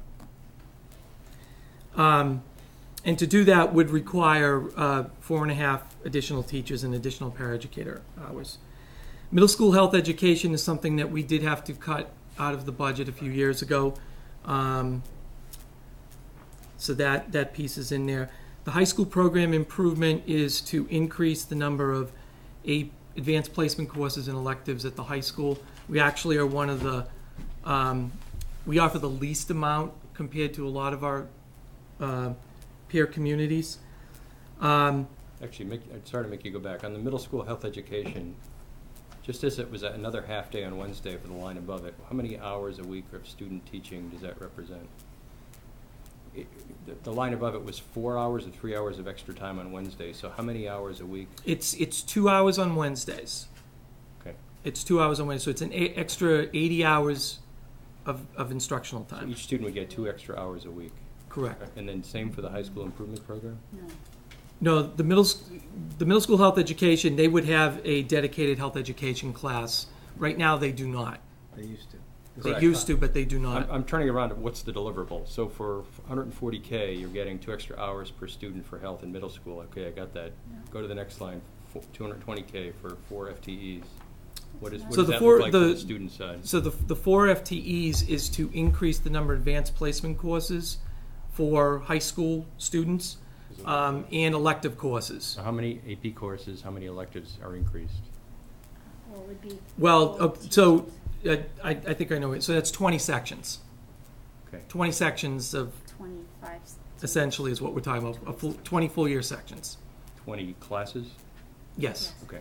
Um, and to do that would require uh, four and a half additional teachers and additional paraeducator hours. Middle school health education is something that we did have to cut out of the budget a few years ago. Um, so that, that piece is in there. The high school program improvement is to increase the number of a, advanced placement courses and electives at the high school. We actually are one of the, um, we offer the least amount compared to a lot of our uh, peer communities. Um, Actually, make, I'm sorry to make you go back. On the middle school health education, just as it was another half day on Wednesday for the line above it, how many hours a week of student teaching does that represent? It, the, the line above it was four hours and three hours of extra time on Wednesday, so how many hours a week? it's it's two hours on Wednesdays. Okay. It's two hours on Wednesday, so it's an a- extra eighty hours of, of instructional So time. each student would get two extra hours a week. Correct. And then same for the high school improvement program? No. No, the middle s- the middle school health education, they would have a dedicated health education class. Right now, they do not. They used to. They Correct. used to, but they do I'm, not. I'm turning around to what's the deliverable. So for one hundred forty K, you're getting two extra hours per student for health in middle school. Okay, I got that. Go to the next line, two hundred twenty K for four F T Es. What is, what So does the that four- look like the- for the student side? So the, the four F T Es is to increase the number of advanced placement courses for high school students um, and elective courses. So how many A P courses, how many electives are increased? Well, it would be. Well, uh, so uh, I, I think I know it. So that's twenty sections. Okay. twenty sections of Twenty-five. essentially is what we're talking about. A full, twenty full year sections. twenty classes? Yes. Okay.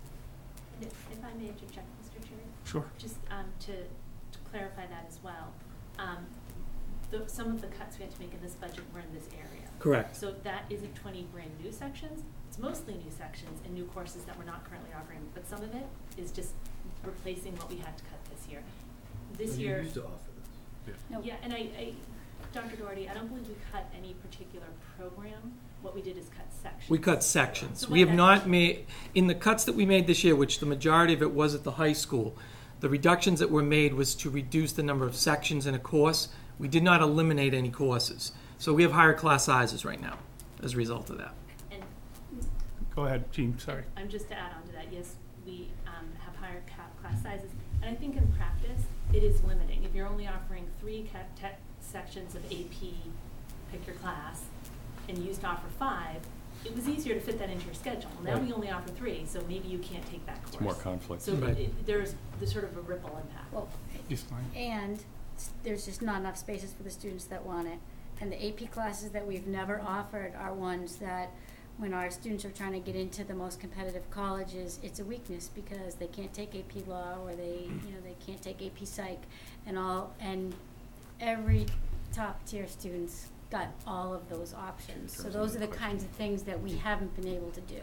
If if I may interject, Mister Chair? Sure. Just um, to to clarify that as well. Um, the- Some of the cuts we had to make in this budget were in this area. Correct. So that isn't twenty brand new sections. It's mostly new sections and new courses that we're not currently offering, but some of it is just replacing what we had to cut this year. This year. You used to offer this. No. Yeah, and I, I, Doctor Doherty, I don't believe we cut any particular program. What we did is cut sections. We cut sections. So We what have that- not made, in the cuts that we made this year, which the majority of it was at the high school, the reductions that were made was to reduce the number of sections in a course. We did not eliminate any courses. So we have higher class sizes right now as a result of that. And Go ahead, Jean, sorry. I'm just to add on to that, yes, we um, have higher ca- class sizes. And I think in practice, it is limiting. If you're only offering three ca- tech sections of A P, pick your class, and you used to offer five, it was easier to fit that into your schedule. Now Right. we only offer three, so maybe you can't take that course. It's more conflict. So Right. it, there's, there's sort of a ripple impact. Well, Yes, fine. and s- there's just not enough spaces for the students that want it. And the A P classes that we've never offered are ones that, when our students are trying to get into the most competitive colleges, it's a weakness because they can't take A P Law or they, you know, they can't take A P Psych and all, and every top tier students got all of those options. So those are the kinds of things that we haven't been able to do.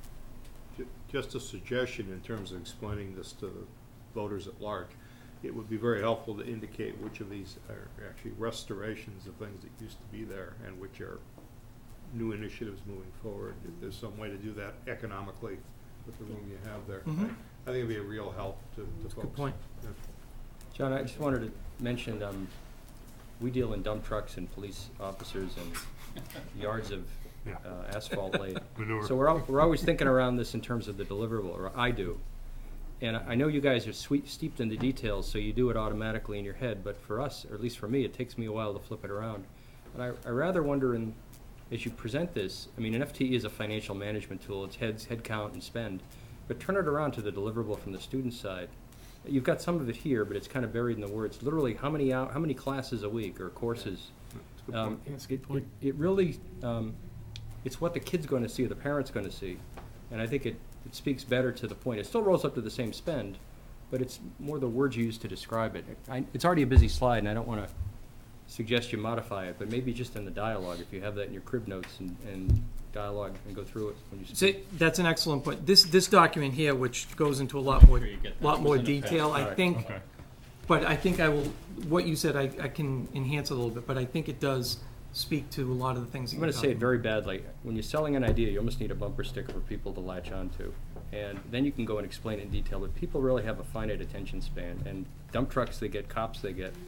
Ju- Just a suggestion in terms of explaining this to the voters at large. It would be very helpful to indicate which of these are actually restorations of things that used to be there and which are new initiatives moving forward. If there's some way to do that economically with the room you have there, I Mhm. I think it'd be a real help to, to That's a folks. good point. Yeah. John, I just wanted to mention, um, we deal in dump trucks and police officers and yards of Yeah. uh, asphalt laid. Manure. So we're, al- we're always thinking around this in terms of the deliverable, or I do. And I I know you guys are sweet, steeped in the details, so you do it automatically in your head, but for us, or at least for me, it takes me a while to flip it around. And I, I rather wonder, in, as you present this, I mean, an F T E is a financial management tool, it's heads, head count and spend, but turn it around to the deliverable from the student side. You've got some of it here, but it's kind of buried in the words. Literally, how many hou- how many classes a week or courses? That's a good Um, point. Yeah, that's a good it- point. It, it really, um, it's what the kid's going to see, or the parent's going to see. And I think it, it speaks better to the point. It still rolls up to the same spend, but it's more the words you use to describe it. I, it's already a busy slide, and I don't want to suggest you modify it, but maybe just in the dialogue, if you have that in your crib notes and, and dialogue, and go through it when you So speak. that's an excellent point. This, this document here, which goes into a lot more, Sure you get that. lot more It was in the detail, past. I All right. think, Okay. but I think I will, what you said, I, I can enhance a little bit, but I think it does speak to a lot of the things that I'm you're going to say it talking very badly. When you're selling an idea, you almost need a bumper sticker for people to latch onto. And then you can go and explain it in detail, but people really have a finite attention span. And dump trucks they get, cops they get,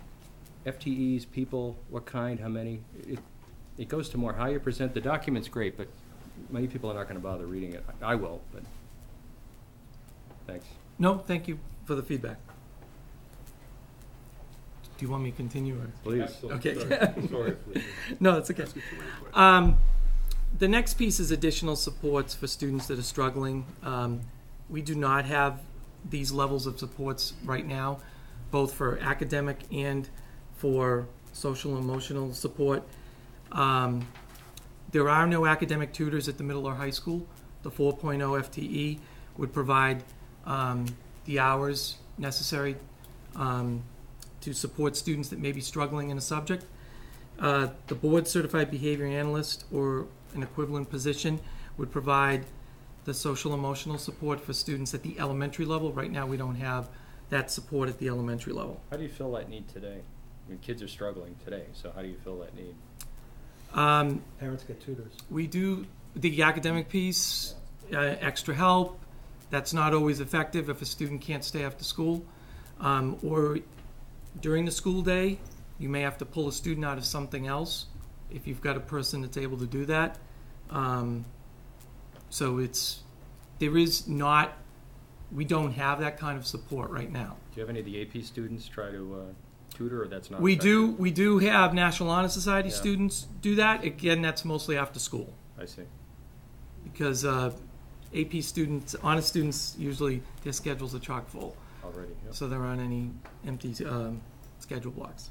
F T Es, people, what kind, how many. It, it goes to more how you present. The document's great, but many people are not going to bother reading it. I will, but thanks. No, thank you for the feedback. Do you want me to continue or? Please. Okay. Sorry. Sorry for- No, that's okay. Um, the next piece is additional supports for students that are struggling. Um, we do not have these levels of supports right now, both for academic and for social and emotional support. Um, there are no academic tutors at the middle or high school. The four point oh F T E would provide um, the hours necessary um, to support students that may be struggling in a subject. Uh, the board certified behavior analyst or an equivalent position would provide the social emotional support for students at the elementary level. Right now we don't have that support at the elementary level. How do you fill that need today? I mean, kids are struggling today, so how do you fill that need? Um, Parents get tutors. we do the academic piece, uh, extra help. That's not always effective if a student can't stay after school. Um, or during the school day, you may have to pull a student out of something else if you've got a person that's able to do that. Um, so it's, there is not, we don't have that kind of support right now. Do you have any of the A P students try to uh, tutor, or that's not? We do, effective? we do have National Honor Society Yeah. students do that. Again, that's mostly after school. I see. Because uh, A P students, honor students, usually their schedules are chock full. Already, yep. So there aren't any empty um, schedule blocks.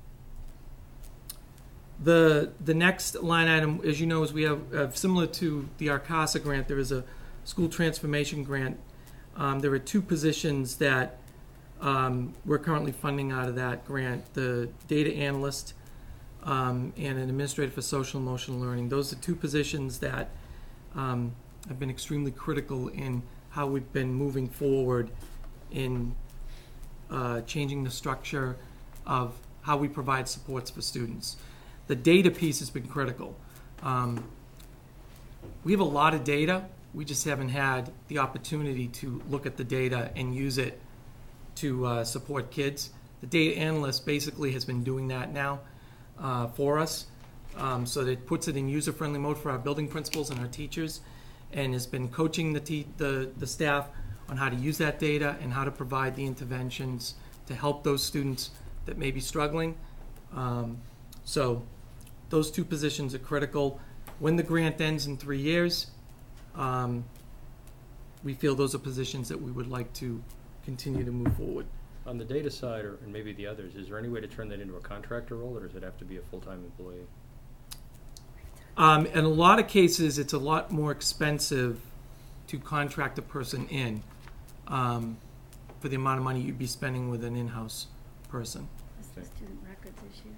The the next line item, as you know, is we have, uh, similar to the Arcasa grant, there is a school transformation grant. Um, there are two positions that um, we're currently funding out of that grant, the data analyst um, and an administrator for social and emotional learning. Those are two positions that um, have been extremely critical in how we've been moving forward in uh, changing the structure of how we provide supports for students. The data piece has been critical. Um, we have a lot of data. We just haven't had the opportunity to look at the data and use it to uh, support kids. The data analyst basically has been doing that now uh, for us. Um, so that it puts it in user-friendly mode for our building principals and our teachers, and has been coaching the, te the, the staff on how to use that data and how to provide the interventions to help those students that may be struggling. Um, so those two positions are critical. When the grant ends in three years, um, we feel those are positions that we would like to continue to move forward. On the data side, or and maybe the others, is there any way to turn that into a contractor role, or does it have to be a full-time employee? Um, in a lot of cases, it's a lot more expensive to contract a person in um, for the amount of money you'd be spending with an in-house person. That's the student records issues.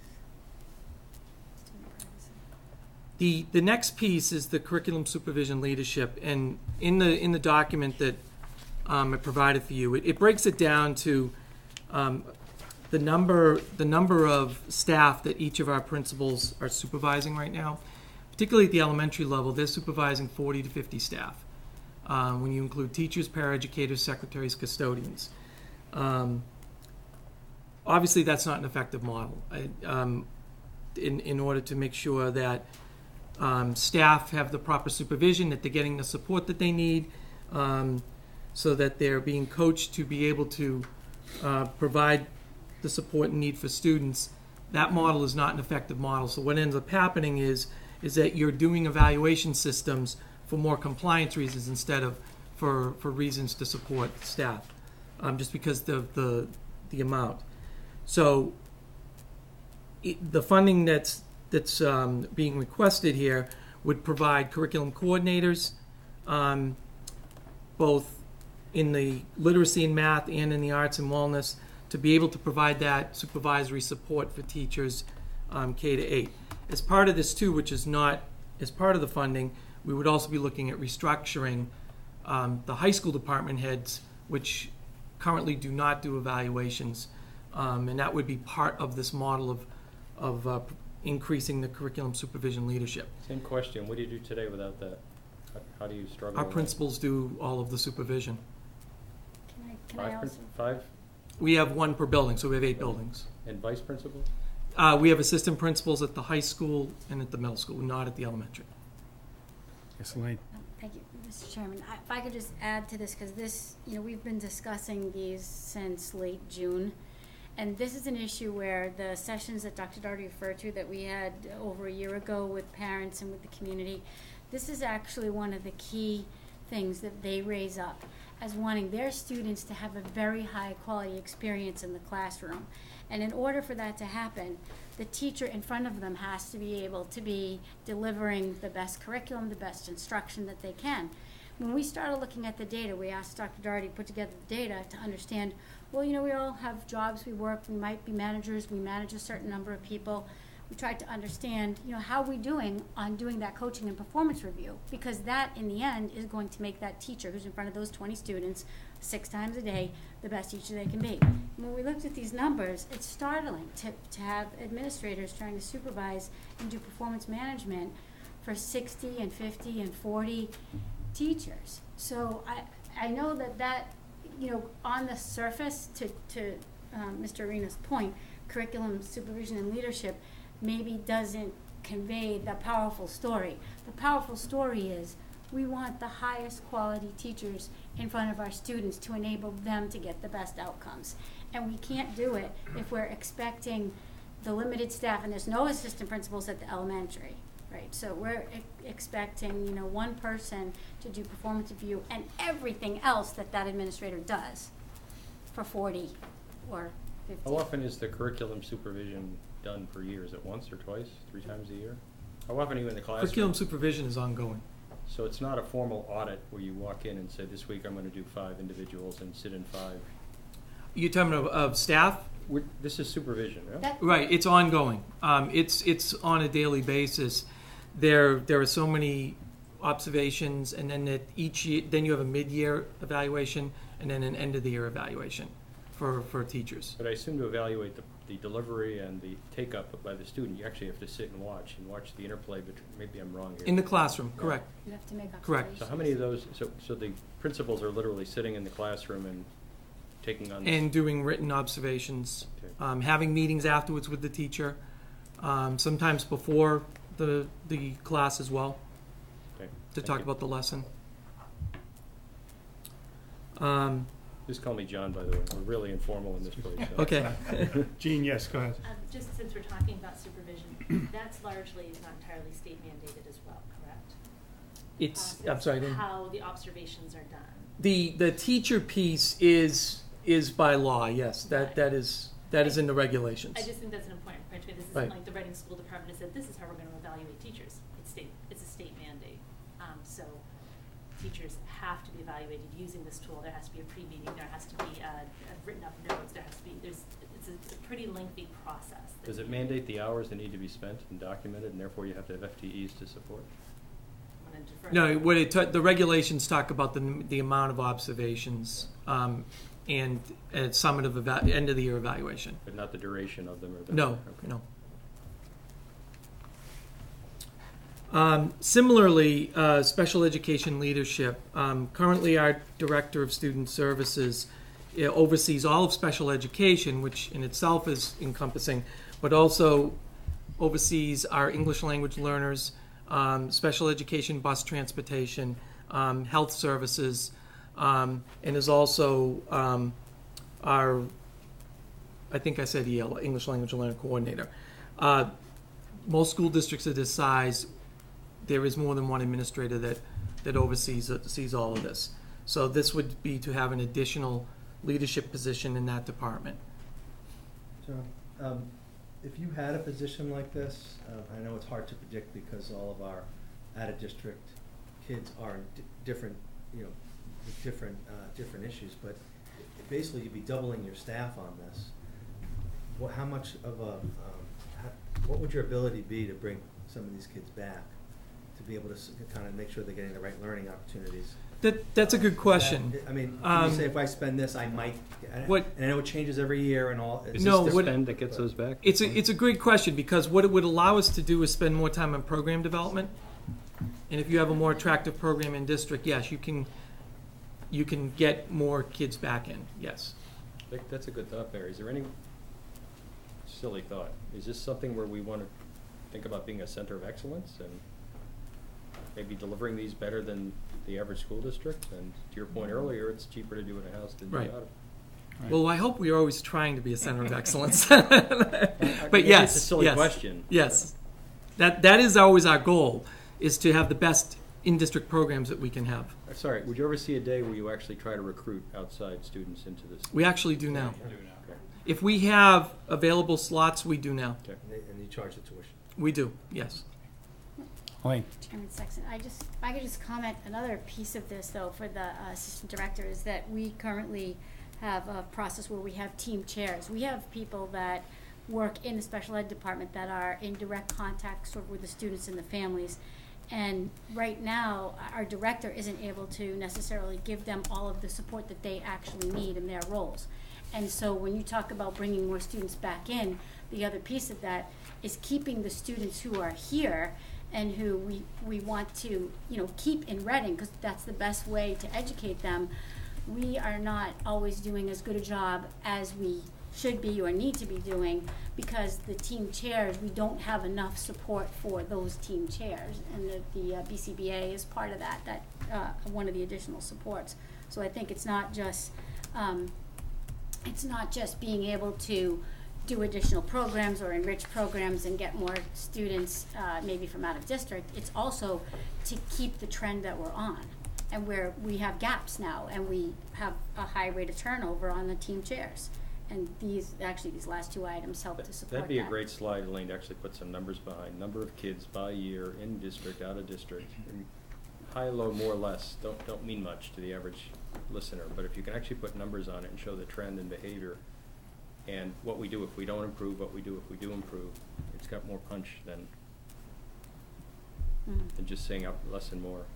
Student privacy. The the next piece is the curriculum supervision leadership, and in the in the document that um, I provided for you, it, it breaks it down to um, the number the number of staff that each of our principals are supervising right now. Particularly at the elementary level, they're supervising forty to fifty staff. Um, when you include teachers, paraeducators, secretaries, custodians. Um, obviously, that's not an effective model. I, um, in in order to make sure that um, staff have the proper supervision, that they're getting the support that they need, um, so that they're being coached to be able to uh, provide the support and need for students. That model is not an effective model. So what ends up happening is is that you're doing evaluation systems for more compliance reasons instead of for, for reasons to support staff, um, just because of the, the amount. So it, the funding that's, that's um, being requested here would provide curriculum coordinators, um, both in the literacy and math and in the arts and wellness, to be able to provide that supervisory support for teachers um, K to eight. As part of this too, which is not as part of the funding, we would also be looking at restructuring um, the high school department heads, which currently do not do evaluations, um, and that would be part of this model of, of uh, increasing the curriculum supervision leadership. Same question. What do you do today without that? How, how do you struggle? Our with principals do all of the supervision. Can I, can that? I Five, also? prin- five, We have one per building, so we have eight buildings. and vice principal? Uh, we have assistant principals at the high school and at the middle school, not at the elementary. Yes, Elaine. Oh, thank you, Mister Chairman. I- If I could just add to this, because this, you know, we've been discussing these since late June. And this is an issue where the sessions that Doctor Doherty referred to that we had over a year ago with parents and with the community, this is actually one of the key things that they raise up as wanting their students to have a very high quality experience in the classroom. And in order for that to happen, the teacher in front of them has to be able to be delivering the best curriculum, the best instruction that they can. When we started looking at the data, we asked Doctor Doherty to put together the data to understand, well, you know, we all have jobs, we work, we might be managers, we manage a certain number of people. We tried to understand, you know, how are we doing on doing that coaching and performance review? Because that, in the end, is going to make that teacher who's in front of those twenty students six times a day the best teacher they can be. When we looked at these numbers, it's startling to, to have administrators trying to supervise and do performance management for sixty and fifty and forty teachers. So I, I know that that, you know, on the surface, to, to um, Mister Arena's point, curriculum supervision and leadership maybe doesn't convey the powerful story. The powerful story is we want the highest quality teachers in front of our students to enable them to get the best outcomes. And we can't do it if we're expecting the limited staff, and there's no assistant principals at the elementary, right? So we're e- expecting, you know, one person to do performance review and everything else that that administrator does for forty or fifty. How often is the curriculum supervision done per year? Is it once or twice, three times a year? How often are you in the classroom? Curriculum supervision is ongoing. So it's not a formal audit where you walk in and say, this week I'm going to do five individuals and sit in five. You're talking of, of staff? We're, this is supervision, right? That- Right, it's ongoing. Um, it's it's on a daily basis. There there are so many observations, and then at each year, then you have a mid-year evaluation, and then an end-of-the-year evaluation for, for teachers. But I assume to evaluate the, the delivery and the take-up by the student, you actually have to sit and watch, and watch the interplay between, maybe I'm wrong here. In the classroom, correct. You have to make Correct. observations. So how many of those, so, so the principals are literally sitting in the classroom and taking on this? And doing written observations, Okay. um, having meetings afterwards with the teacher, um, sometimes before the the class as well, Okay, to thank talk you. about the lesson. Um, Just call me John, by the way. We're really informal in this place. so- okay. Jean, yes, go ahead. Um, just since we're talking about supervision, that's largely, not entirely state mandated as well, correct? It's, Process, I'm sorry, I didn't. How the observations are done. The the teacher piece is is by law, yes. That Right. that is that is in the regulations. I just think that's an important point. This isn't Right. like the Reading School Department has said, this is how we're going to evaluate teachers. It's state, it's a state mandate. Um, so teachers have to be evaluated using this tool. There has to be a pre-meeting, there has to be uh, uh, written up notes, there has to be, there's, it's a, it's a pretty lengthy process. that Does it you- mandate the hours that need to be spent and documented, and therefore you have to have F T Es to support? I'm gonna defer No, to- what it ta- the regulations talk about the the amount of observations um, and a summative eva- end of the year evaluation. But not the duration of them or the? No, Okay. no. Um, similarly, uh, special education leadership. Um, currently, our director of student services uh, oversees all of special education, which in itself is encompassing, but also oversees our English language learners, um, special education bus transportation, um, health services, um, and is also um, our, I think I said E L, English language learner coordinator. Uh, most school districts of this size, there is more than one administrator that, that oversees uh, sees all of this. So this would be to have an additional leadership position in that department. John, um, if you had a position like this, uh, I know it's hard to predict because all of our out-of-district kids are in di- different, you know, with different, uh, different issues, but basically you'd be doubling your staff on this. What, how much of a, um, how, what would your ability be to bring some of these kids back? To be able to s- kind of make sure they're getting the right learning opportunities? That that's a good question. That- I mean, can Um, you say if I spend this, I might, and what- and I know it changes every year and all. Is No, this the what- spend that gets those back? It's a, it's a great question because what it would allow us to do is spend more time on program development. And if you have a more attractive program in district, yes, you can you can get more kids back in, yes. That- That's a good thought, Barry. Is there any, silly thought, is this something where we want to think about being a center of excellence and maybe delivering these better than the average school district? And to your point earlier, it's cheaper to do in a house than do Right. out of. Right. Well, I hope we are always trying to be a center of excellence. Maybe But yes, It's a silly yes, question. yes. That, that is always our goal, is to have the best in-district programs that we can have. Uh, Sorry, would you ever see a day where you actually try to recruit outside students into this? We actually do now. Okay. If we have available slots, we do now. Okay. And they- and you charge the tuition. We do, yes. Wayne? Chairman Sexton, I just, if I could just comment, another piece of this though for the uh, assistant director is that we currently have a process where we have team chairs. We have people that work in the special ed department that are in direct contact sort of with the students and the families. And right now, our director isn't able to necessarily give them all of the support that they actually need in their roles. And so when you talk about bringing more students back in, the other piece of that is keeping the students who are here and who we, we want to, you know, keep in Reading, because that's the best way to educate them. We are not always doing as good a job as we should be or need to be doing, because the team chairs, we don't have enough support for those team chairs, and the, the uh, B C B A is part of that, that, uh, one of the additional supports. So I think it's not just, um, it's not just being able to do additional programs or enrich programs and get more students, uh, maybe from out of district. It's also to keep the trend that we're on, and where we have gaps now, and we have a high rate of turnover on the team chairs. And these, actually, these last two items help to support that. That'd be a great slide, Elaine, to actually put some numbers behind. Number of kids by year, in district, out of district. And high, low, more or less, don't, don't mean much to the average listener. But if you can actually put numbers on it and show the trend in behavior, and what we do if we don't improve, what we do if we do improve, it's got more punch than, Mm. than just saying out less and more.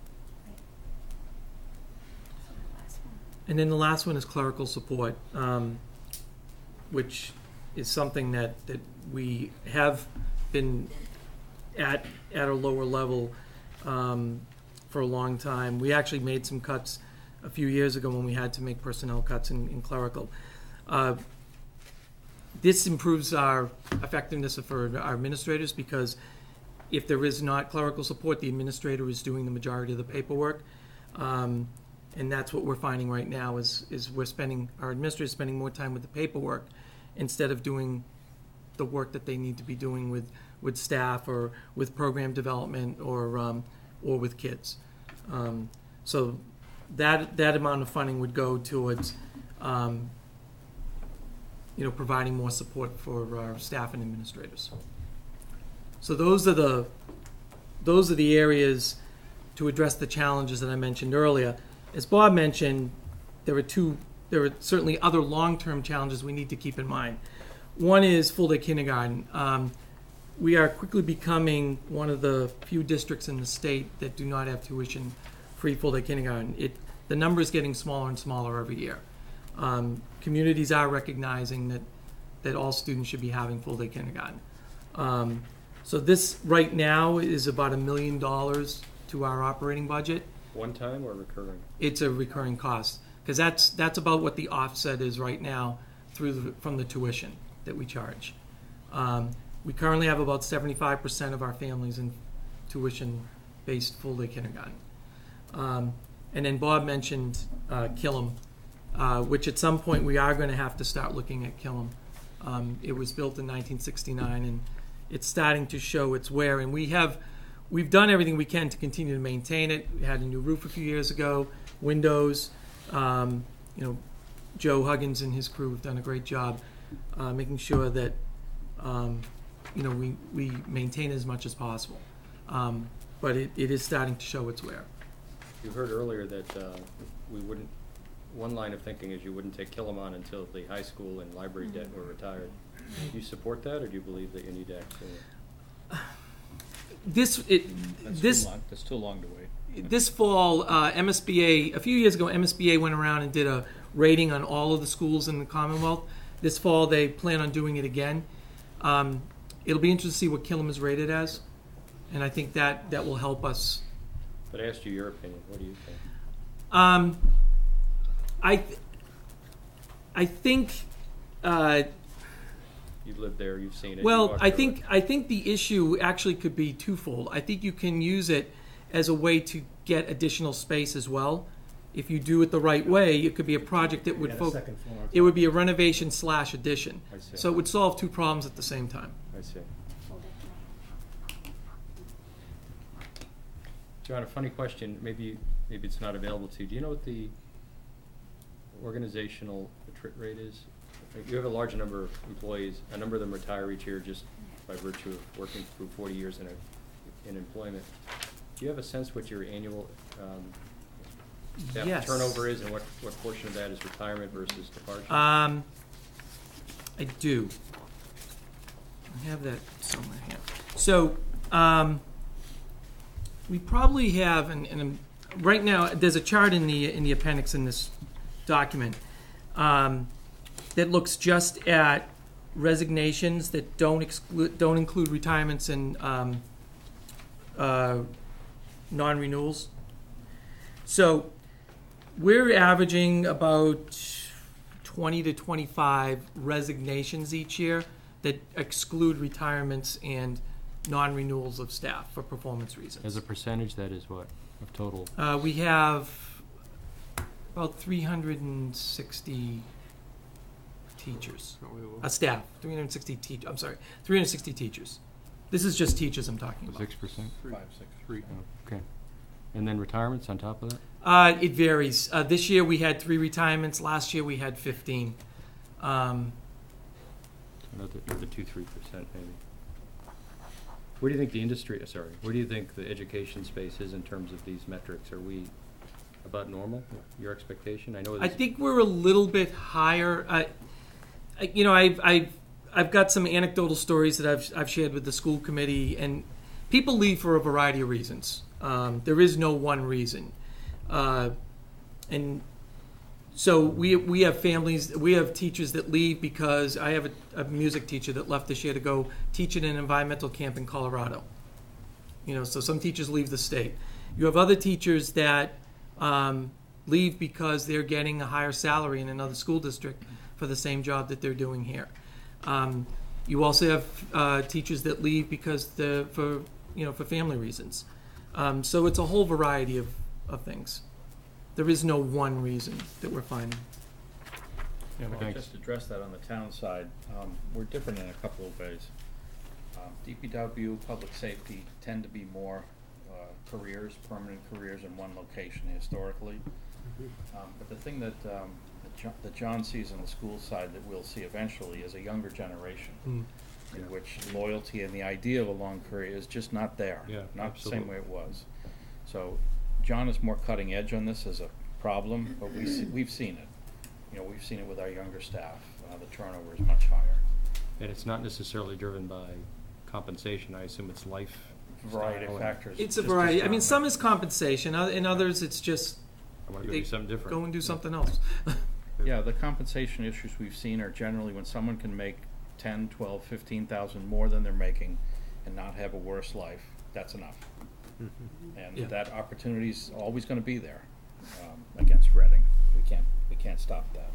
And then the last one is clerical support, um, which is something that, that we have been at at a lower level um, for a long time. We actually made some cuts a few years ago when we had to make personnel cuts in, in clerical. Uh, this improves our effectiveness for our administrators, because if there is not clerical support, the administrator is doing the majority of the paperwork. Um, And that's what we're finding right now is, is we're spending, our administrators spending more time with the paperwork instead of doing the work that they need to be doing with, with staff or with program development or, um, or with kids. Um, so that, that amount of funding would go towards, um, you know, providing more support for our staff and administrators. So those are the, those are the areas to address the challenges that I mentioned earlier. As Bob mentioned, there are two, there are certainly other long-term challenges we need to keep in mind. One is full-day kindergarten. Um, we are quickly becoming one of the few districts in the state that do not have tuition-free full-day kindergarten. It, the number is getting smaller and smaller every year. Um, communities are recognizing that, that all students should be having full-day kindergarten. Um, so this right now is about a million dollars to our operating budget. One time or recurring? It's a recurring cost, because that's that's about what the offset is right now through the, from the tuition that we charge. Um, we currently have about seventy-five percent of our families in tuition-based full-day kindergarten. Um, and then Bob mentioned uh, Killam, uh, which at some point we are going to have to start looking at Killam. Um, it was built in nineteen sixty-nine, and it's starting to show its wear, and we have We've done everything we can to continue to maintain it. We had a new roof a few years ago, windows. Um, you know, Joe Huggins and his crew have done a great job uh, making sure that um, you know we, we maintain as much as possible. Um, but it, it is starting to show its wear. You heard earlier that uh, we wouldn't. One line of thinking is you wouldn't take Killam on until the high school and library mm-hmm. debt were retired. Do you support that, or do you believe that you need to actually? This it that's this too long, that's too long to wait. This fall, uh, M S B A a few years ago, M S B A went around and did a rating on all of the schools in the Commonwealth. This fall, they plan on doing it again. Um, it'll be interesting to see what Killam is rated as, and I think that that will help us. But I asked you your opinion. What do you think? Um, I th- I think. Uh, You've lived there, you've seen it. Well, I think it. I think the issue actually could be twofold. I think you can use it as a way to get additional space as well. If you do it the right way, it could be a project that would focus. It would be a renovation slash addition. I see. So it would solve two problems at the same time. I see. John, a funny question. Maybe maybe it's not available to you. Do you know what the organizational attrit rate is? You have a large number of employees. A number of them retire each year just by virtue of working through forty years in a, in employment. Do you have a sense what your annual um, staff Yes. turnover is, and what, what portion of that is retirement versus departure? Um, I do. I have that somewhere here. So um, we probably have, and, and right now there's a chart in the in the appendix in this document. Um, that looks just at resignations that don't exclude, don't include retirements and um, uh, non-renewals. So we're averaging about twenty to twenty-five resignations each year that exclude retirements and non-renewals of staff for performance reasons. As a percentage, that is what, of total? Uh, we have about three hundred sixty teachers, uh, staff, three hundred sixty teach, I'm sorry, three hundred sixty teachers. This is just teachers I'm talking about. Six percent? Five, six, three. Okay. And then retirements on top of that? Uh, it varies. Uh, this year we had three retirements. Last year we had fifteen. Um, Another, another two, three percent maybe. Where do you think the industry, uh, sorry, where do you think the education space is in terms of these metrics? Are we about normal, your expectation? I know I this- think we're a little bit higher. I, I, you know, I've, I've, I've got some anecdotal stories that I've, I've shared with the school committee, and people leave for a variety of reasons. Um, there is no one reason. Uh, and so we, we have families, we have teachers that leave because I have a, a music teacher that left this year to go teach at an environmental camp in Colorado. You know, so some teachers leave the state. You have other teachers that um, leave because they're getting a higher salary in another school district for the same job that they're doing here. Um, you also have uh, teachers that leave because the for you know for family reasons. Um, so it's a whole variety of, of things. There is no one reason that we're finding. Yeah, well, Thanks. just address that on the town side. Um, we're different in a couple of ways. Um, D P W, public safety tend to be more uh, careers, permanent careers in one location historically. Um, but the thing that, um, that, Jo- that John sees on the school side that we'll see eventually is a younger generation Mm. in which loyalty and the idea of a long career is just not there. Yeah, Not the same absolutely. way it was. So John is more cutting edge on this as a problem, but we see, we've seen it. You know, we've seen it with our younger staff. Uh, the turnover is much higher. And it's not necessarily driven by compensation, I assume it's life. Variety of style and- factors. It's a just variety. I mean, describe some that. is compensation. oth- In others, it's just I wanna go they do something different. go and do Yeah. something else. Yeah, the compensation issues we've seen are generally when someone can make ten, twelve, fifteen thousand more than they're making and not have a worse life, that's enough. And Yeah. that opportunity's always gonna be there, um, against Reading. We can't, we can't stop that.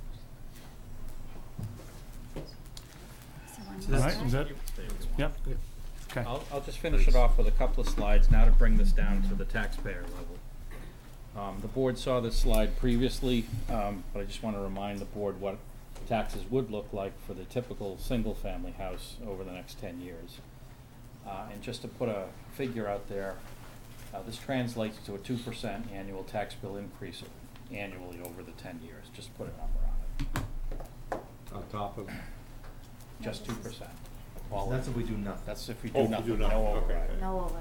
Someone So All that's- right, is that, yep, okay. I'll, I'll just finish it off with a couple of slides now to bring this down to the taxpayer level. Um, the board saw this slide previously, um, but I just want to remind the board what taxes would look like for the typical single-family house over the next ten years. Uh, and just to put a figure out there, uh, this translates to a two percent annual tax bill increase annually over the ten years. Just put a number on it. On top of. Just two percent. That's if we do nothing. That's if we Oh, do if we nothing, do no nothing, okay. override. No over.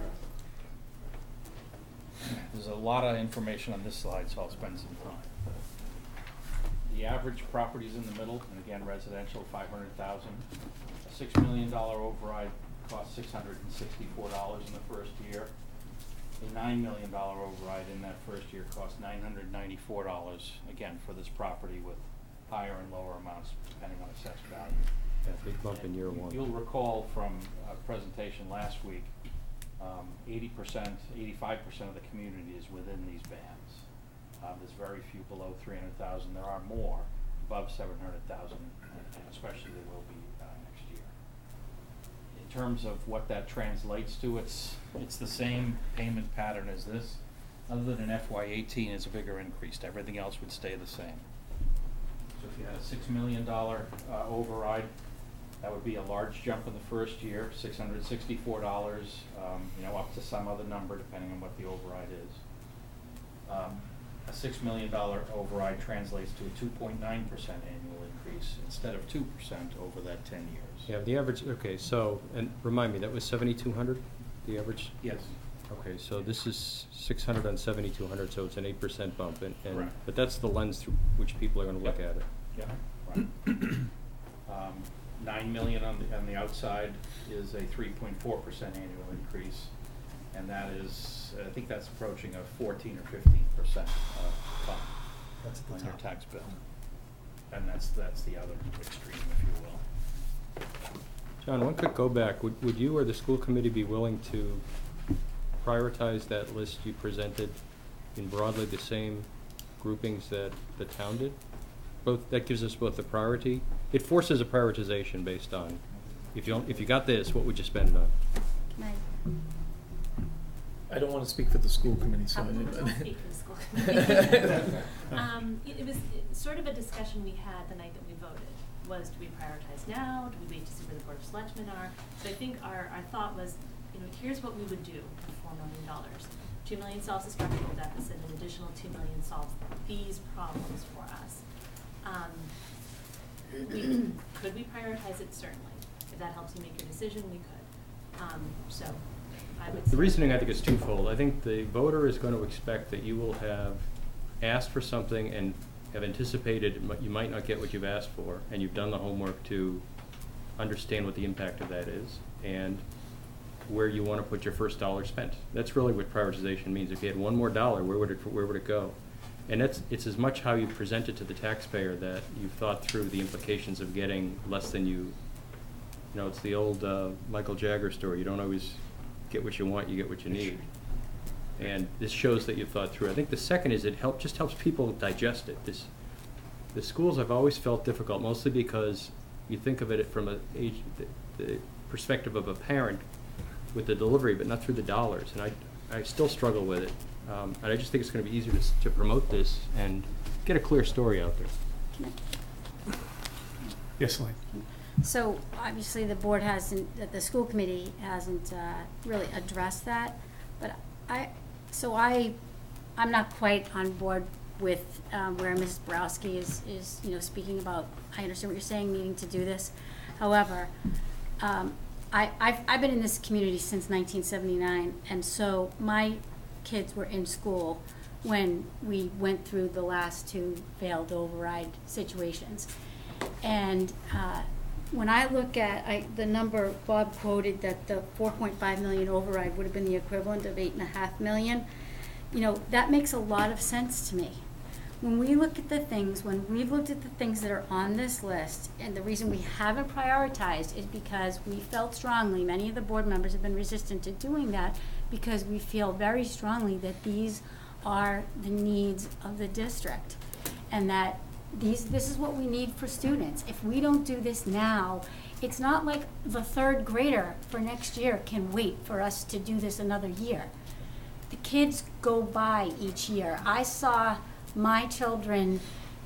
There's a lot of information on this slide, so I'll spend some time. The average property's in the middle, and again, residential, five hundred thousand. A six million dollar override costs six hundred and sixty-four dollars in the first year. A nine million dollar override in that first year costs nine hundred ninety-four dollars, again, for this property with higher and lower amounts depending on assessed value. Yeah, big bump in year And one. You'll recall from a presentation last week, um, eighty percent, eighty-five percent of the community is within these bands. Uh, there's very few below three hundred thousand. There are more above seven hundred thousand, and especially there will be uh, next year. In terms of what that translates to, it's it's the same payment pattern as this, other than F Y eighteen is a bigger increase. Everything else would stay the same. So if you had a six million dollar uh, override, that would be a large jump in the first year, six hundred sixty-four dollars, um, you know, up to some other number depending on what the override is. Um, a six million dollar override translates to a two point nine percent annual increase instead of two percent over that ten years. Yeah, the average, okay, so, and remind me, that was seventy-two hundred, the average? Yes. Okay, so this is six hundred on seventy-two hundred, so it's an eight percent bump, and, and, Correct. but that's the lens through which people are gonna look Yep. at it. Yeah, right. Um, nine million on the, on the outside is a three point four percent annual increase, and that is, I think that's approaching a fourteen or fifteen percent, uh, bump That's at the on your top. tax bill. And that's, that's the other extreme, if you will. John, one quick go back, would, would you or the school committee be willing to prioritize that list you presented in broadly the same groupings that the town did? both, that gives us both the priority. It forces a prioritization based on, if you don't, if you got this, what would you spend it on? Can I I don't want to speak for the school committee, so. I won't speak for the school committee. Um, it it was it- sort of a discussion we had the night that we voted, was do we prioritize now, do we wait to see where the Board of Selectmen are? So I think our, our thought was, you know, here's what we would do with four million dollars. Two million solves the structural deficit, an additional two million solves these problems for us. Um, we, could we prioritize it? Certainly. If that helps you make your decision, we could. Um, so I would say. The reasoning, I think, is twofold. I think the voter is going to expect that you will have asked for something and have anticipated mi- you might not get what you've asked for, and you've done the homework to understand what the impact of that is and where you want to put your first dollar spent. That's really what prioritization means. If you had one more dollar, where would it, where would it go? And that's, it's as much how you present it to the taxpayer that you've thought through the implications of getting less than you, you know, it's the old uh, Michael Jagger story. You don't always get what you want, you get what you need. And this shows that you've thought through. I think the second is it help, just helps people digest it. This, the schools I've always felt difficult, mostly because you think of it from a age, the, the perspective of a parent with the delivery, but not through the dollars. And I, I still struggle with it. Um, and I just think it's going to be easier to, s- to promote this and get a clear story out there. Yes, Elaine? So obviously the board hasn't, that the school committee hasn't uh, really addressed that, but I, so I, I'm not quite on board with um, where Missus Borowski is, is, you know, speaking about, I understand what you're saying, needing to do this. However, um, I, I've, I've been in this community since nineteen seventy-nine, and so my kids were in school when we went through the last two failed override situations. And uh, when I look at I, the number Bob quoted, that the four point five million override would have been the equivalent of eight and a half million, you know, that makes a lot of sense to me. When we look at the things, when we've looked at the things that are on this list, and the reason we haven't prioritized is because we felt strongly, many of the board members have been resistant to doing that, because we feel very strongly that these are the needs of the district, and that these, this is what we need for students. If we don't do this now, it's not like the third grader for next year can wait for us to do this another year. The kids go by each year. I saw my children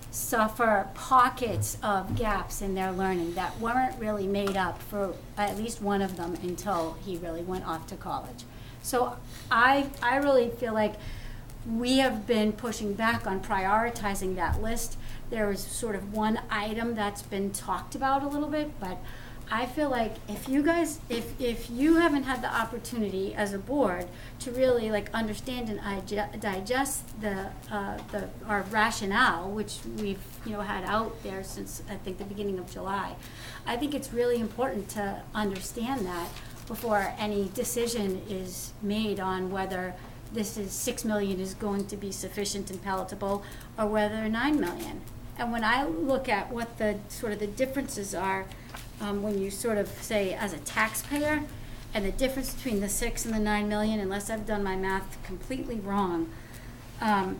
suffer pockets of gaps in their learning that weren't really made up for at least one of them until he really went off to college. So I, I really feel like we have been pushing back on prioritizing that list. There is sort of one item that's been talked about a little bit, but I feel like if you guys, if, if you haven't had the opportunity as a board to really like understand and ige- digest the, uh, the, our rationale, which we've, you know, had out there since I think the beginning of July, I think it's really important to understand that before any decision is made on whether this is six million is going to be sufficient and palatable, or whether nine million. And when I look at what the sort of the differences are, um, when you sort of say as a taxpayer, and the difference between the six and the nine million, unless I've done my math completely wrong, um,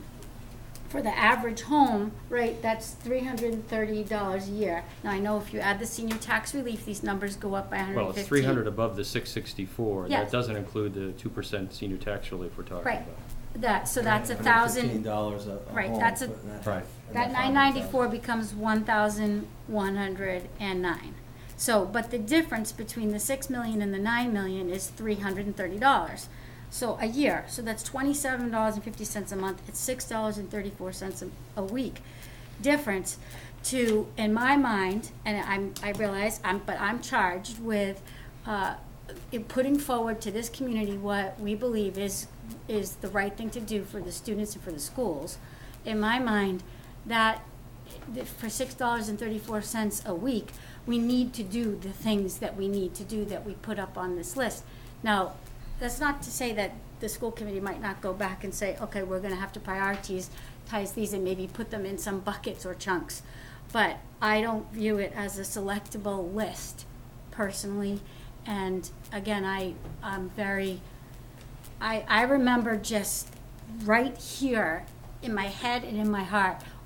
for the average home, right, that's three hundred and thirty dollars a year. Now I know if you add the senior tax relief, these numbers go up by one hundred and fifteen. Well, it's three hundred above the six sixty-four. Yes. That doesn't include the two percent senior tax relief we're talking Right. about. That, so that's a Fifteen thousand, dollars a, a right, home, that's a- putting that- Right. and that nine ninety-four becomes one thousand one hundred and nine. So, but the difference between the six million and the nine million is three hundred and thirty dollars. So a year, so that's twenty-seven dollars and fifty cents a month, it's six dollars and thirty-four cents a, a week. Difference to, in my mind, and I'm, I realize, I'm, but I'm charged with, uh, in putting forward to this community what we believe is, is the right thing to do for the students and for the schools. In my mind, that that for six dollars and thirty-four cents a week, we need to do the things that we need to do that we put up on this list. Now, that's not to say that the school committee might not go back and say, okay, we're gonna have to prioritize ties these and maybe put them in some buckets or chunks. But I don't view it as a selectable list personally. And again, I, I'm very, I, I remember just right here in my head and in my heart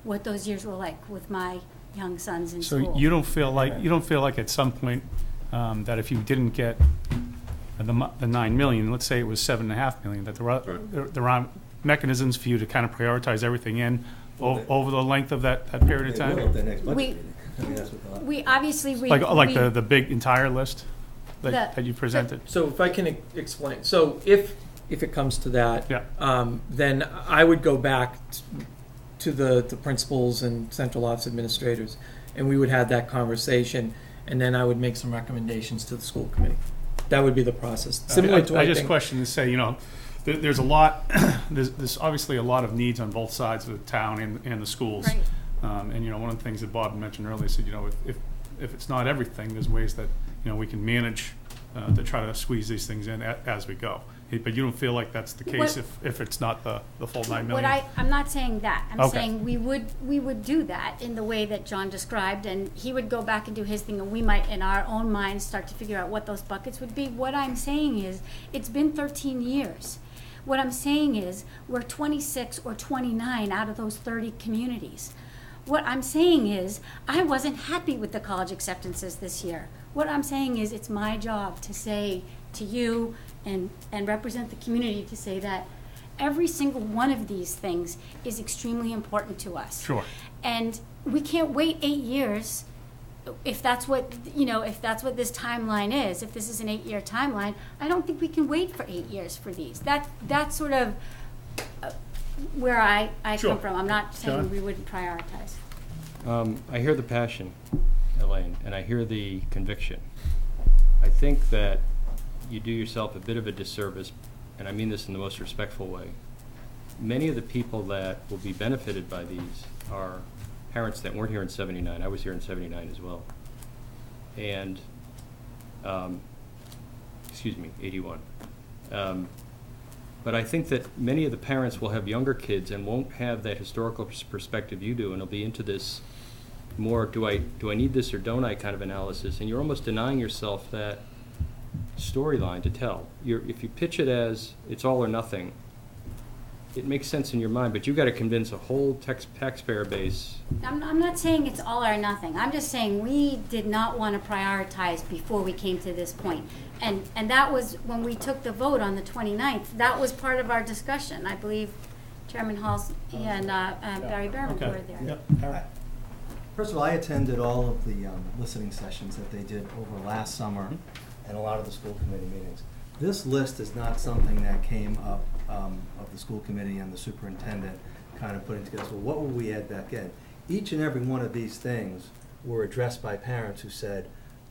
what those years were like with my young sons in So school. you don't feel like, you don't feel like at some point um, that if you didn't get the, mo- the nine million, let's say it was seven and a half million, that there are, there- there are mechanisms for you to kind of prioritize everything in o- Well, they- over the length of that, that period of They will time? at the next budget We- meeting. I mean, that's what the- We, obviously, we. Like, like we- the, the big entire list that, The- that you presented? So if I can e- explain, so if, if it comes to that, Yeah. um, then I would go back t- to the, the principals and central office administrators, and we would have that conversation, and then I would make some recommendations to the school committee. That would be the process, similar I- to, I I just think. question to say, you know, there, there's a lot, there's, there's obviously a lot of needs on both sides of the town and, and the schools. Right. Um, and, you know, one of the things that Bob mentioned earlier, said, you know, if, if, if it's not everything, there's ways that, you know, we can manage, uh, to try to squeeze these things in a, as we go. But you don't feel like that's the case What- if, if it's not the, the full nine What million? I, I'm not saying that. I'm Okay. saying we would, we would do that in the way that John described, and he would go back and do his thing, and we might, in our own minds, start to figure out what those buckets would be. What I'm saying is, it's been thirteen years. What I'm saying is, we're twenty-six or twenty-nine out of those thirty communities. What I'm saying is, I wasn't happy with the college acceptances this year. What I'm saying is, it's my job to say to you and, and represent the community to say that every single one of these things is extremely important to us. Sure. And we can't wait eight years if that's what, you know, if that's what this timeline is, if this is an eight-year timeline. I don't think we can wait for eight years for these. That, that's sort of uh, where I, I Sure. come from. I'm not saying John? we wouldn't prioritize. Um, I hear the passion, Elaine, and I hear the conviction. I think that you do yourself a bit of a disservice, and I mean this in the most respectful way. Many of the people that will be benefited by these are parents that weren't here in seventy-nine. I was here in seventy-nine as well. And, um, excuse me, eighty-one. Um, But I think that many of the parents will have younger kids and won't have that historical pers- perspective you do, and they'll be into this more, do I, do I need this or don't I kind of analysis, and you're almost denying yourself that storyline to tell. You're, if you pitch it as it's all or nothing, it makes sense in your mind, but you've got to convince a whole tax, taxpayer base. I'm, I'm not saying it's all or nothing. I'm just saying we did not want to prioritize before we came to this point. And, and that was when we took the vote on the twenty-ninth. That was part of our discussion. I believe Chairman Halls and uh, uh, Barry Behrman Okay. were there. Yep. First of all, I attended all of the um, listening sessions that they did over last summer and a lot of the school committee meetings. This list is not something that came up um, of the school committee and the superintendent kind of putting together. So what will we add back in? Each and every one of these things were addressed by parents who said,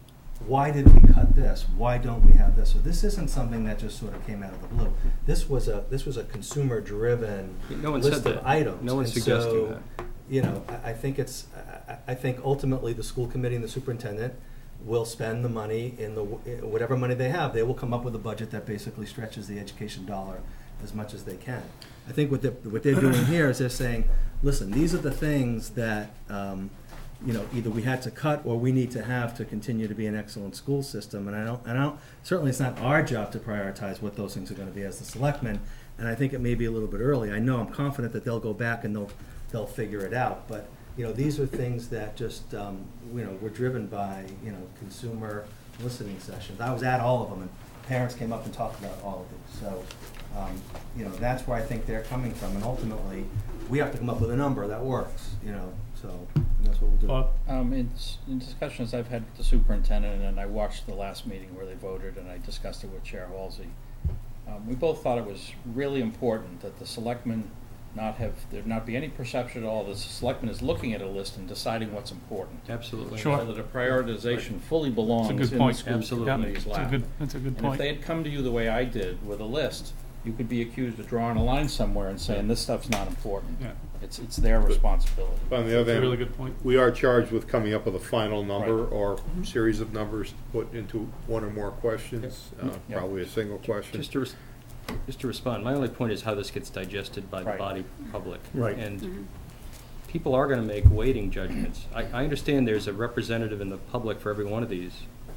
why did we cut this? Why don't we have this? So this isn't something that just sort of came out of the blue. This was a, this was a consumer-driven No one list said of that. items. No one's And suggesting so, that. you know, I, I think it's, I, I think ultimately the school committee and the superintendent will spend the money in the, whatever money they have, they will come up with a budget that basically stretches the education dollar as much as they can. I think what they're, what they're doing here is they're saying, listen, these are the things that, um, you know, either we had to cut or we need to have to continue to be an excellent school system. And I don't, and I don't, certainly it's not our job to prioritize what those things are gonna be as the selectmen. And I think it may be a little bit early. I know, I'm confident that they'll go back and they'll, they'll figure it out. But, you know, these are things that just, um, you know, were driven by, you know, consumer listening sessions. I was at all of them, and parents came up and talked about all of these. So, um, you know, that's where I think they're coming from. And ultimately, we have to come up with a number that works, you know, so, and that's what we'll do. Bob? Um, in, s- in discussions I've had with the superintendent, and I watched the last meeting where they voted, and I discussed it with Chair Halsey. Um, we both thought it was really important that the selectmen not have, there not be any perception at all that the selectmen is looking at a list and deciding what's important. Absolutely. Sure. So that a prioritization fully belongs in good the point. school Absolutely. committee's That's a lap. good, that's a good And if point. they had come to you the way I did with a list, you could be accused of drawing a line somewhere and saying, this stuff's not important. Yeah. It's, it's their responsibility. On the That's other a hand, really good point. we are charged with coming up with a final number Right. or series of numbers to put into one or more questions, uh, Yep. probably a single question. Just to, res- just to respond, my only point is how this gets digested by the Right. body public. Right. And Mhm. people are gonna make weighting judgments. I, I understand there's a representative in the public for every one of these.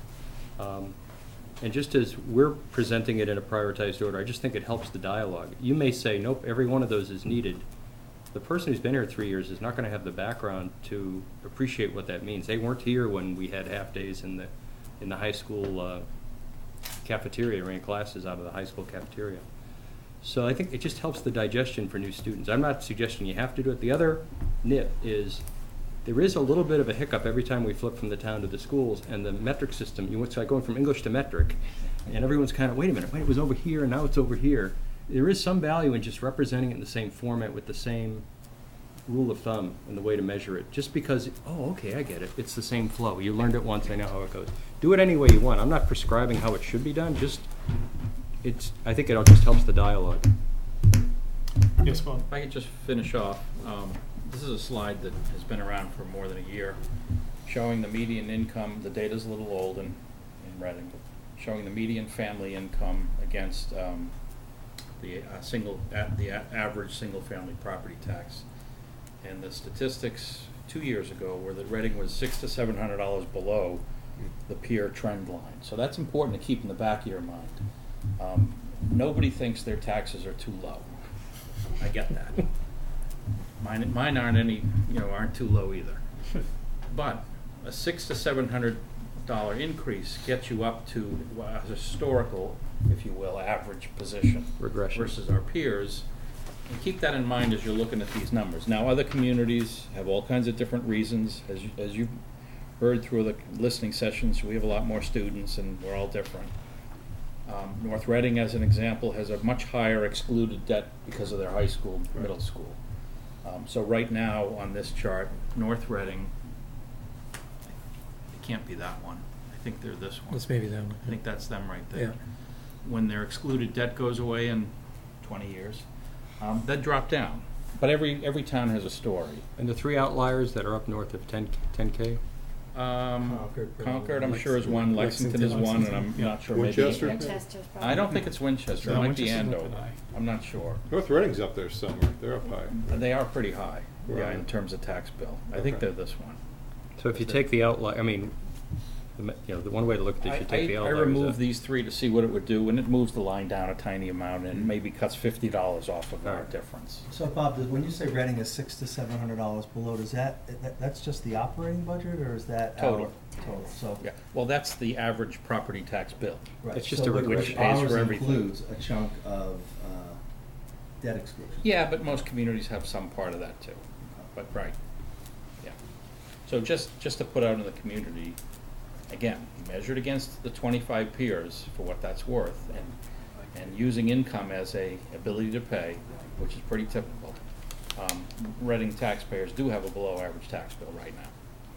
Um, And just as we're presenting it in a prioritized order, I just think it helps the dialogue. You may say, nope, every one of those is needed, the person who's been here three years is not gonna have the background to appreciate what that means. They weren't here when we had half-days in the, in the high school uh, cafeteria, ran classes out of the high school cafeteria. So I think it just helps the digestion for new students. I'm not suggesting you have to do it. The other nit is, there is a little bit of a hiccup every time we flip from the town to the schools, and the metric system, you went, like going from English to metric, and everyone's kind of, wait a minute, wait, it was over here, and now it's over here. There is some value in just representing it in the same format with the same rule of thumb and the way to measure it. Just because, oh, okay, I get it. It's the same flow. You learned it once, I know how it goes. Do it any way you want. I'm not prescribing how it should be done, just, it's, I think it all just helps the dialogue. Yes, Bob? If I could just finish off, um, this is a slide that has been around for more than a year, showing the median income. The data's a little old in, in Reading, showing the median family income against um, the uh, single, at the a average single-family property tax. And the statistics two years ago were that Reading was six to seven hundred dollars below the peer trend line. So that's important to keep in the back of your mind. Um, nobody thinks their taxes are too low. I get that. Mine, mine aren't any, you know, aren't too low either. But a six to seven hundred dollar increase gets you up to a historical, if you will, average position Regression. versus our peers. And keep that in mind as you're looking at these numbers. Now, other communities have all kinds of different reasons. As you, as you heard through the listening sessions, we have a lot more students, and we're all different. Um, North Reading, as an example, has a much higher excluded debt because of their high school, Right. middle school. Um, so right now on this chart, North Reading, it can't be that one. I think they're this one. That's maybe them. I think that's them right there. Yeah. When their excluded debt goes away in twenty years, um, that drop down. But every every town has a story. And the three outliers that are up north of ten K? Um, Concord, Concord, I'm Lexington. sure is one. Lexington is Lexington. one, and I'm Yeah. not sure maybe. Winchester? Manchester's probably. I don't think it's Winchester. No, It might be Winchester's not Andover. that high. I'm not sure. North Reading's up there somewhere, they're up high. They are pretty high, yeah, in Right. terms of tax bill. I think Okay. they're this one. So if you take the outlier, I mean, the, me- you know, the one way to look at this, I, you take the I, I outliers. removed out. these three to see what it would do, and it moves the line down a tiny amount and maybe cuts fifty dollars off of our Alright. difference. So Bob, does- when you say Reading is six to seven hundred dollars below, does that, that, that's just the operating budget, or is that our? Total. Total, so. Yeah, well, that's the average property tax bill. Right, It's just so a which- regression. which Pays for ours everything. includes a chunk of, uh, debt exclusion. Yeah, but most communities have some part of that too, but, right, yeah. So just, just to put out in the community, again, measured against the twenty-five peers for what that's worth, and, and using income as a ability to pay, which is pretty typical. Um, Reading taxpayers do have a below average tax bill right now.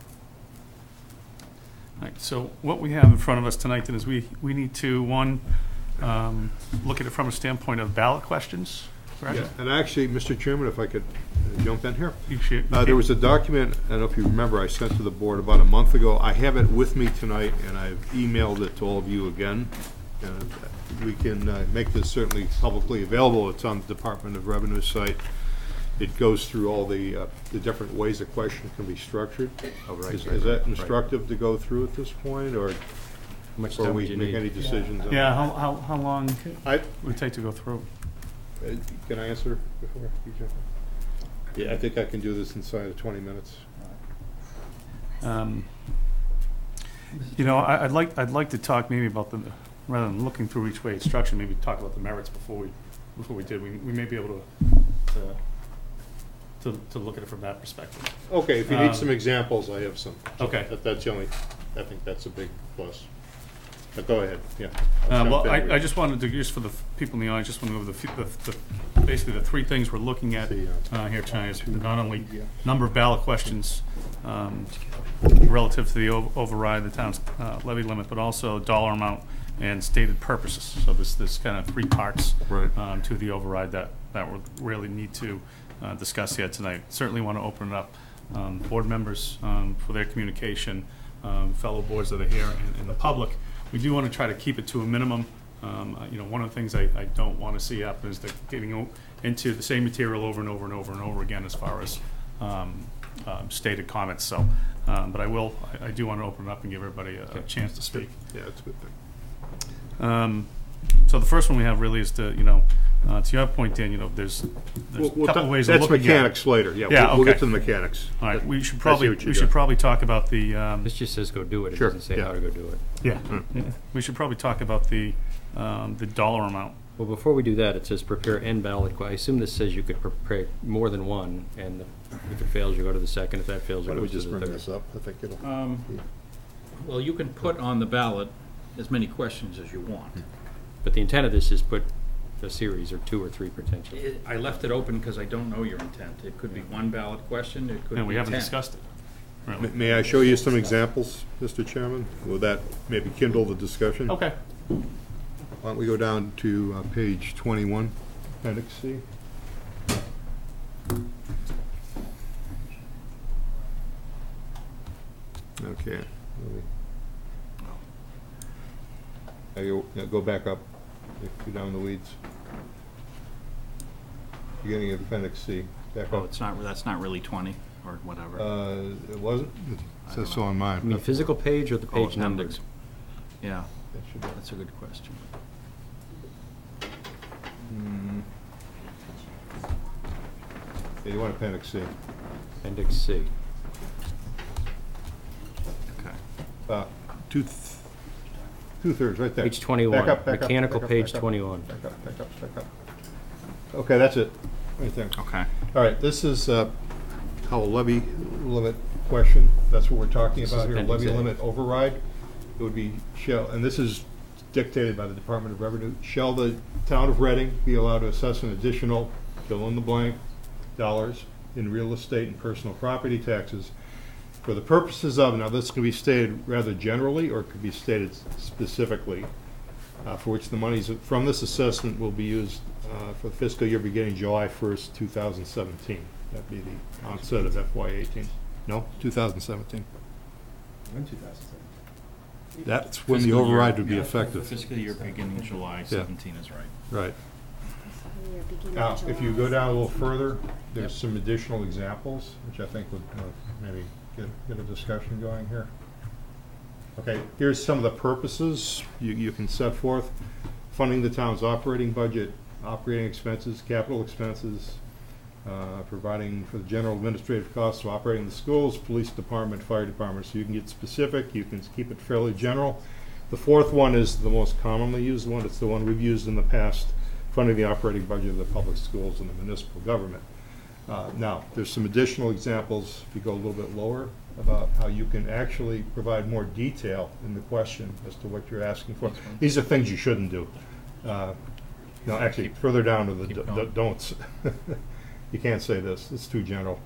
All right, so what we have in front of us tonight then is we, we need to, one, um, look at it from a standpoint of ballot questions, correct? Yeah, and actually, Mister Chairman, if I could uh, jump in here. You should- Uh, there was a document, I don't know if you remember, I sent to the board about a month ago. I have it with me tonight, and I've emailed it to all of you again. And we can uh, make this certainly publicly available. It's on the Department of Revenue site. It goes through all the, uh, the different ways a question can be structured. Oh, right, Is right, is that right. instructive to go through at this point, or How much before time we would you make need? any decisions on Yeah, that? how, how, how long I, would it take to go through? uh, can I answer before you jump in? Yeah, I think I can do this inside of twenty minutes. Um, You know, I, I'd like, I'd like to talk maybe about the, rather than looking through each way instruction, maybe talk about the merits before we, before we did. We, we may be able to, to, to, to look at it from that perspective. Okay, if you Um, need some examples, I have some. Okay. That, that's the only, I think that's a big plus. But go ahead, yeah. Uh, I'll well, jump in I, here. I just wanted to, just for the f- people in the audience, just want to go over the, f- the, the, basically the three things we're looking at, The, uh, uh, here tonight is two- not only yeah. number of ballot questions, um, relative to the ov- override, the town's, uh, levy limit, but also dollar amount and stated purposes. So this, this kind of three parts, Right. um, to the override that, that we really need to, uh, discuss here tonight. Certainly want to open it up, um, board members, um, for their communication, um, fellow boards that are here and, and the public. We do want to try to keep it to a minimum. Um, uh, you know, one of the things I, I don't want to see happen is the getting o- into the same material over and over and over and over again as far as, um, um, stated comments. So, um, but I will, I, I do want to open it up and give everybody a, a chance to speak. Yeah, that's a good thing. Um, so the first one we have really is to, you know, uh, to your point, Dan, you know, there's, there's We'll- a we'll couple ta- ways of looking at it. That's mechanics later, yeah. Yeah, we'll- We'll get okay. to the mechanics. All right, we should I see probably, what you're we should doing. probably talk about the, um, This just says go do it, it Sure, doesn't say yeah. how to go do it. yeah, Mm. yeah. We should probably talk about the, um, the dollar amount. Well, before we do that, it says prepare and ballot, que- I assume this says you could prepare more than one, and if it fails, you go to the second, if that fails, Why it don't we goes to just the bring third. this up? I think it'll. Um, Well, you can put on the ballot as many questions as you want. But the intent of this is put a series, or two or three potentially. It- I left it open because I don't know your intent. It could be one ballot question, it could be And we haven't ten. discussed it, really. May- May I show you some examples, Mister Chairman? Will that maybe kindle the discussion? Okay. Why don't we go down to uh, page twenty-one, appendix C? Okay. let me- Now you, now go back up, if you're down the weeds. Beginning of appendix C, back Oh, up. it's not, that's not really twenty, or whatever. Uh, it wasn't? It I says don't so know. on mine. I mean, physical page or the Oh, page numbers? appendix. Yeah, That should be- that's a good question. Hmm. Yeah, you want appendix C. Appendix C. Okay. Uh, two, th- two-thirds, right there. Page twenty-one, Back up, back up, mechanical back up, page back up, twenty-one. Back up, back up, back up. Okay, that's it, right there. Okay. All right, this is uh, how a levy limit question, that's what we're talking This is about here, appendix levy A. limit override. It would be shall, and this is dictated by the Department of Revenue, shall the town of Reading be allowed to assess an additional fill in the blank dollars in real estate and personal property taxes for the purposes of, now this can be stated rather generally or it could be stated specifically, uh, for which the monies from this assessment will be used uh, for the fiscal year beginning July first, two thousand seventeen. That'd be the onset of F Y eighteen. No, two thousand seventeen. When two thousand seven? That's when the Fiscal year- override would be yeah, effective. Fiscal year beginning July seventeen is right. Right. Year beginning Now, if you July. go down a little further, there's some additional examples, which I think would uh, maybe get, get a discussion going here. Okay, here's some of the purposes you, you can set forth. Funding the town's operating budget, operating expenses, capital expenses, uh, providing for the general administrative costs of operating the schools, police department, fire department, so you can get specific, you can keep it fairly general. The fourth one is the most commonly used one, it's the one we've used in the past, funding the operating budget of the public schools and the municipal government. Uh, now, there's some additional examples, if you go a little bit lower, about how you can actually provide more detail in the question as to what you're asking for. These are things you shouldn't do. Uh, No, actually, Keep- further down to the keep d- d- going. don'ts. You can't say this, it's too general.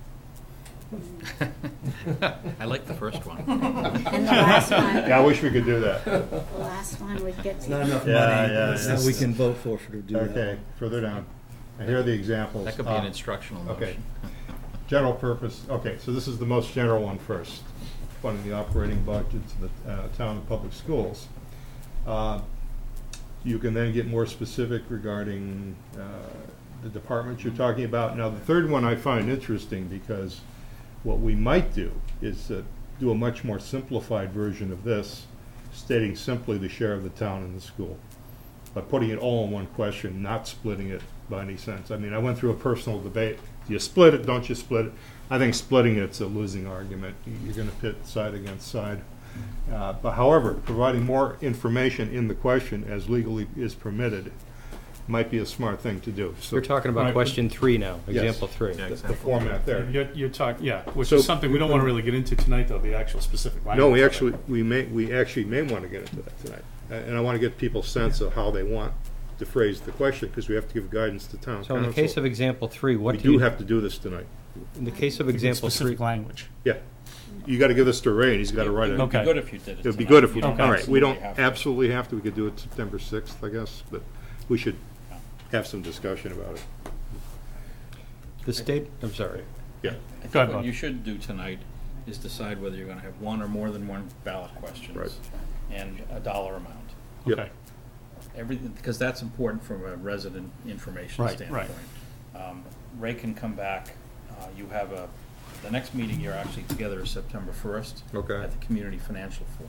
I like the first one. And the last one, Yeah, I wish we could do that. the last one would get It's to. not enough Yeah, money yeah, that yeah. we can vote for for to do that. Okay, further down. And here are the examples. That could be an Uh, instructional okay. motion. General purpose, okay, so this is the most general one first, funding the operating budgets of the uh, town and public schools. Uh, You can then get more specific regarding uh, the departments you're talking about. Now, the third one I find interesting because what we might do is uh, do a much more simplified version of this, stating simply the share of the town and the school, but putting it all in one question, not splitting it by any sense. I mean, I went through a personal debate. Do you split it? Don't you split it? I think splitting it's a losing argument. You're going to pit side against side. Uh, but however, providing more information in the question as legally is permitted might be a smart thing to do. So You're talking about Right. question three now, Yes. example three. Yeah, the, the example. format there. You're, you're talking, yeah, which So- is something we don't wanna really get into tonight, though, the actual specific language. No, we of it. actually, we may, we actually may want to get into that tonight. A- And I want to get people's sense of how they want to phrase the question, because we have to give guidance to town council. So in the case of example three, what We do you? do have to do this tonight. In the case of To get example three, Specific language. Yeah. You got to give this to Ray, and he's got to write It it. would be Okay. good if you did it It would be tonight. good if, we You all right, we don't absolutely have to. absolutely have to, we could do it September sixth, I guess, but we should have some discussion about it. the state, I'm sorry. Yeah. I Go think ahead, what Bob. you should do tonight is decide whether you're gonna have one or more than one ballot questions. Right. And a dollar amount. Yep. Okay, Everything, because that's important from a resident information Right, standpoint. right. Um, Ray can come back, uh, you have a, the next meeting you're actually together is September first. Okay. At the Community Financial Forum.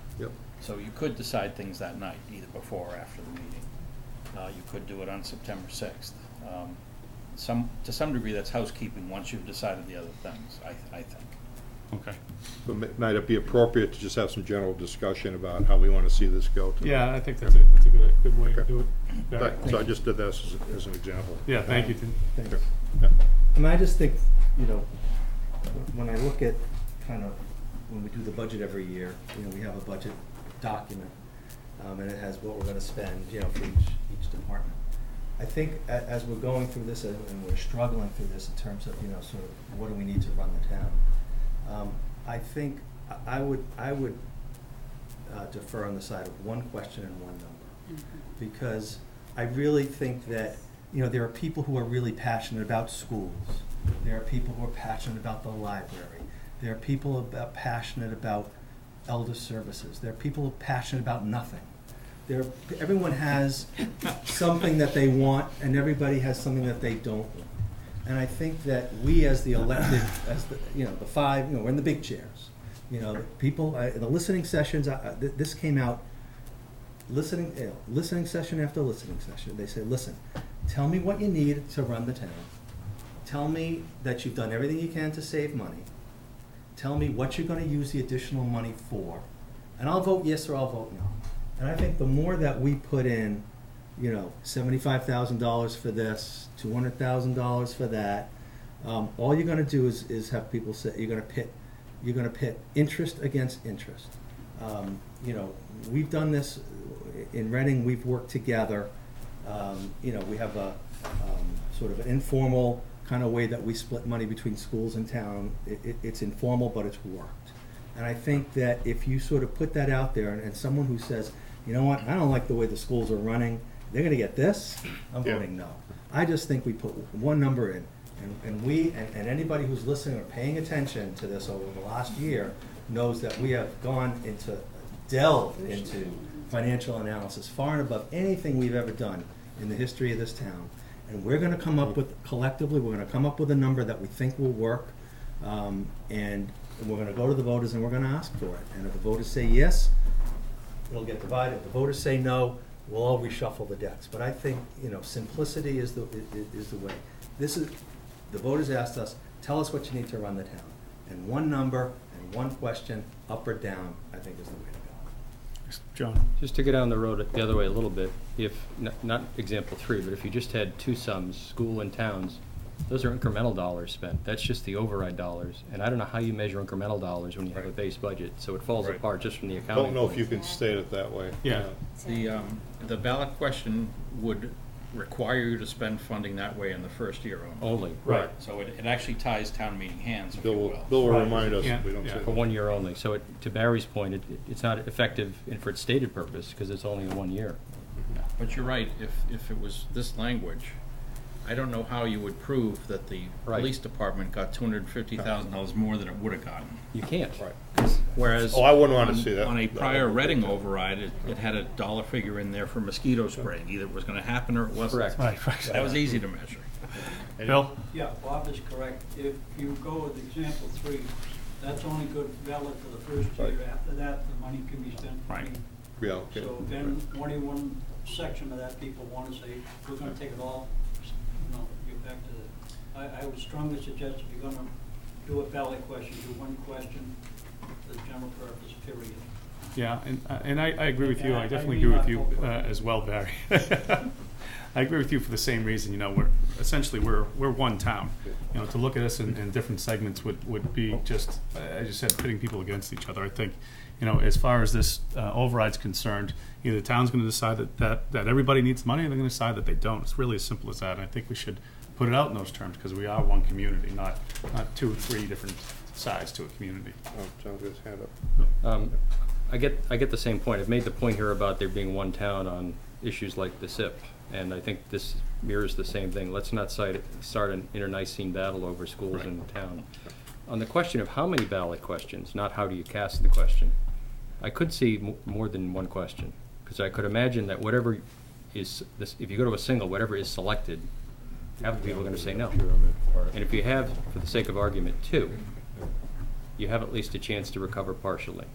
Yep. So you could decide things that night, either before or after the meeting. Uh, you could do it on September sixth. Um, some, to some degree, that's housekeeping once you've decided the other things, I, th- I think. Okay. But ma- might it be appropriate to just have some general discussion about how we want to see this go? tonight? Yeah, I think that's a, that's a good, good way to Okay. do it. Barry, Right, thank So I you. just did this as, as an example. Yeah, thank you, Tim. Thanks. Yeah. I mean, I just think, you know, when I look at kind of, when we do the budget every year, you know, we have a budget document, um, and it has what we're gonna spend, you know, for each, each department. I think a- as we're going through this and, and we're struggling through this in terms of, you know, sort of, what do we need to run the town? Um, I think I, I would, I would uh, defer on the side of one question and one number. Because I really think that, you know, there are people who are really passionate about schools. There are people who are passionate about the library. There are people about passionate about elder services. There are people who are passionate about nothing. There, everyone has something that they want, and everybody has something that they don't want. And I think that we, as the elected, as the, you know, the five, you know, we're in the big chairs. You know, people, I, the listening sessions, I, I, th- this came out, listening, you know, listening session after listening session. They say, listen, tell me what you need to run the town. Tell me that you've done everything you can to save money. Tell me what you're gonna use the additional money for. And I'll vote yes or I'll vote no. And I think the more that we put in, you know, seventy-five thousand dollars for this, two hundred thousand dollars for that, um, all you're gonna do is, is have people say, you're gonna pit, you're gonna pit interest against interest. Um, you know, we've done this in Reading, we've worked together. Um, you know, we have a, um, sort of an informal kind of way that we split money between schools and town. It, it, it's informal, but it's worked. And I think that if you sort of put that out there, and, and someone who says, you know what, I don't like the way the schools are running, they're gonna get this, I'm Yeah. voting no. I just think we put one number in, and, and we, and, and anybody who's listening or paying attention to this over the last year knows that we have gone into, delved into financial analysis far and above anything we've ever done in the history of this town. And we're gonna come up with, collectively, we're gonna come up with a number that we think will work, um, and we're gonna go to the voters and we're gonna ask for it. And if the voters say yes, it'll get divided. If the voters say no, we'll all reshuffle the decks. But I think, you know, simplicity is the, i- is the way. This is, the voters asked us, tell us what you need to run the town. And one number and one question, up or down, I think is the way to go. John? Just to go down the road the other way a little bit, if, not, not example three, but if you just had two sums, school and towns, those are incremental dollars spent. That's just the override dollars. And I don't know how you measure incremental dollars when you have a base budget, so it falls Right. apart just from the accounting Don't know if point. you can state it that way. Yeah. The, um, the ballot question would require you to spend funding that way in the first year only. Only, Right. So it, it actually ties town meeting hands, if Bill you will, will. Bill will Right. remind us Yeah, if we don't yeah. say for that. one year only. So it, to Barry's point, it, it's not effective in- for its stated purpose, because it's only in one year. But you're right, if, if it was this language, I don't know how you would prove that the Right. police department got two hundred and fifty thousand dollars more than it would have gotten. You can't. Right. Whereas. Oh, I wouldn't wanna on- see that. On a That prior would be Reading big. override, it, it had a dollar figure in there for mosquito spraying, either it was gonna happen or it wasn't. Correct. Right, right. That was easy to measure. Bill? Yeah, Bob is correct. If you go with example three, that's only good valid for the first year. Right. After that, the money can be spent. for Right. any- Yeah, okay. So then, twenty-one section of that people wanna say, we're gonna take it all, you know, get back to the, I, I would strongly suggest if you're gonna do a ballot question, do one question, the general purpose, period. Yeah, and, uh, and I, I agree with you, Yeah, I I definitely mean agree with not you, vote for uh, it. as well, Barry. I agree with you for the same reason, you know, we're, essentially, we're, we're one town. You know, to look at us in, in different segments would, would be just, uh, as you said, pitting people against each other. I think, you know, as far as this uh, override's concerned, either the town's gonna decide that, that, that everybody needs money, or they're gonna decide that they don't. It's really as simple as that, and I think we should put it out in those terms, because we are one community, not, not two or three different sides to a community. Oh, John's got his hand up. Um, I get, I get the same point. I've made the point here about there being one town on issues like the S I P, and I think this mirrors the same thing. Let's not cite, start an internecine battle over schools Right. in town. On the question of how many ballot questions, not how do you cast the question, I could see m- more than one question, because I could imagine that whatever is, this, if you go to a single, whatever is selected, half the people are gonna say no. And if you have, for the sake of argument, two, you have at least a chance to recover partially.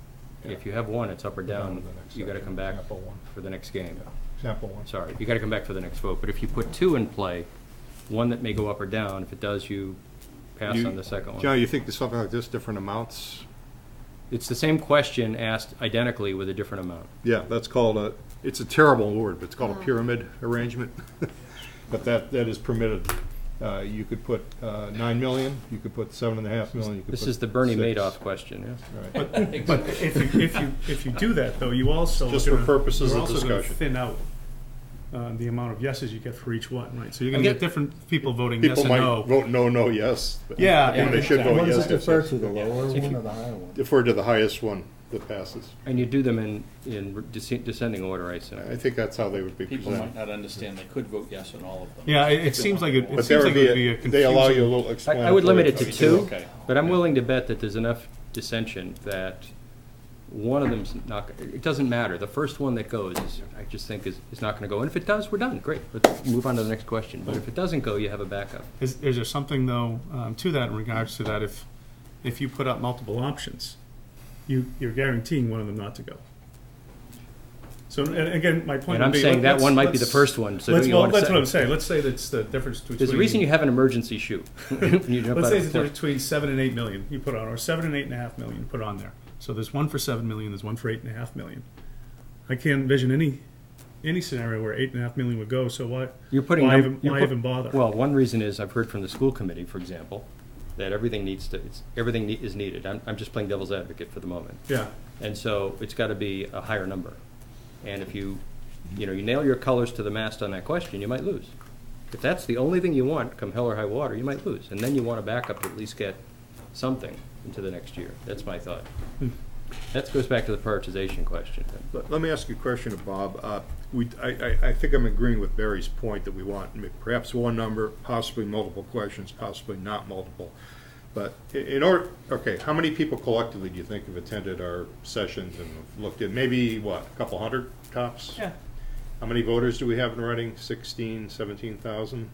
if you have one, it's up or Down down, to the next you gotta section, come back sample one. for the next game. Sample one. Sorry, you gotta come back for the next vote, but if you put two in play, one that may go up or down, if it does, you pass You- on the second one. John, you think there's something like this, different amounts? It's the same question asked identically with a different amount. Yeah, that's called a, it's a terrible word, but it's called a Oh. pyramid arrangement. But that, that is permitted. Uh, you could put, uh, nine million, you could put seven and a half million, you could put This is the Bernie six. Madoff question, yeah? Right. But if you, if you, if you do that, though, you also. Just for gonna- purposes you're of also gonna discussion. thin out, uh, the amount of yeses you get for each one, right? So you're I gonna get- get different people voting yes People and might no. vote no, no, yes. but- Yeah, and They and- should vote What yes, does it yes, defer yes. to, the lower If one you- or the higher one? Defer to the highest one that passes. And you do them in, in descend- descending order, I assume. I think that's how they would be People presented. might not understand, they could vote yes on all of them. Yeah, it, it seems like it, it But seems there would like it would be, be a a- confusing. they allow you a little I, explanatory. I would limit it to code. two, Okay. but I'm willing to bet that there's enough dissension that one of them's not, g- it doesn't matter. The first one that goes is, I just think is, is not gonna go. And if it does, we're done, great. Let's move on to the next question. But if it doesn't go, you have a backup. Is, is there something, though, um, to that in regards to that, if, if you put up multiple options, you, you're guaranteeing one of them not to go? So, and again, my point And I'm would be. saying let- that let's- one might be the let's- first one, so let's- do you well, wanna that's say? what I'm saying, let's say that's the difference between. There's a reason you have an emergency chute. You jump Let's out say of it's the plane. between seven and eight million you put on, or seven and eight and a half million you put on there. So there's one for seven million, there's one for eight and a half million. I can't envision any, any scenario where eight and a half million would go, so why, You're putting. why num- even, you're why put- even bother? Well, one reason is, I've heard from the school committee, for example, that everything needs to, it's, everything ne- is needed. I'm, I'm just playing devil's advocate for the moment. Yeah, And so it's gotta be a higher number. And if you, you know, you nail your colors to the mast on that question, you might lose. If that's the only thing you want, come hell or high water, you might lose. And then you want a backup to at least get something into the next year. That's my thought. Hmm. That goes back to the prioritization question. Let, let me ask you a question of Bob. Uh, we, I, I, I think I'm agreeing with Barry's point that we want m- perhaps one number, possibly multiple questions, possibly not multiple. But i- in order, okay, how many people collectively do you think have attended our sessions and have looked at, maybe, what, a couple hundred tops? Yeah. How many voters do we have in writing? Sixteen, seventeen thousand?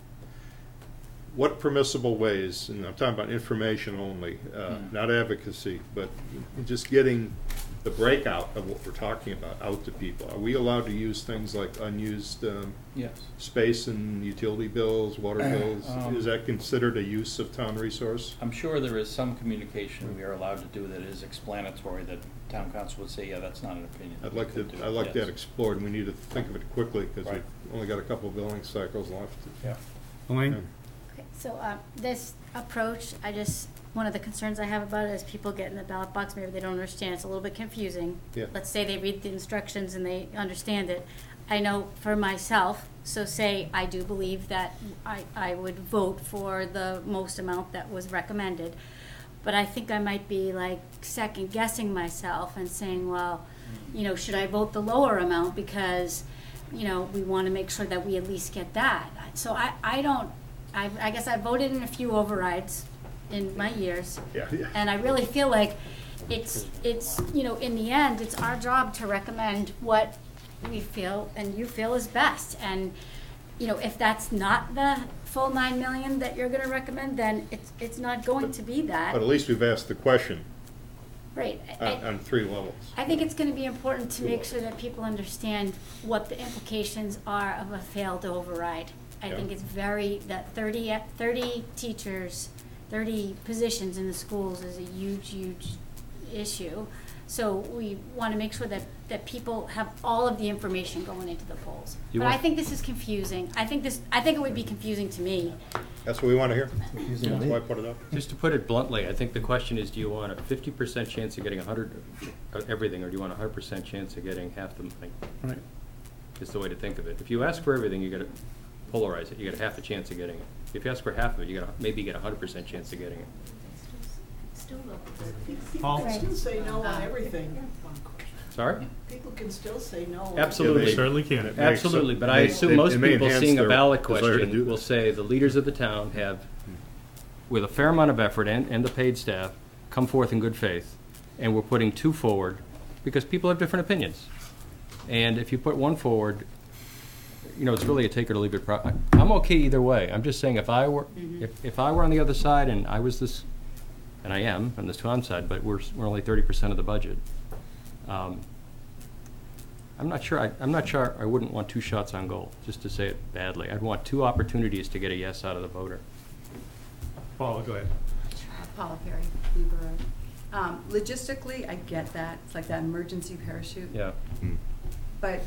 What permissible ways, and I'm talking about information only, uh, Hmm. not advocacy, but just getting the breakout of what we're talking about out to people? Are we allowed to use things like unused um, Yes. space and utility bills, water bills? Um, Is that considered a use of town resource? I'm sure there is some communication we are allowed to do that is explanatory, that town council would say, yeah, that's not an opinion. I'd like to, We could do, I'd like yes. that explored, and we need to think of it quickly, because Right. we've only got a couple of billing cycles left. Yeah. Elaine? Yeah. Okay, so, uh, this approach, I just, one of the concerns I have about it is people get in the ballot box, maybe they don't understand, it's a little bit confusing. Yeah. Let's say they read the instructions and they understand it. I know for myself, so say I do believe that I, I would vote for the most amount that was recommended. But I think I might be like second guessing myself and saying, well, you know, should I vote the lower amount because, you know, we wanna make sure that we at least get that. So I, I don't, I, I guess I voted in a few overrides in my years. Yeah, yeah. And I really feel like it's, it's, you know, in the end, it's our job to recommend what we feel and you feel is best. And, you know, if that's not the full nine million that you're gonna recommend, then it's, it's not going to be that. But at least we've asked the question Right. I- on, on three levels. I think it's gonna be important to make sure that people understand what the implications are of a failed override. I Yeah. think it's very, that thirty, thirty teachers, thirty positions in the schools is a huge, huge issue. So we wanna make sure that, that people have all of the information going into the polls. You But I want- think this is confusing. I think this, I think it would be confusing to me. That's what we want to hear. Confusing That's me. why I put it up. Just to put it bluntly, I think the question is, do you want a fifty percent chance of getting a hundred, of everything, or do you want a hundred percent chance of getting half the thing? Right. Is the way to think of it. If you ask for everything, you gotta polarize it, you get a half a chance of getting it. If you ask for half of it, you got a, maybe you get a hundred percent chance of getting it. Paul? People can still say no on everything. Sorry? People can still say no. on Absolutely. They certainly can. It makes- Absolutely, but it I makes- assume it- most it may people enhance seeing a their ballot desire to do question will this. say, the leaders of the town have, with a fair amount of effort and, and the paid staff, come forth in good faith, and we're putting two forward, because people have different opinions. And if you put one forward, you know, it's really a take it or leave it pro- I- I'm okay either way. I'm just saying, if I were, Mhm. if, if I were on the other side and I was this, and I am, on this town side, but we're, s- we're only thirty percent of the budget, Um, I'm not sure, I, I'm not sure I wouldn't want two shots on goal, just to say it badly. I'd want two opportunities to get a yes out of the voter. Paula, go ahead. Paula Perry, Blue Borough. Um, logistically, I get that. It's like that emergency parachute. Yeah. Mm. But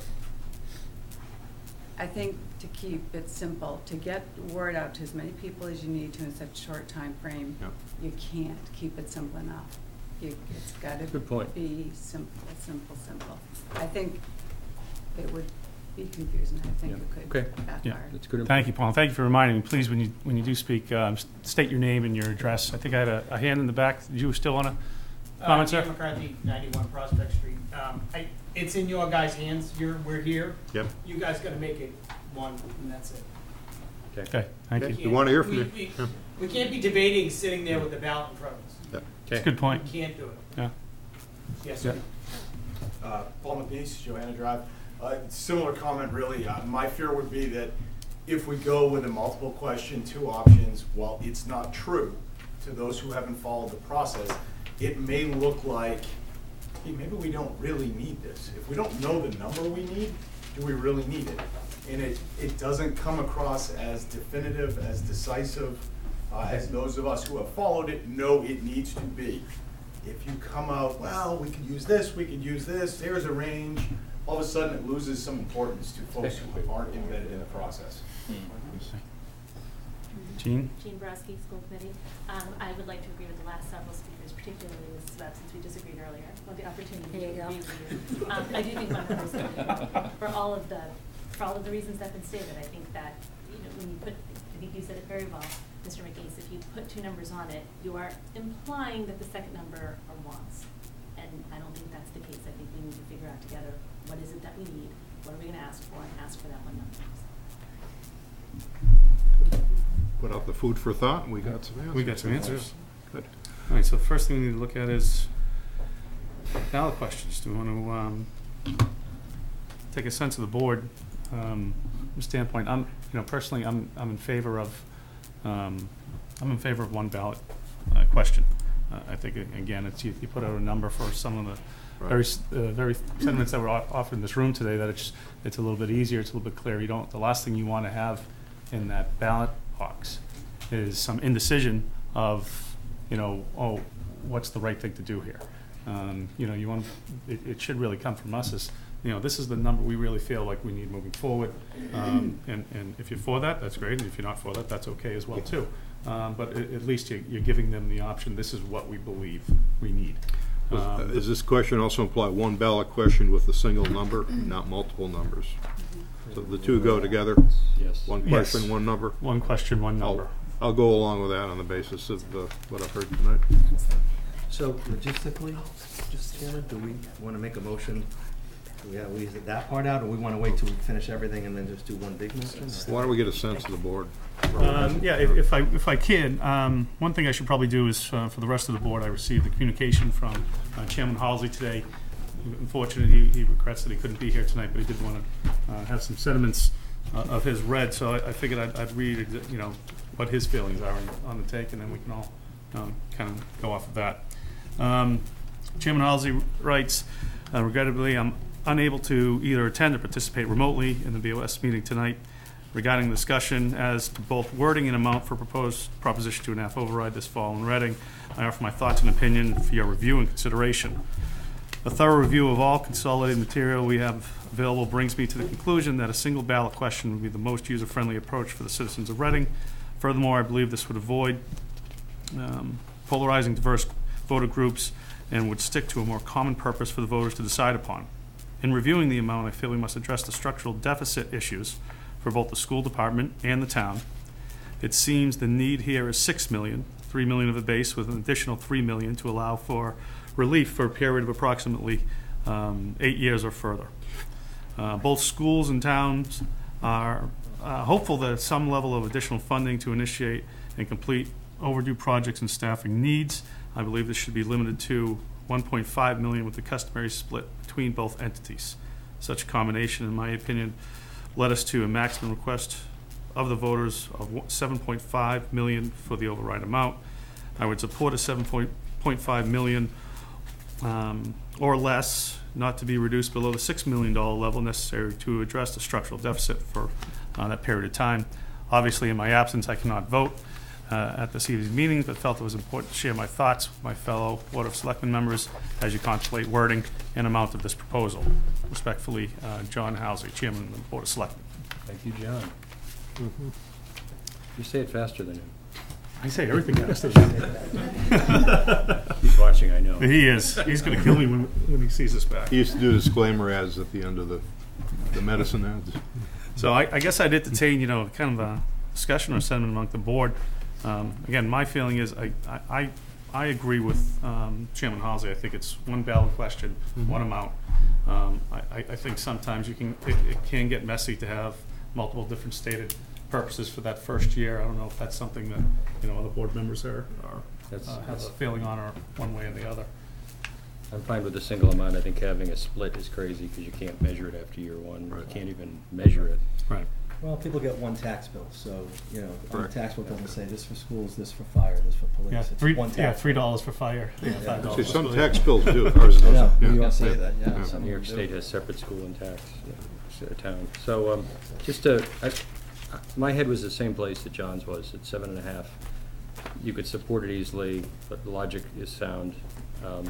I think to keep it simple, to get word out to as many people as you need to in such a short time frame, Yep. you can't keep it simple enough. You, it's gotta Good point. be simple, simple, simple. I think it would be confusing. I think Yeah. it could Okay. Yeah. backfire. That's good. Thank you, Paul. Thank you for reminding me. Please, when you, when you do speak, um, s- state your name and your address. I think I had a, a hand in the back. Did you still want to comment, sir? Uh, Dan McCarthy, ninety-one Prospect Street. Um, I, it's in your guys' hands. You're, we're here. Yep. You guys gotta make it one, and that's it. Okay, thank Okay. you. We wanna hear from We- you. we- Yeah. We can't be debating sitting there with the ballot in front of us. Yep. That's a good point. We can't do it. Yeah. Yes, sir. Uh, Paul McNeese, Joanna Drive. Uh, similar comment, really. Uh, my fear would be that if we go with a multiple question, two options, while it's not true to those who haven't followed the process, it may look like, hey, maybe we don't really need this. If we don't know the number we need, do we really need it? And it, it doesn't come across as definitive, as decisive, uh, as those of us who have followed it know it needs to be. If you come out, well, we could use this, we could use this, there's a range, all of a sudden it loses some importance to folks who aren't embedded in the process. Jean? Jean Brodsky, School Committee. Um, I would like to agree with the last several speakers, particularly Missus Webb, since we disagreed earlier. Well, the opportunity There you to go. agree with you. Um, I do think one number is good. For all of the, for all of the reasons that have been stated, I think that, you know, when you put, I think you said it very well, Mister McGeese, if you put two numbers on it, you are implying that the second number are wants. And I don't think that's the case. I think we need to figure out together, what is it that we need? What are we gonna ask for, and ask for that one number. Put out the food for thought, and we got some answers. We got some answers. Good. All right, so the first thing we need to look at is ballot questions. Do we want to um, take a sense of the board um, standpoint? I'm, you know, personally, I'm I'm in favor of um, I'm in favor of one ballot uh, question. Uh, I think uh, again, it's you, you put out a number for some of the Right. very s- uh, very sentiments that were o- offered in this room today. That it's it's a little bit easier. It's a little bit clearer. You don't. The last thing you want to have in that ballot box is some indecision of, you know, oh, what's the right thing to do here? Um, you know, you want, it, it should really come from us as, you know, this is the number we really feel like we need moving forward. Um, and, and if you're for that, that's great, and if you're not for that, that's okay as well too. Um, but at, at least you, you're giving them the option, this is what we believe we need. Does- Um, Does this question also imply one ballot question with a single number, not multiple numbers? So the two go together? Yes. One Yes. question, one number? One question, one I'll, number. I'll go along with that on the basis of uh, what I've heard tonight. So logistically, just, Chairman, do we wanna make a motion? Do we, have- we exit that part out, or we wanna wait till we finish everything and then just do one big motion? or- Why don't we get a sense of the board? Um, yeah, if, if I, if I can, um, one thing I should probably do is, uh, for the rest of the board, I received the communication from uh, Chairman Halsey today. Unfortunately, he, he regrets that he couldn't be here tonight, but he did wanna, uh, have some sentiments, uh, of his read, so I, I figured I'd, I'd read, exa- you know, what his feelings are on, on the take, and then we can all, um, kind of go off of that. Um, Chairman Halsey writes, uh, regrettably, I'm unable to either attend or participate remotely in the B O S meeting tonight regarding the discussion as to both wording and amount for proposed Proposition two and a half override this fall in Reading. I offer my thoughts and opinion for your review and consideration. A thorough review of all consolidated material we have available brings me to the conclusion that a single ballot question would be the most user-friendly approach for the citizens of Reading. Furthermore, I believe this would avoid um, polarizing diverse voter groups and would stick to a more common purpose for the voters to decide upon. In reviewing the amount, I feel we must address the structural deficit issues for both the school department and the town. It seems the need here is six million, three million of the base with an additional three million to allow for relief for a period of approximately um, eight years or further. Uh, both schools and towns are uh, hopeful that some level of additional funding to initiate and complete overdue projects and staffing needs. I believe this should be limited to one point five million with the customary split between both entities. Such a combination, in my opinion, led us to a maximum request of the voters of seven point five million for the override amount. I would support a seven point five million um, or less, not to be reduced below the six million dollar level necessary to address the structural deficit for uh, that period of time. Obviously, in my absence, I cannot vote uh, at this evening's meeting, but felt it was important to share my thoughts with my fellow Board of Selectmen members as you contemplate wording and amount of this proposal. Respectfully, uh, John Halsey, Chairman of the Board of Selectmen. Thank you, John. You say it faster than him. I say everything fast. He's watching, I know. He is. He's going to kill me when, when he sees us back. He used to do disclaimer ads at the end of the, the medicine ads. So I, I guess I'd entertain, you know, kind of a discussion or sentiment among the board. Um, again, my feeling is I, I, I, I agree with um, Chairman Halsey. I think it's one ballot question, Mhm. one amount. Um, I, I think sometimes you can it, it can get messy to have multiple different stated purposes for that first year. I don't know if that's something that, you know, other board members are, are That's- uh, have that's- a feeling on, or one way or the other. I'm fine with a single amount. I think having a split is crazy because you can't measure it after year one. You Right. can't even measure it. Right. Well, people get one tax bill, so, you know, on the Correct. tax bill doesn't say this for schools, this for fire, this for police. Yeah, It's three, one yeah, tax three bill. dollars for fire. Yeah, Yeah. five dollars See, for some police. tax bills do, ours I know, doesn't. New Yeah. York say Yeah. that, yeah. Yeah. some New York do. State has separate school and tax, uh, s- town. So, um, just to, I, I- my head was the same place that John's was, at seven and a half. You could support it easily, but the logic is sound. Um,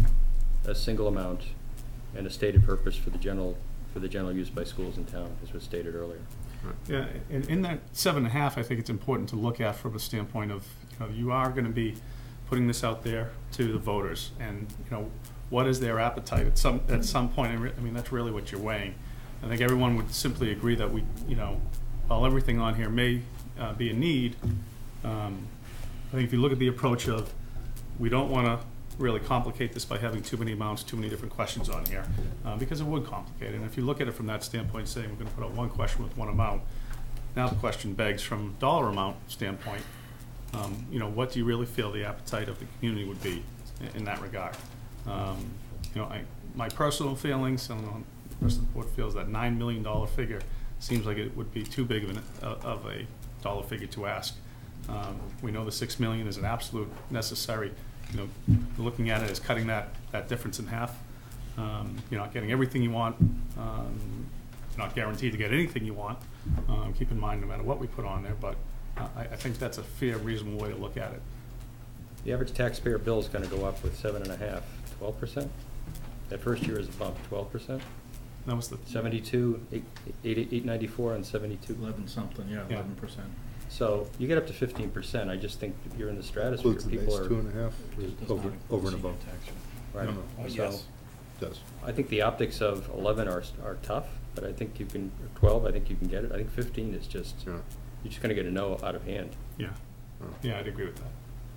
a single amount and a stated purpose for the general, for the general use by schools in town, as was stated earlier. Yeah, in, in that seven and a half, I think it's important to look at from a standpoint of, you know, you are gonna be putting this out there to the voters, and, you know, what is their appetite at some, at some point, I re- I mean, that's really what you're weighing. I think everyone would simply agree that we, you know, while everything on here may, uh, be a need, um, I think if you look at the approach of, we don't wanna really complicate this by having too many amounts, too many different questions on here, uh, because it would complicate it. And if you look at it from that standpoint, saying we're gonna put out one question with one amount, now the question begs from dollar amount standpoint, um, you know, what do you really feel the appetite of the community would be in, in that regard? Um, you know, I, my personal feelings, I don't know, the rest of the board feels that nine million dollar figure seems like it would be too big of an, uh, of a dollar figure to ask. Um, we know the six million is an absolute necessary. You know, looking at it as cutting that, that difference in half. Um, you're not getting everything you want. Um, you're not guaranteed to get anything you want. Um, keep in mind, no matter what we put on there, but uh, I, I think that's a fair, reasonable way to look at it. The average taxpayer bill is gonna go up with seven and a half, twelve percent? That first year is a bump, twelve percent? That was the Seventy-two, eight, eight, eight ninety-four on seventy-two. Eleven something, yeah, Yeah. eleven percent. So you get up to fifteen percent. I just think that you're in the stratosphere. Includes the People base are. two and a half, Does over, not include over and senior above. tax rate. Right. No, no. Oh, So yes. Does. I think the optics of eleven are, s- are tough, but I think you can, or twelve, I think you can get it. I think fifteen is just, Yeah. you're just gonna get a no out of hand. Yeah. Oh. Yeah, I'd agree with that.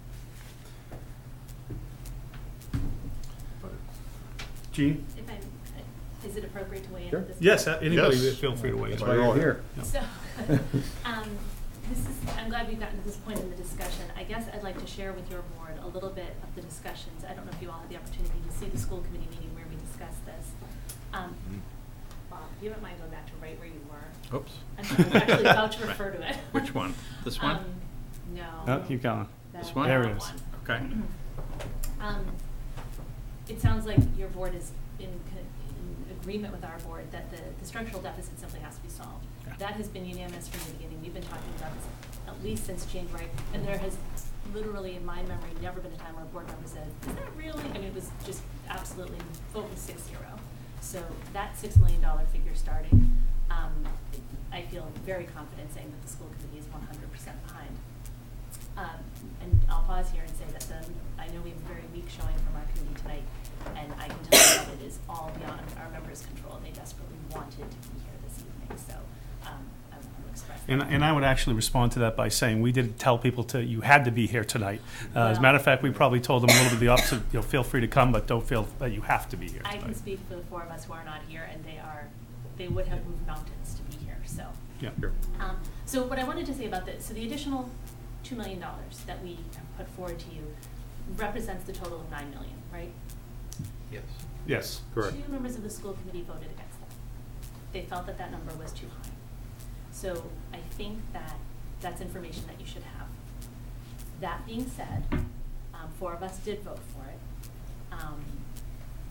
Gene? If I'm, is it appropriate to weigh in Sure. at this point? Yes, uh, anybody, Yes. feel free to weigh in. That's why you're here. Yeah. So, um, this is, I'm glad we've gotten to this point in the discussion. I guess I'd like to share with your board a little bit of the discussions. I don't know if you all had the opportunity to see the school committee meeting where we discussed this. Um, Bob, if you don't mind going back to right where you were. Oops. I'm actually about to refer to it. Which one? This one? Um, no. Oh, keep going. That- This one? There that it is. one. Okay. Um, it sounds like your board is in, co- in agreement with our board that the, the structural deficit simply has to be solved. Yeah. That has been unanimous from the beginning. We've been talking about this at least since January, and there has literally, in my memory, never been a time where a board member said, is that really? I mean, it was just absolutely vote was six zero. So that six million dollar figure starting, um, I feel very confident saying that the school committee is one hundred percent behind. Um, and I'll pause here and say that the, I know we have a very weak showing from our committee tonight, and I can tell you that it is all beyond our members' control. They desperately wanted to be here this evening, so um, I want to express that. And, and I would actually respond to that by saying, we didn't tell people to, you had to be here tonight. Uh, as a matter of fact, we probably told them a little bit the opposite, you know, feel free to come, but don't feel that you have to be here I can tonight. speak for the four of us who are not here, and they are, they would have moved mountains to be here, so. Yeah. Sure. Um, so what I wanted to say about this, so the additional two million dollars that we have put forward to you represents the total of nine million, right? Yes. Yes. Correct. Two members of the school committee voted against that. They felt that that number was too high. So I think that that's information that you should have. That being said, um, four of us did vote for it. Um,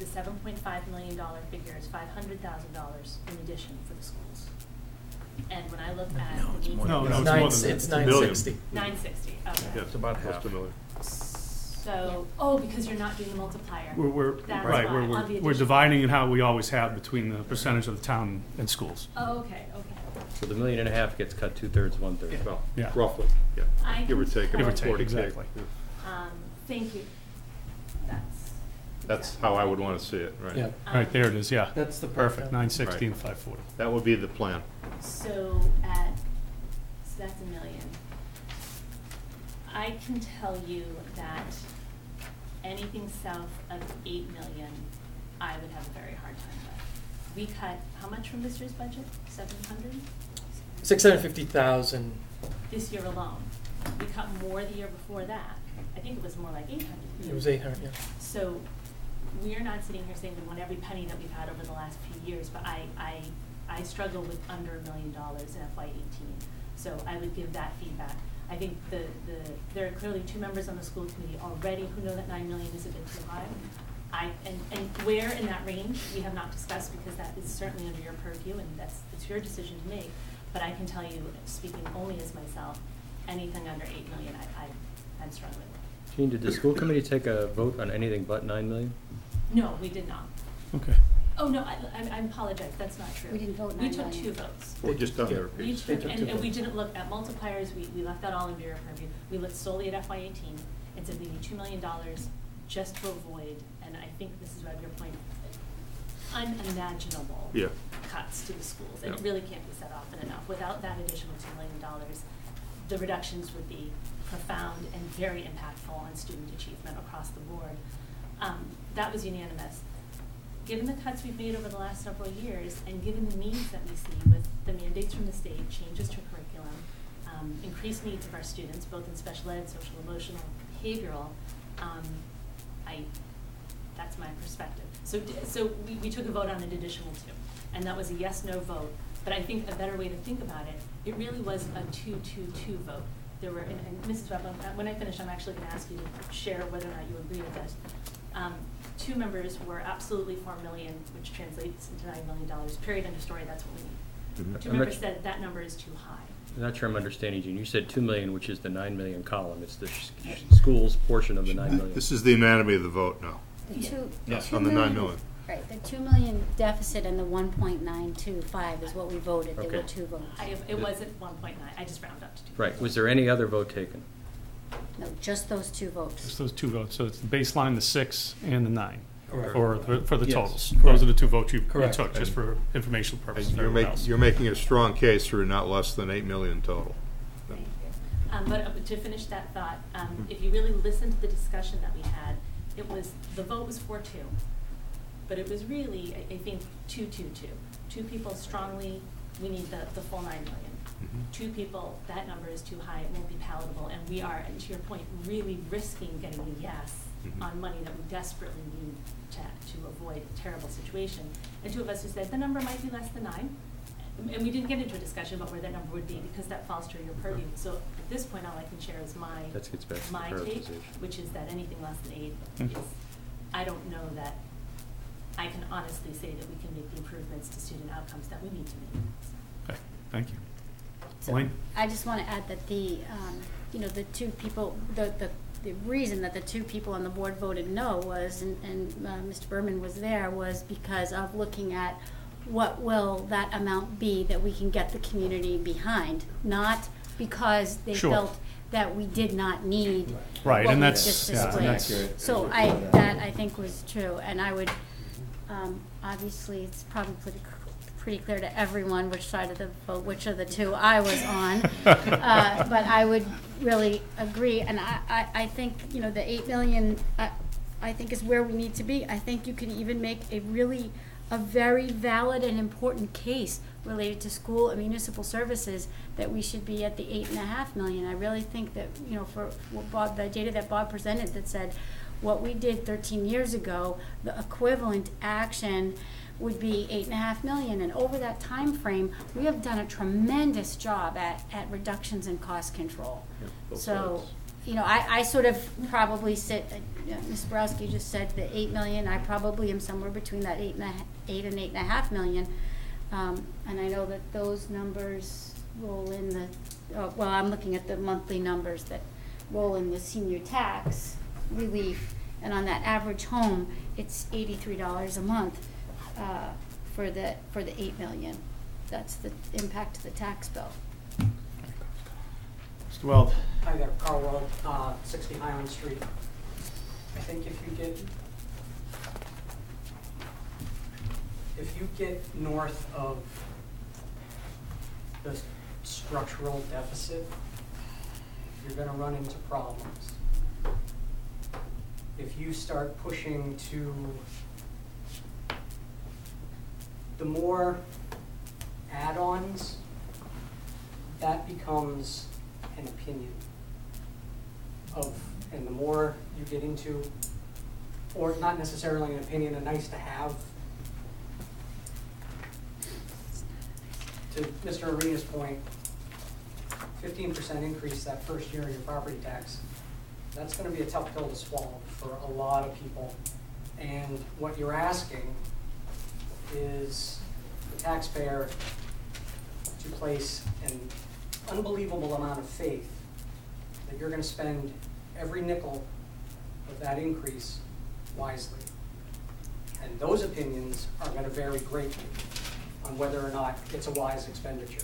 the seven point five million dollar figure is five hundred thousand dollars in addition for the schools. And when I look at No, the it's needs more No, of no, the it's more It's than it's that. nine million. sixty. nine sixty, okay. Yeah, It's about close half. to a million. So, oh, because you're not doing the multiplier. We're, we're, That's right, why, we're, on we're, the we're addition. dividing it how we always have between the percentage of the town and schools. Oh, okay, okay. So the million and a half gets cut two-thirds, one-third. Well, Yeah. roughly, yeah. I Give or can take, tell- Give or about take, forty K. exactly. Um, thank you. That's. That's exactly how I what would wanna see it, right? Yeah, Right, there it is, yeah. that's the Perfect, breakdown. nine sixty Right. and five forty. That would be the plan. So at, so that's a million. I can tell you that anything south of eight million, I would have a very hard time with. We cut, how much from this year's budget? Seven hundred? Six hundred fifty thousand. This year alone. We cut more the year before that. I think it was more like eight hundred. It was eight hundred, yeah. So we're not sitting here saying we want every penny that we've had over the last few years, but I, I, I struggle with under a million dollars in F Y eighteen. So I would give that feedback. I think the, the, there are clearly two members on the school committee already who know that nine million is a bit too high. I, and, and where in that range, we have not discussed because that is certainly under your purview and that's, it's your decision to make. But I can tell you, speaking only as myself, anything under eight million, I, I, I'm struggling with. Gene, did the school committee take a vote on anything but nine million? No, we did not. Okay. Oh, no, I, I, I apologize, that's not true. We didn't vote We nine took million. two votes. We're just on their We piece. took, took and, two and we votes. didn't look at multipliers, we, we left that all in your purview. We looked solely at F Y eighteen and said we need two million dollars just to avoid, and I think this is right your point, unimaginable Yeah. cuts to the schools. And it Yeah. really can't be said often enough. Without that additional two million dollars, the reductions would be profound and very impactful on student achievement across the board. Um, that was unanimous. Given the cuts we've made over the last several years, and given the needs that we see with the mandates from the state, changes to curriculum, um, increased needs of our students, both in special ed, social, emotional, behavioral, um, I, that's my perspective. So, d- so we, we took a vote on an additional two, and that was a yes-no vote. But I think a better way to think about it, it really was a two-two-two vote. There were, and, and Missus Webb, um, when I finish, I'm actually gonna ask you to share whether or not you agree with this. Um, two members were absolutely four million, which translates into nine million dollars, period, end of story, that's what we need. Mhm. Two I'm not members s- said that number is too high. I'm not sure I'm understanding, Gene. You said two million, which is the nine million column. It's the sh- sh- school's portion of the nine million. This is the anatomy of the vote now, The two, the Yes. two on the nine million- million. Right, the two million deficit and the one point nine two five is what we voted, there were Okay. two votes. I, it wasn't one point nine, I just rounded up to two. Right. Was there any other vote taken? No, just those two votes. Just those two votes, so it's the baseline, the six, and the nine. Correct. Or the- for the Yes. totals. Correct. Those are the two votes you you Correct. took, just for informational purposes. And you're everyone making, else. you're making a strong case for not less than eight million total. Thank you. Um, but uh, to finish that thought, um, if you really listen to the discussion that we had, it was, the vote was four two. But it was really, I, I think, two two two. Two people strongly, we need the, the full nine million. Mhm. Two people, that number is too high, it won't be palatable, and we are, and to your point, really risking getting a yes Mhm. on money that we desperately need to, to avoid a terrible situation. And two of us who said the number might be less than nine, and we didn't get into a discussion about where that number would be, because that falls to your purview. So at this point, all I can share is my, That gets back to the my take, prioritization. which is that anything less than eight Mm. is, I don't know that I can honestly say that we can make the improvements to student outcomes that we need to make. Okay, thank you. So Elaine? I just wanna add that the, um, you know, the two people, the, the, the reason that the two people on the board voted no was, and, and, uh, Mister Berman was there, was because of looking at what will that amount be that we can get the community behind, not because they Sure. felt that we did not need Right, what and we that's- just yeah, and displayed. that's- So I, that I think was true, and I would, um, obviously, it's probably pretty, c- pretty clear to everyone which side of the vote, which of the two I was on. Uh, but I would really agree, and I, I, I think, you know, the eight million, I, I think is where we need to be. I think you could even make a really, a very valid and important case related to school and municipal services that we should be at the eight and a half million. I really think that, you know, for what Bob, the data that Bob presented that said what we did thirteen years ago, the equivalent action would be eight and a half million. And over that time frame, we have done a tremendous job at, at reductions in cost control. Yeah, both So, sides. you know, I, I sort of probably sit, uh, you know, Miz Borowski just said the eight million, I probably am somewhere between that eight and a, eight and eight and a half million. Um, and I know that those numbers roll in the, oh, well, I'm looking at the monthly numbers that roll in the senior tax relief, and on that average home, it's eighty-three dollars a month, uh, for the, for the eight million. That's the impact to the tax bill. Mister Weld? Hi there, Carl Weld, uh, sixty Highland Street. I think if you get, if you get north of the structural deficit, you're gonna run into problems. If you start pushing to the more add-ons, that becomes an opinion of, and the more you get into, or not necessarily an opinion, a nice to have. To Mister Arena's point, fifteen percent increase that first year in your property tax, that's gonna be a tough pill to swallow for a lot of people. And what you're asking is the taxpayer to place an unbelievable amount of faith that you're gonna spend every nickel of that increase wisely. And those opinions are gonna vary greatly on whether or not it's a wise expenditure.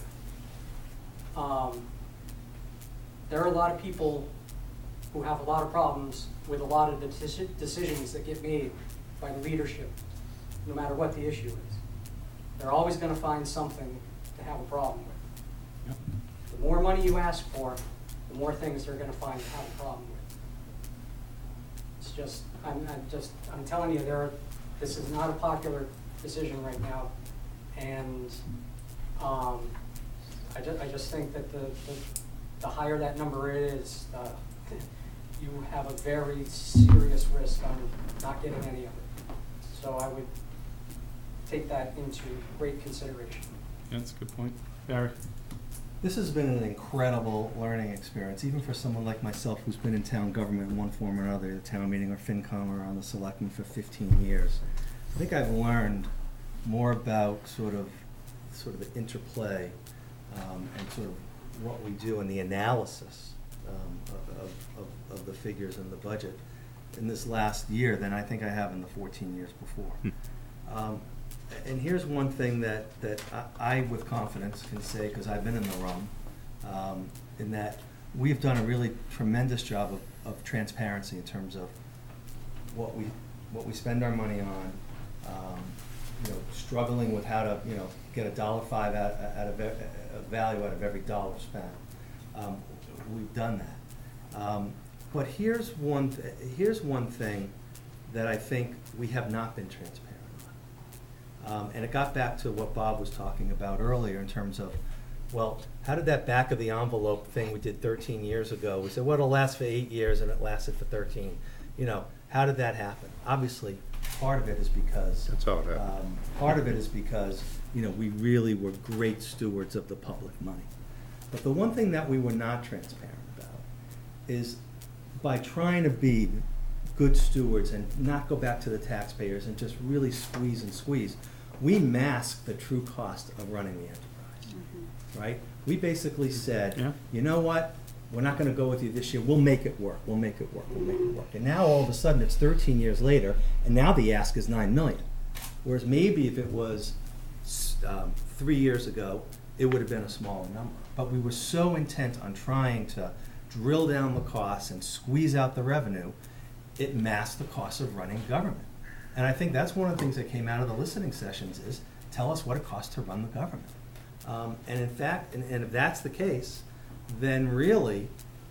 Um, there are a lot of people who have a lot of problems with a lot of the deci- decisions that get made by the leadership, no matter what the issue is. They're always gonna find something to have a problem with. Yep. The more money you ask for, the more things they're gonna find to have a problem with. It's just, I'm, I'm just, I'm telling you, there are, this is not a popular decision right now. And um, I, ju I just think that the, the, the higher that number is, uh, you have a very serious risk on not getting any of it. So I would take that into great consideration. Yeah, that's a good point. Barry? This has been an incredible learning experience, even for someone like myself who's been in town government in one form or another, the town meeting or FinCom or on the Selectmen for fifteen years. I think I've learned more about sort of sort of the interplay um, and sort of what we do in the analysis um, of, of, of the figures in the budget in this last year than I think I have in the fourteen years before. Hmm. Um, and here's one thing that, that I, I with confidence can say, because I've been in the room, um, in that we've done a really tremendous job of, of transparency in terms of what we, what we spend our money on, um, you know, struggling with how to, you know, get a dollar five out, out of a value out of every dollar spent. Um, we've done that. Um, but here's one, th here's one thing that I think we have not been transparent on. Um, and it got back to what Bob was talking about earlier in terms of, well, how did that back of the envelope thing we did thirteen years ago, we said, well, it'll last for eight years and it lasted for thirteen. You know, how did that happen? Obviously, part of it is because That's how it happened. Um, part of it is because, you know, we really were great stewards of the public money. But the one thing that we were not transparent about is by trying to be good stewards and not go back to the taxpayers and just really squeeze and squeeze, we masked the true cost of running the enterprise, mm-hmm. right? We basically said, Yeah. you know what? We're not going to go with you this year. We'll make it work. We'll make it work. We'll make it work. And now all of a sudden it's thirteen years later, and now the ask is nine million. Whereas maybe if it was um, three years ago, it would have been a smaller number. But we were so intent on trying to drill down the costs and squeeze out the revenue, it masked the cost of running government. And I think that's one of the things that came out of the listening sessions is tell us what it costs to run the government. Um, and in fact, and, and if that's the case, then really,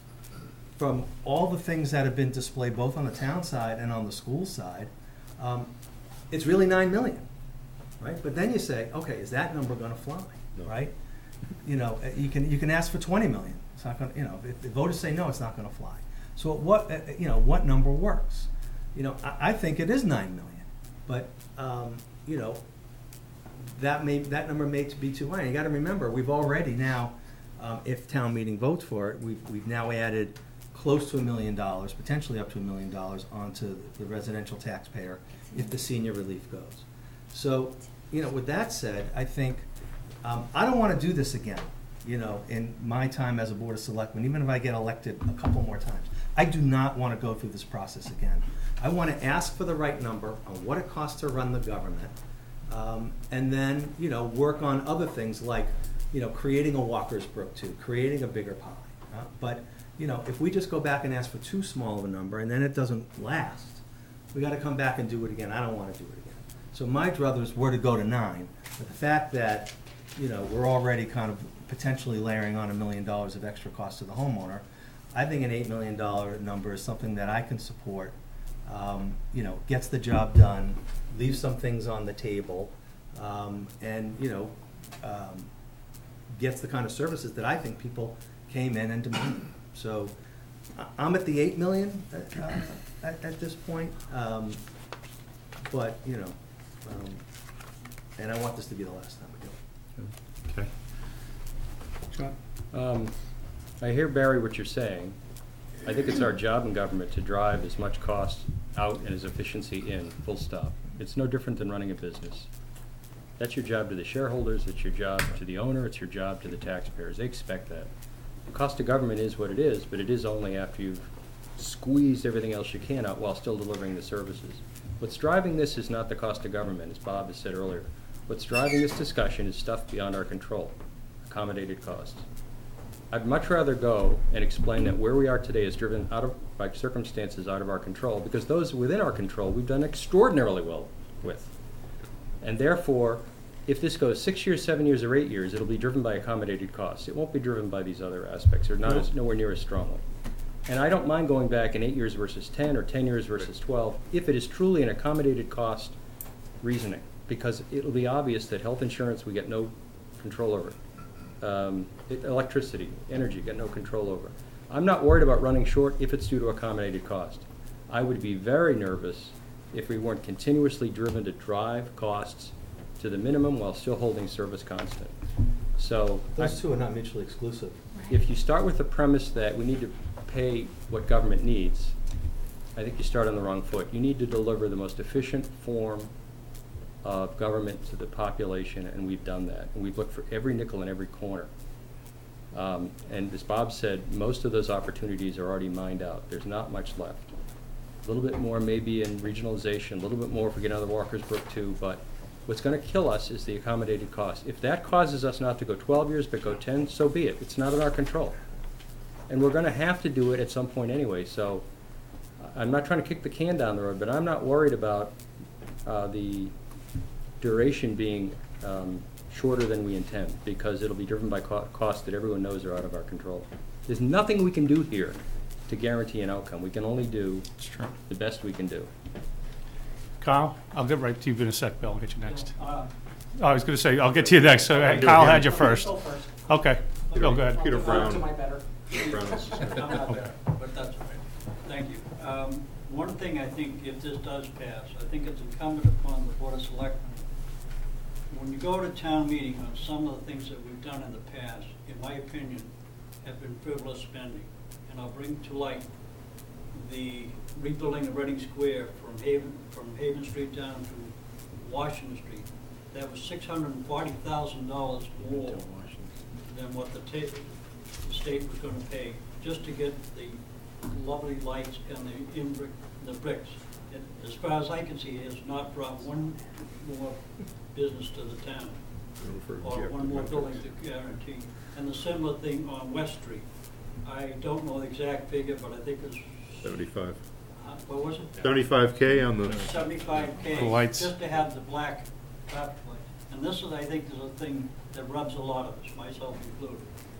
from all the things that have been displayed both on the town side and on the school side, um, it's really nine million, right? But then you say, okay, is that number going to fly, no. right? You know, you can you can ask for twenty million. It's not going to, you know, if the voters say no, it's not going to fly. So what, uh, you know, what number works? You know, I, I think it is nine million, but um, you know, that may that number may be too high. You got to remember, we've already now. Um, if town meeting votes for it, we've, we've now added close to a million dollars, potentially up to a million dollars onto the residential taxpayer if the senior relief goes. So, you know, with that said, I think, um, I don't want to do this again, you know, in my time as a Board of Selectmen, even if I get elected a couple more times. I do not want to go through this process again. I want to ask for the right number on what it costs to run the government, um, and then, you know, work on other things like, you know, creating a Walker's Brook too, creating a bigger pie. Uh, but, you know, if we just go back and ask for too small of a number and then it doesn't last, we got to come back and do it again. I don't want to do it again. So my druthers were to go to nine, but the fact that, you know, we're already kind of potentially layering on a million dollars of extra cost to the homeowner, I think an eight million dollar number is something that I can support. Um, you know, gets the job done, leaves some things on the table, um, and, you know, um, gets the kind of services that I think people came in and demanded. So I- I'm at the eight million at, uh, at, at this point, um, but, you know, um, and I want this to be the last time we do it. Okay. John? Um, I hear, Barry, what you're saying. I think it's our job in government to drive as much cost out and as efficiency in, full stop. It's no different than running a business. That's your job to the shareholders, it's your job to the owner, it's your job to the taxpayers. They expect that. The cost of government is what it is, but it is only after you've squeezed everything else you can out while still delivering the services. What's driving this is not the cost of government, as Bob has said earlier. What's driving this discussion is stuff beyond our control, accommodated costs. I'd much rather go and explain that where we are today is driven out of, by circumstances out of our control, because those within our control we've done extraordinarily well with. And therefore, if this goes six years, seven years, or eight years, it'll be driven by accommodated costs. It won't be driven by these other aspects, or not Nope. as, nowhere near as strongly. And I don't mind going back in eight years versus ten, or ten years versus twelve, if it is truly an accommodated cost reasoning, because it'll be obvious that health insurance we get no control over. Um, it, electricity, energy, get no control over. I'm not worried about running short if it's due to accommodated cost. I would be very nervous if we weren't continuously driven to drive costs to the minimum while still holding service constant. So Those I- two are not mutually exclusive. if you start with the premise that we need to pay what government needs, I think you start on the wrong foot. You need to deliver the most efficient form of government to the population, and we've done that. And we've looked for every nickel in every corner. Um, and as Bob said, most of those opportunities are already mined out. There's not much left. A little bit more maybe in regionalization, a little bit more if we get another Walker's Brook too, but what's going to kill us is the accommodated cost. If that causes us not to go twelve years but go ten, so be it. It's not in our control. And we're going to have to do it at some point anyway, so I'm not trying to kick the can down the road, but I'm not worried about uh, the duration being um, shorter than we intend, because it'll be driven by co costs that everyone knows are out of our control. There's nothing we can do here to guarantee an outcome. We can only do the best we can do. Kyle, I'll get right to you in a sec, Bill. I'll get you next. Uh, Oh, I was going to say, I'll get to you next. So uh, Do it Kyle again. had you first. Go first. Okay. Bill, go ahead. Peter I'll Brown. defer to my better. Peter Brown is- I'm not there, but that's all right. Thank you. Um, One thing I think, if this does pass, I think it's incumbent upon the Board of Selectmen, when you go to town meeting on some of the things that we've done in the past, in my opinion, have been frivolous spending. And I'll bring to light the rebuilding of Reading Square from Haven, from Haven Street down to Washington Street. That was six hundred and forty thousand dollars more than what the ta- the state was gonna pay, just to get the lovely lights and the in brick, the bricks. It, as far as I can see, it has not brought one more business to the town, or one more building to guarantee. And the similar thing on West Street. I don't know the exact figure, but I think it's, Seventy-five. uh, what was it? Seventy-five K on the, Seventy-five K. The lights. Just to have the black traffic lights. And this is, I think, is a thing that rubs a lot of us, myself included.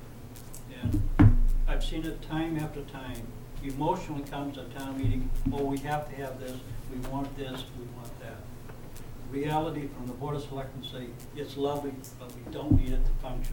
And I've seen it time after time. Emotionally comes to town meeting, oh, we have to have this, we want this, we want that. Reality from the Board of Selectmen say, it's lovely, but we don't need it to function.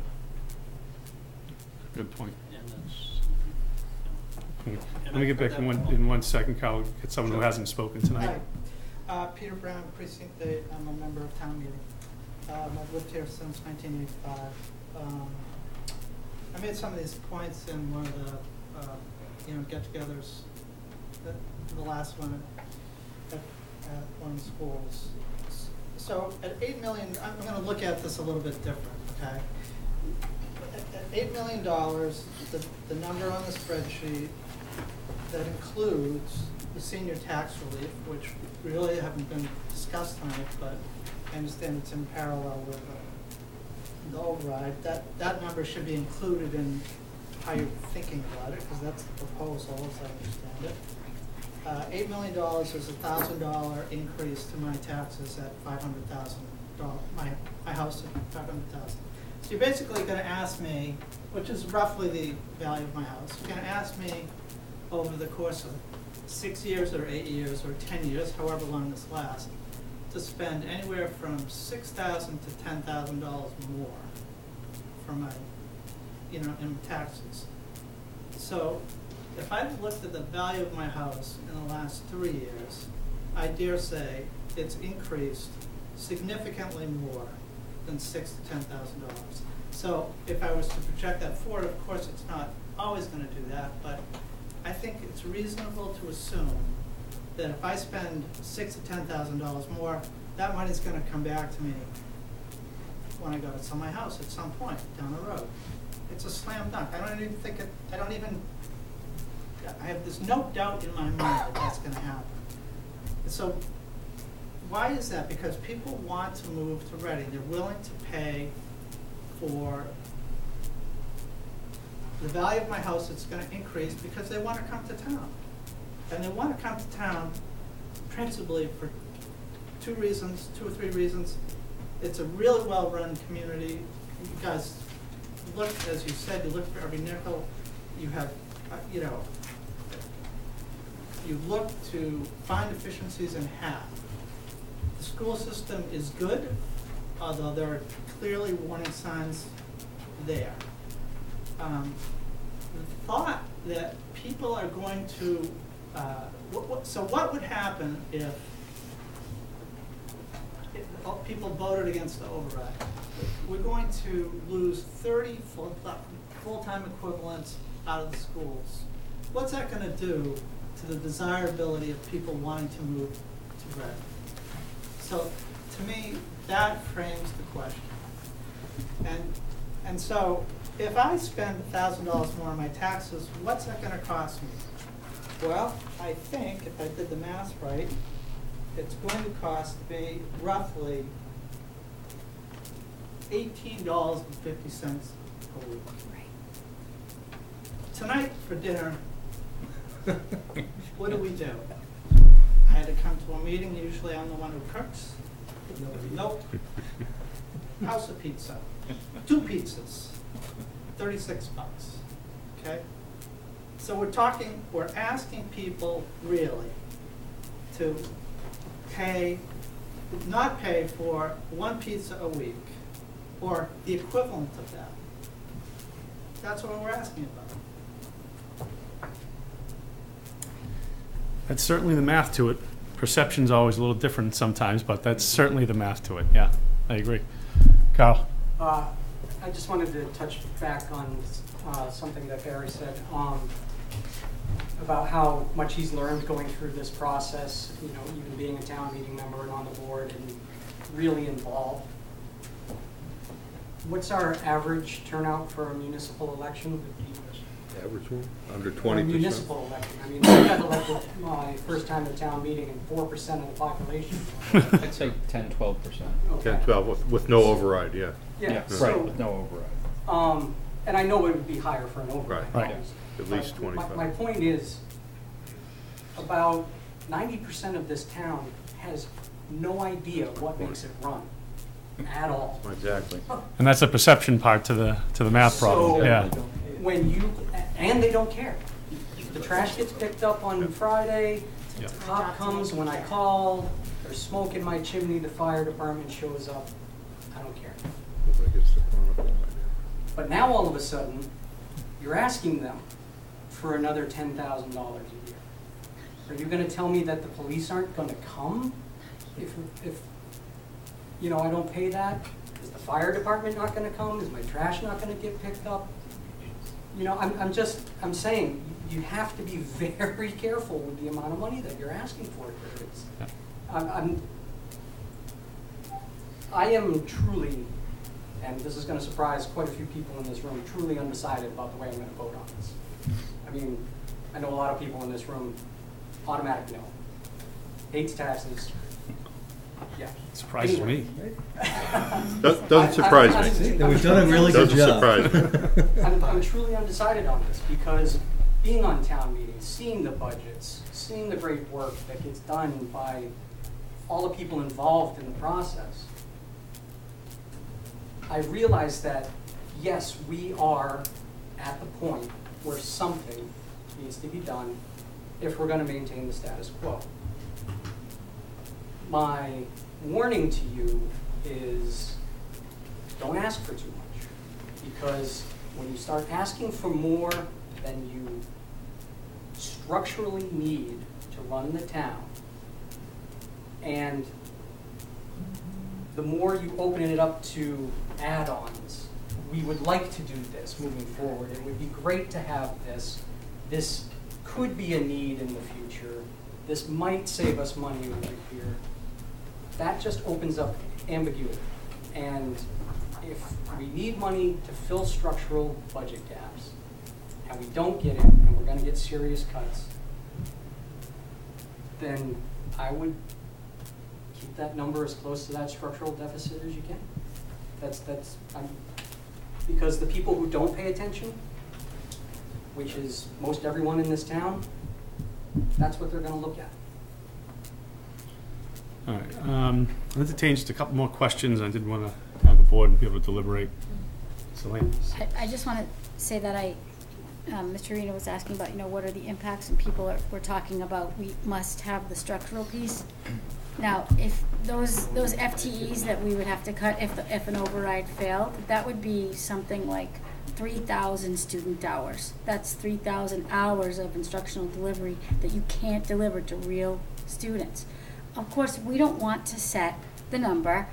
Good point. And that's, Okay. And Let me I get put back in that one, on. in one second, Kyle. Get someone who hasn't spoken tonight. Hi, uh, Peter Brown, Precinct eight, I'm a member of town meeting. Um, I've lived here since nineteen eighty-five. Um, I made some of these points in one of the, uh, you know, get-togethers, the, the last one at, at one of the schools. S- So at eight million, I'm gonna look at this a little bit different, okay? At, at eight million dollars, the, the number on the spreadsheet, that includes the senior tax relief, which really haven't been discussed tonight, but I understand it's in parallel with the, the override. That, that number should be included in how you're thinking about it, because that's the proposal, as I understand it. Uh, eight million dollars is a thousand dollar increase to my taxes at five hundred thousand dollars, my, my house at five hundred thousand. So you're basically gonna ask me, which is roughly the value of my house, you're gonna ask me over the course of six years or eight years or ten years, however long this lasts, to spend anywhere from six thousand to ten thousand dollars more for my, you know, in taxes. So if I've looked at the value of my house in the last three years, I dare say it's increased significantly more than six to ten thousand dollars. So if I was to project that forward, of course it's not always gonna do that, but I think it's reasonable to assume that if I spend six to ten thousand dollars more, that money's gonna come back to me when I go to sell my house at some point down the road. It's a slam dunk. I don't even think it, I don't even, I have, there's no doubt in my mind that that's gonna happen. So why is that? Because people want to move to Reading. They're willing to pay for the value of my house. It's gonna increase because they wanna come to town. And they wanna come to town principally for two reasons, two or three reasons. It's a really well-run community. You guys look, as you said, you look for every nickel. You have, uh, you know, you look to find efficiencies in half. The school system is good, although there are clearly warning signs there. Um, the thought that people are going to, uh, what, what, so what would happen if, if people voted against the override? We're going to lose thirty full, full-time equivalents out of the schools. What's that gonna do to the desirability of people wanting to move to Reading? So, to me, that frames the question. And, and so, if I spend a thousand dollars more on my taxes, what's that gonna cost me? Well, I think, if I did the math right, it's going to cost me roughly eighteen dollars and fifty cents a week. Tonight for dinner, what do we do? I had to come to a meeting, usually I'm the one who cooks. Nope. House of pizza, two pizzas, thirty-six bucks, okay? So we're talking, we're asking people really to pay, not pay for one pizza a week or the equivalent of that. That's what we're asking about. That's certainly the math to it. Perception's always a little different sometimes, but that's certainly the math to it, yeah, I agree. Carl? Uh, I just wanted to touch back on uh, something that Barry said um, about how much he's learned going through this process, you know, even being a town meeting member and on the board and really involved. What's our average turnout for a municipal election? Average one, under twenty A percent. municipal election. I mean, I got elected my first time at town meeting and four percent of the population. I'd say ten, twelve percent. Okay. Ten, twelve, with, with no override, yeah. Yeah, Yeah, so, right, with no override. Um, and I know it would be higher for an override. Right. Right. At But least twenty-five. My, my point is, about ninety percent of this town has no idea what makes it run at all. Exactly. And that's the perception part to the, to the math problem, So, yeah. when you, and they don't care. The trash gets picked up on Friday, Yeah. the cop comes when I call, there's smoke in my chimney, the fire department shows up, I don't care. Nobody gets the chronicle right now. But now all of a sudden, you're asking them for another ten thousand dollars a year. Are you gonna tell me that the police aren't gonna come if, if, you know, I don't pay that? Is the fire department not gonna come? Is my trash not gonna get picked up? You know, I'm, I'm just, I'm saying, you have to be very careful with the amount of money that you're asking for here. It's, Yeah. I'm, I'm, I am truly, and this is gonna surprise quite a few people in this room, truly undecided about the way I'm gonna vote on this. I mean, I know a lot of people in this room, automatic no. Hates taxes, yeah. Surprises Anyway. me. Doesn't doesn't surprise me. Yeah, we've done a really good Doesn't job. surprise me. I'm, I'm truly undecided on this because being on town meetings, seeing the budgets, seeing the great work that gets done by all the people involved in the process, I realize that, yes, we are at the point where something needs to be done if we're gonna maintain the status quo. My warning to you is don't ask for too much, because when you start asking for more than you structurally need to run the town, and the more you open it up to add-ons, we would like to do this moving forward. It would be great to have this. This could be a need in the future. This might save us money over here. That just opens up ambiguity. And if we need money to fill structural budget gaps, and we don't get it, and we're gonna get serious cuts, then I would keep that number as close to that structural deficit as you can. That's, that's, I'm, because the people who don't pay attention, which is most everyone in this town, that's what they're gonna look at. All right, um, I'll entertain just a couple more questions. I did want to have the board be able to deliberate. Celine? I, I just want to say that I, um, Mister Reno was asking about, you know, what are the impacts, and people are, were talking about we must have the structural piece. Now, if those, those F T Es that we would have to cut if, the, if an override failed, that would be something like three thousand student hours. That's three thousand hours of instructional delivery that you can't deliver to real students. Of course, we don't want to set the number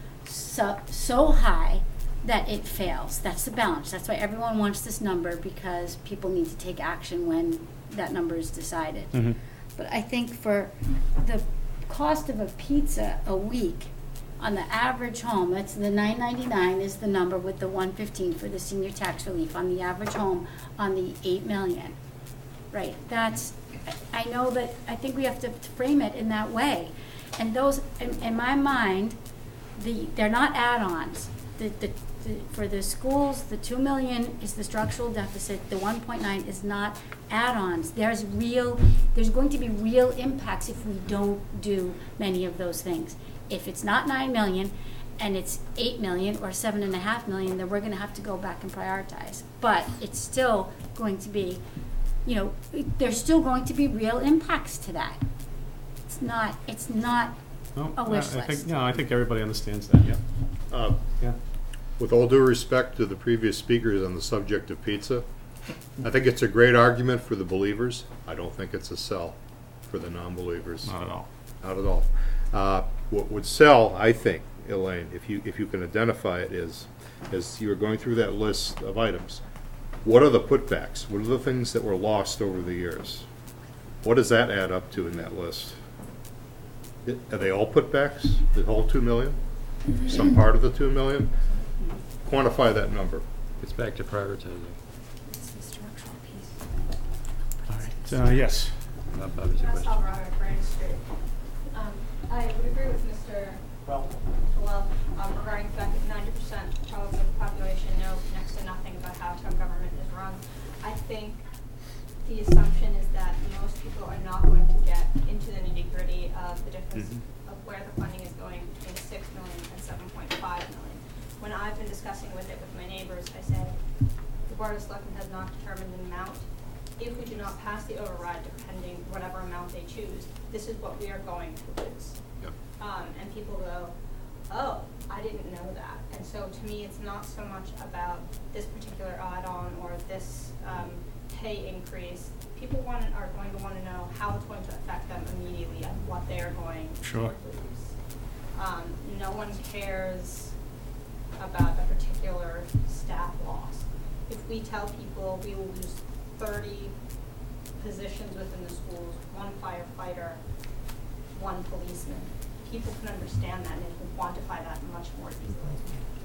so, so high that it fails. That's the balance. That's why everyone wants this number, because people need to take action when that number is decided. Mm-hmm. But I think for the cost of a pizza a week on the average home, that's the nine ninety-nine is the number with the one fifteen for the senior tax relief on the average home on the eight million. Right, that's, I know that, I think we have to frame it in that way. And those, in, in my mind, the, they're not add-ons. The, the, the, for the schools, the two million is the structural deficit, the one point nine is not add-ons. There's real, there's going to be real impacts if we don't do many of those things. If it's not nine million and it's eight million or seven and a half million, then we're gonna have to go back and prioritize. But it's still going to be, you know, there's still going to be real impacts to that. It's not, it's not No, a wish I- I think, list. no, I think everybody understands that, yeah. Uh, Yeah. With all due respect to the previous speakers on the subject of pizza, I think it's a great argument for the believers. I don't think it's a sell for the non-believers. Not at all. Not at all. Uh, What would sell, I think, Elaine, if you, if you can identify it, is, as you were going through that list of items, what are the putbacks? What are the things that were lost over the years? What does that add up to in that list? It- Are they all putbacks, the whole two million? Some part of the two million? Quantify that number. It's back to prioritizing. It's the structural piece. All right, uh, yes. Bob, Bob has a question. Um, I would agree with Mister Well, Well, um, regarding the fact that ninety percent of the population know next to nothing about how town government is run. I think the assumption is that most people are not going to get into the nitty gritty of the difference Mhm. of where the funding is going between six million and seven point five million. When I've been discussing with it with my neighbors, I said, the Board of Selectmen has not determined an amount. If we do not pass the override, depending whatever amount they choose, this is what we are going to lose. Yep. Um, and people go, oh, I didn't know that. And so to me, it's not so much about this particular add-on or this um, pay increase. People want to, are going to want to know how it's going to affect them immediately and what they are going Sure. to lose. Um, no one cares about a particular staff loss. If we tell people we will lose thirty positions within the schools, one firefighter, one policeman, people can understand that and they can quantify that much more easily.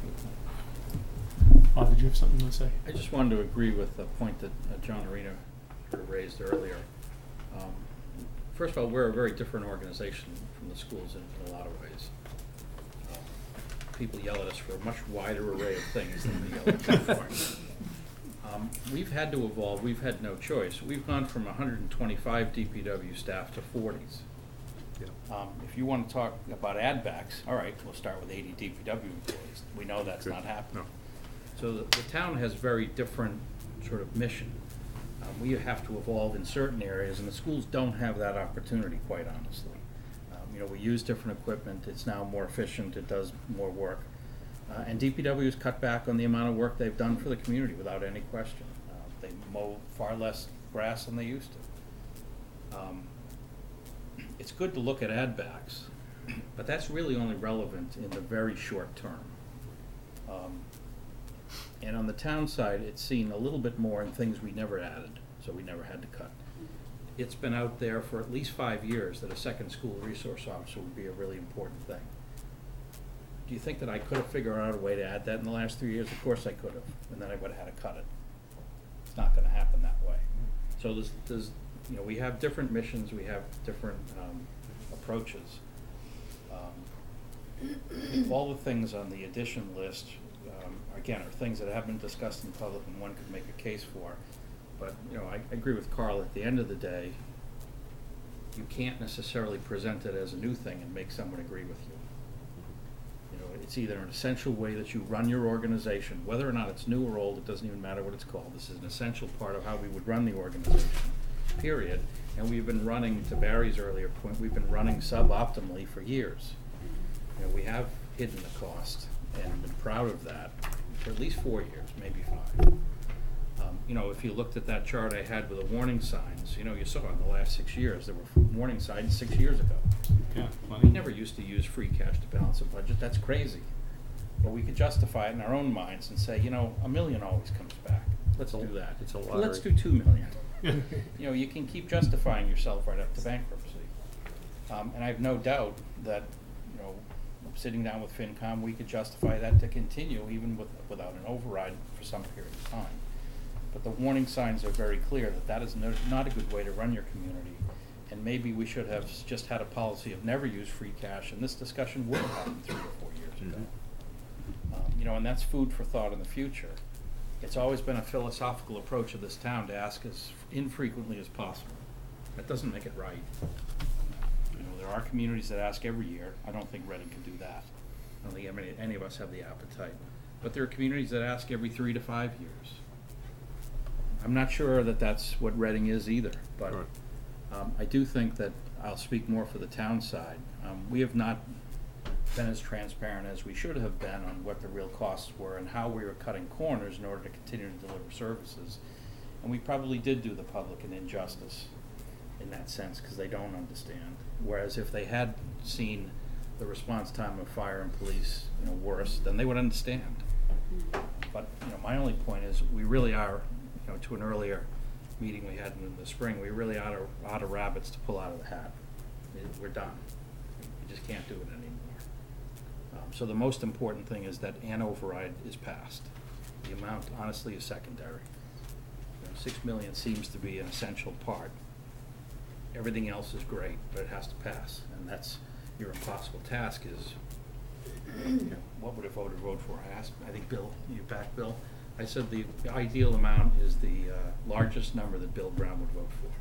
Bob, did you have something to say? I just wanted to agree with the point that uh, John Arena sort of raised earlier. Um, first of all, we're a very different organization from the schools in, in a lot of ways. Uh, people yell at us for a much wider array of things than we yell at them for. Um, we've had to evolve. We've had no choice. We've gone from one hundred twenty-five D P W staff to forties. Yeah. Um, if you want to talk about add backs, all right, we'll start with eighty D P W employees. We know that's Good. not happening. No. So the, the town has very different sort of mission. Um, we have to evolve in certain areas, and the schools don't have that opportunity, quite honestly. Um, you know, we use different equipment. It's now more efficient. It does more work. Uh, and D P W has cut back on the amount of work they've done for the community without any question. Uh, they mow far less grass than they used to. Um, it's good to look at add backs, but that's really only relevant in the very short term. Um, and on the town side, it's seen a little bit more in things we never added, so we never had to cut. It's been out there for at least five years that a second school resource officer would be a really important thing. Do you think that I could have figured out a way to add that in the last three years? Of course I could have, and then I would have had to cut it. It's not gonna happen that way. So there's, there's, you know, we have different missions, we have different um, approaches. Um, all the things on the addition list, um, again, are things that haven't been discussed in public and one could make a case for. But, you know, I, I agree with Carl, at the end of the day, you can't necessarily present it as a new thing and make someone agree with you. You know, it's either an essential way that you run your organization, whether or not it's new or old, it doesn't even matter what it's called. This is an essential part of how we would run the organization, period. And we've been running, to Barry's earlier point, we've been running suboptimally for years. You know, we have hidden the cost and been proud of that for at least four years, maybe five. Um, you know, if you looked at that chart I had with the warning signs, you know, you saw in the last six years, there were warning signs six years ago. Yeah, We never used to use free cash to balance a budget. That's crazy. But we could justify it in our own minds and say, you know, a million always comes back. Let's do that. It's a Let's lottery. do two million. You know, you can keep justifying yourself right up to bankruptcy. Um, and I have no doubt that, you know, sitting down with FinCom, we could justify that to continue even with, without an override for some period of time. But the warning signs are very clear that that is no, not a good way to run your community. And maybe we should have s- just had a policy of never use free cash, and this discussion would have happened three or four years ago. Um, you know, and that's food for thought in the future. It's always been a philosophical approach of this town to ask as infrequently as possible. That doesn't make it right. You know, there are communities that ask every year. I don't think Reading can do that. I don't think any, any of us have the appetite. But there are communities that ask every three to five years. I'm not sure that that's what Reading is either, but Right. um, I do think that, I'll speak more for the town side. Um, we have not been as transparent as we should have been on what the real costs were and how we were cutting corners in order to continue to deliver services. And we probably did do the public an injustice in that sense, because they don't understand. Whereas if they had seen the response time of fire and police, you know, worse, then they would understand. But, you know, my only point is, we really are, you know, to an earlier meeting we had in the spring, we really out of, out of rabbits to pull out of the hat. It- We're done. We just can't do it anymore. Um, so the most important thing is that an override is passed. The amount, honestly, is secondary. You know, six million seems to be an essential part. Everything else is great, but it has to pass, and that's your impossible task. Is, you know, what would a voter vote for? I asked, I think Bill, you back Bill? I said the the ideal amount is the uh, largest number that Bill Brown would vote for.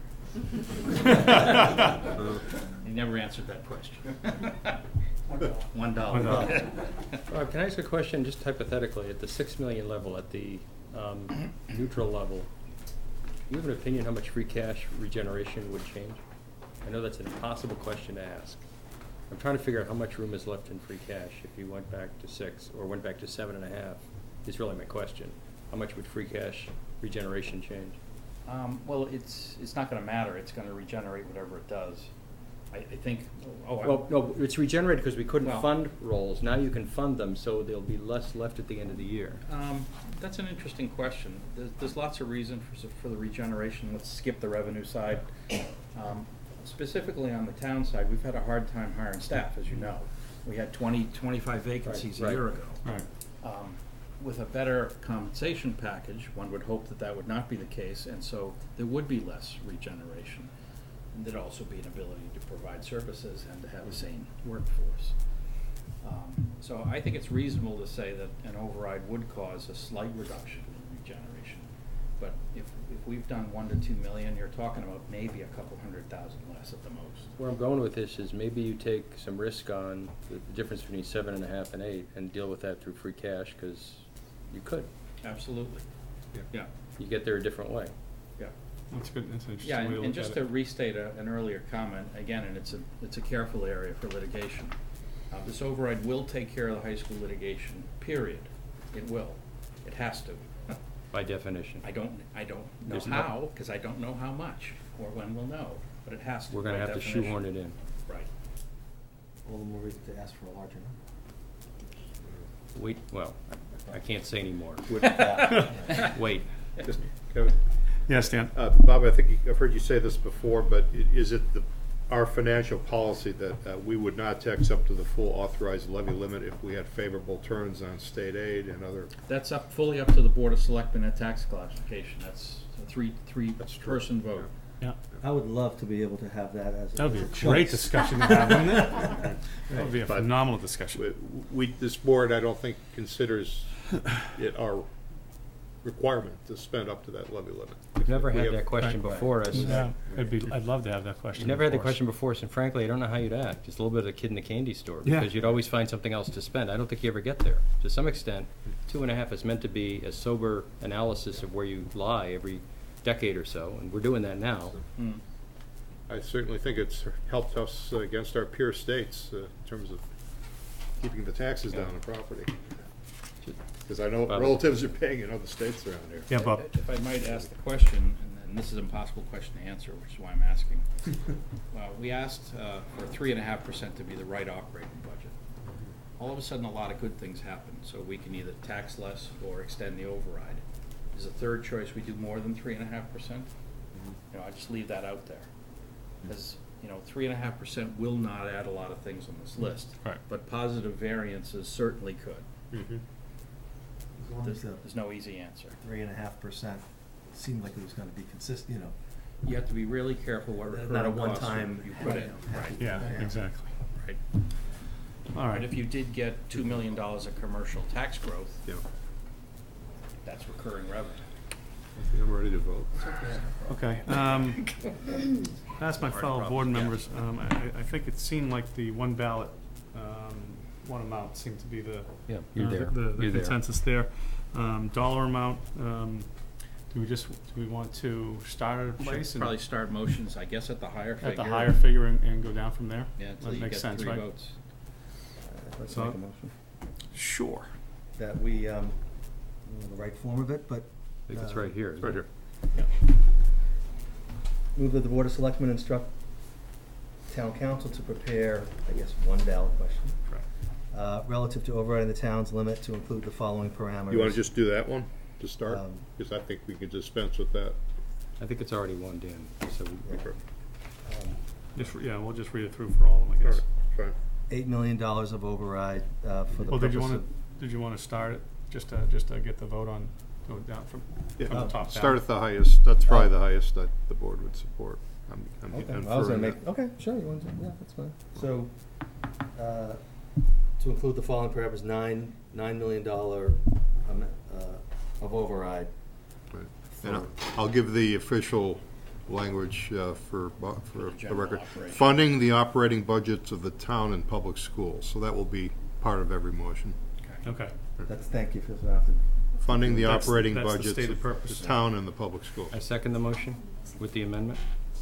He never answered that question. One dollar. One dollar. Rob, can I ask a question, just hypothetically, at the six million level, at the um, neutral level, do you have an opinion how much free cash regeneration would change? I know that's an impossible question to ask. I'm trying to figure out how much room is left in free cash if you went back to six or went back to seven and a half, is really my question. How much would free cash regeneration change? Um, well, it's, it's not gonna matter, it's gonna regenerate whatever it does. I, I think, oh, I. Well, no, it's regenerated because we couldn't Well- fund rolls. Now you can fund them, so there'll be less left at the end of the year. Um, that's an interesting question. There's, there's lots of reason for, s- for the regeneration. Let's skip the revenue side. Um, specifically on the town side, we've had a hard time hiring staff, as you know. We had twenty, twenty-five vacancies a Right, year right. ago. Right. Um, with a better compensation package, one would hope that that would not be the case, and so there would be less regeneration. And there'd also be an ability to provide services and to have a sane workforce. Um, so I think it's reasonable to say that an override would cause a slight reduction in regeneration. But if, if we've done one to two million, you're talking about maybe a couple hundred thousand less at the most. Where I'm going with this is maybe you take some risk on the the difference between seven and a half and eight and deal with that through free cash, because you could. Absolutely. Yeah. Yeah, You get there a different way. yeah. That's good, that's an interesting Yeah, way and, to and look just at to it. restate a, an earlier comment, again, and it's a, it's a careful area for litigation. Uh, this override will take care of the high school litigation, period. It will. It has to. By definition. I don't, I don't know There's no- how, because I don't know how much, or when we'll know, but it has to. We're gonna by have to definition. shoehorn it in. Right. All the more reason to ask for a larger number. Wait, well, I can't say anymore. Would- Wait. Just, Kevin? Yes, Dan? Uh, Bob, I think you- I've heard you say this before, but i- is it the, our financial policy that uh, we would not tax up to the full authorized levy limit if we had favorable terms on state aid and other? That's up, fully up to the Board of Selectmen at tax classification. That's a three, three That's true. person vote. Yeah. I would love to be able to have that as a. That would be a as great choice. discussion to have, wouldn't it? That would be a But- phenomenal discussion. We- We, this board, I don't think considers it our requirement to spend up to that levy limit. We've never We had have- that question Right. before us. Yeah, I'd be, I'd love to have that question. You've never had the before us. question before us, and frankly, I don't know how you'd act. Just a little bit of a kid in the candy store, Yeah. because you'd always find something else to spend. I don't think you ever get there. To some extent, two and a half is meant to be a sober analysis of where you lie every decade or so, and we're doing that now. Hmm. I certainly think it's helped us against our peer states uh, in terms of keeping the taxes down on property. Because I know Bob. relatives are paying in other states around here. Yeah, Bob? If I might ask the question, and, and this is an impossible question to answer, which is why I'm asking. Uh, we asked uh, for three and a half percent to be the right operating budget. All of a sudden, a lot of good things happen, so we can either tax less or extend the override. Is a third choice we do more than three and a half percent? You know, I just leave that out there. Because, you know, three and a half percent will not add a lot of things on this list. Right. But positive variances certainly could. Mhm. As long There's, as the there's no easy answer. three and a half percent seemed like it was gonna be consistent, you know. You have to be really careful what recurring Not a costs one-time. you put in. Right. Yeah, exactly. Right. All But right. if you did get two million dollars of commercial tax growth, Yeah. that's recurring revenue. I think I'm ready to vote. Okay. Um, ask my Already fellow probably- board yeah. members, um, I, I think it seemed like the one ballot, um, one amount seemed to be the. Yeah, you're uh, the- there. The, the You're there. consensus there. Um, dollar amount, um, do we just, do we want to start at a place? Should and- probably start motions, I guess, at the higher figure. At the higher figure and, and go down from there? Yeah, until That you makes get sense, three right? votes. Let's So- make a motion. Sure. That we, um, I don't know the right form of it, but. I think it's uh, right here. It's right here. Move that the Board of Selectmen instruct town council to prepare, I guess, one ballot question. Correct. Uh, relative to overriding the town's limit to include the following parameters. You want to just do that one to start? Um, Because I think we can dispense with that. I think it's already one, Dan, so we, Okay. um, Just, re- yeah, we'll just read it through for all of them, I All guess. right, fine. Eight million dollars of override, uh, for the Well, did you purpose wanna, of. did you wanna start it, just to, just to get the vote on, go down from, Yeah, from the top down? Start at the highest, that's probably Oh. the highest that the board would support. I'm, I'm Okay, inferring I was gonna make, that. okay, sure, you want to, yeah, that's fine. So, uh, to include the following parameters, nine, nine million dollar, um, uh, of override. Right. for- And I'll- I'll give the official language uh, for, bu- For for the the general record. operation. Funding the operating budgets of the town and public schools, so that will be part of every motion. Okay. That's, thank you for that. Funding the That's- operating that's the budgets stated of purpose. the town and the public schools. I second the motion with the amendment.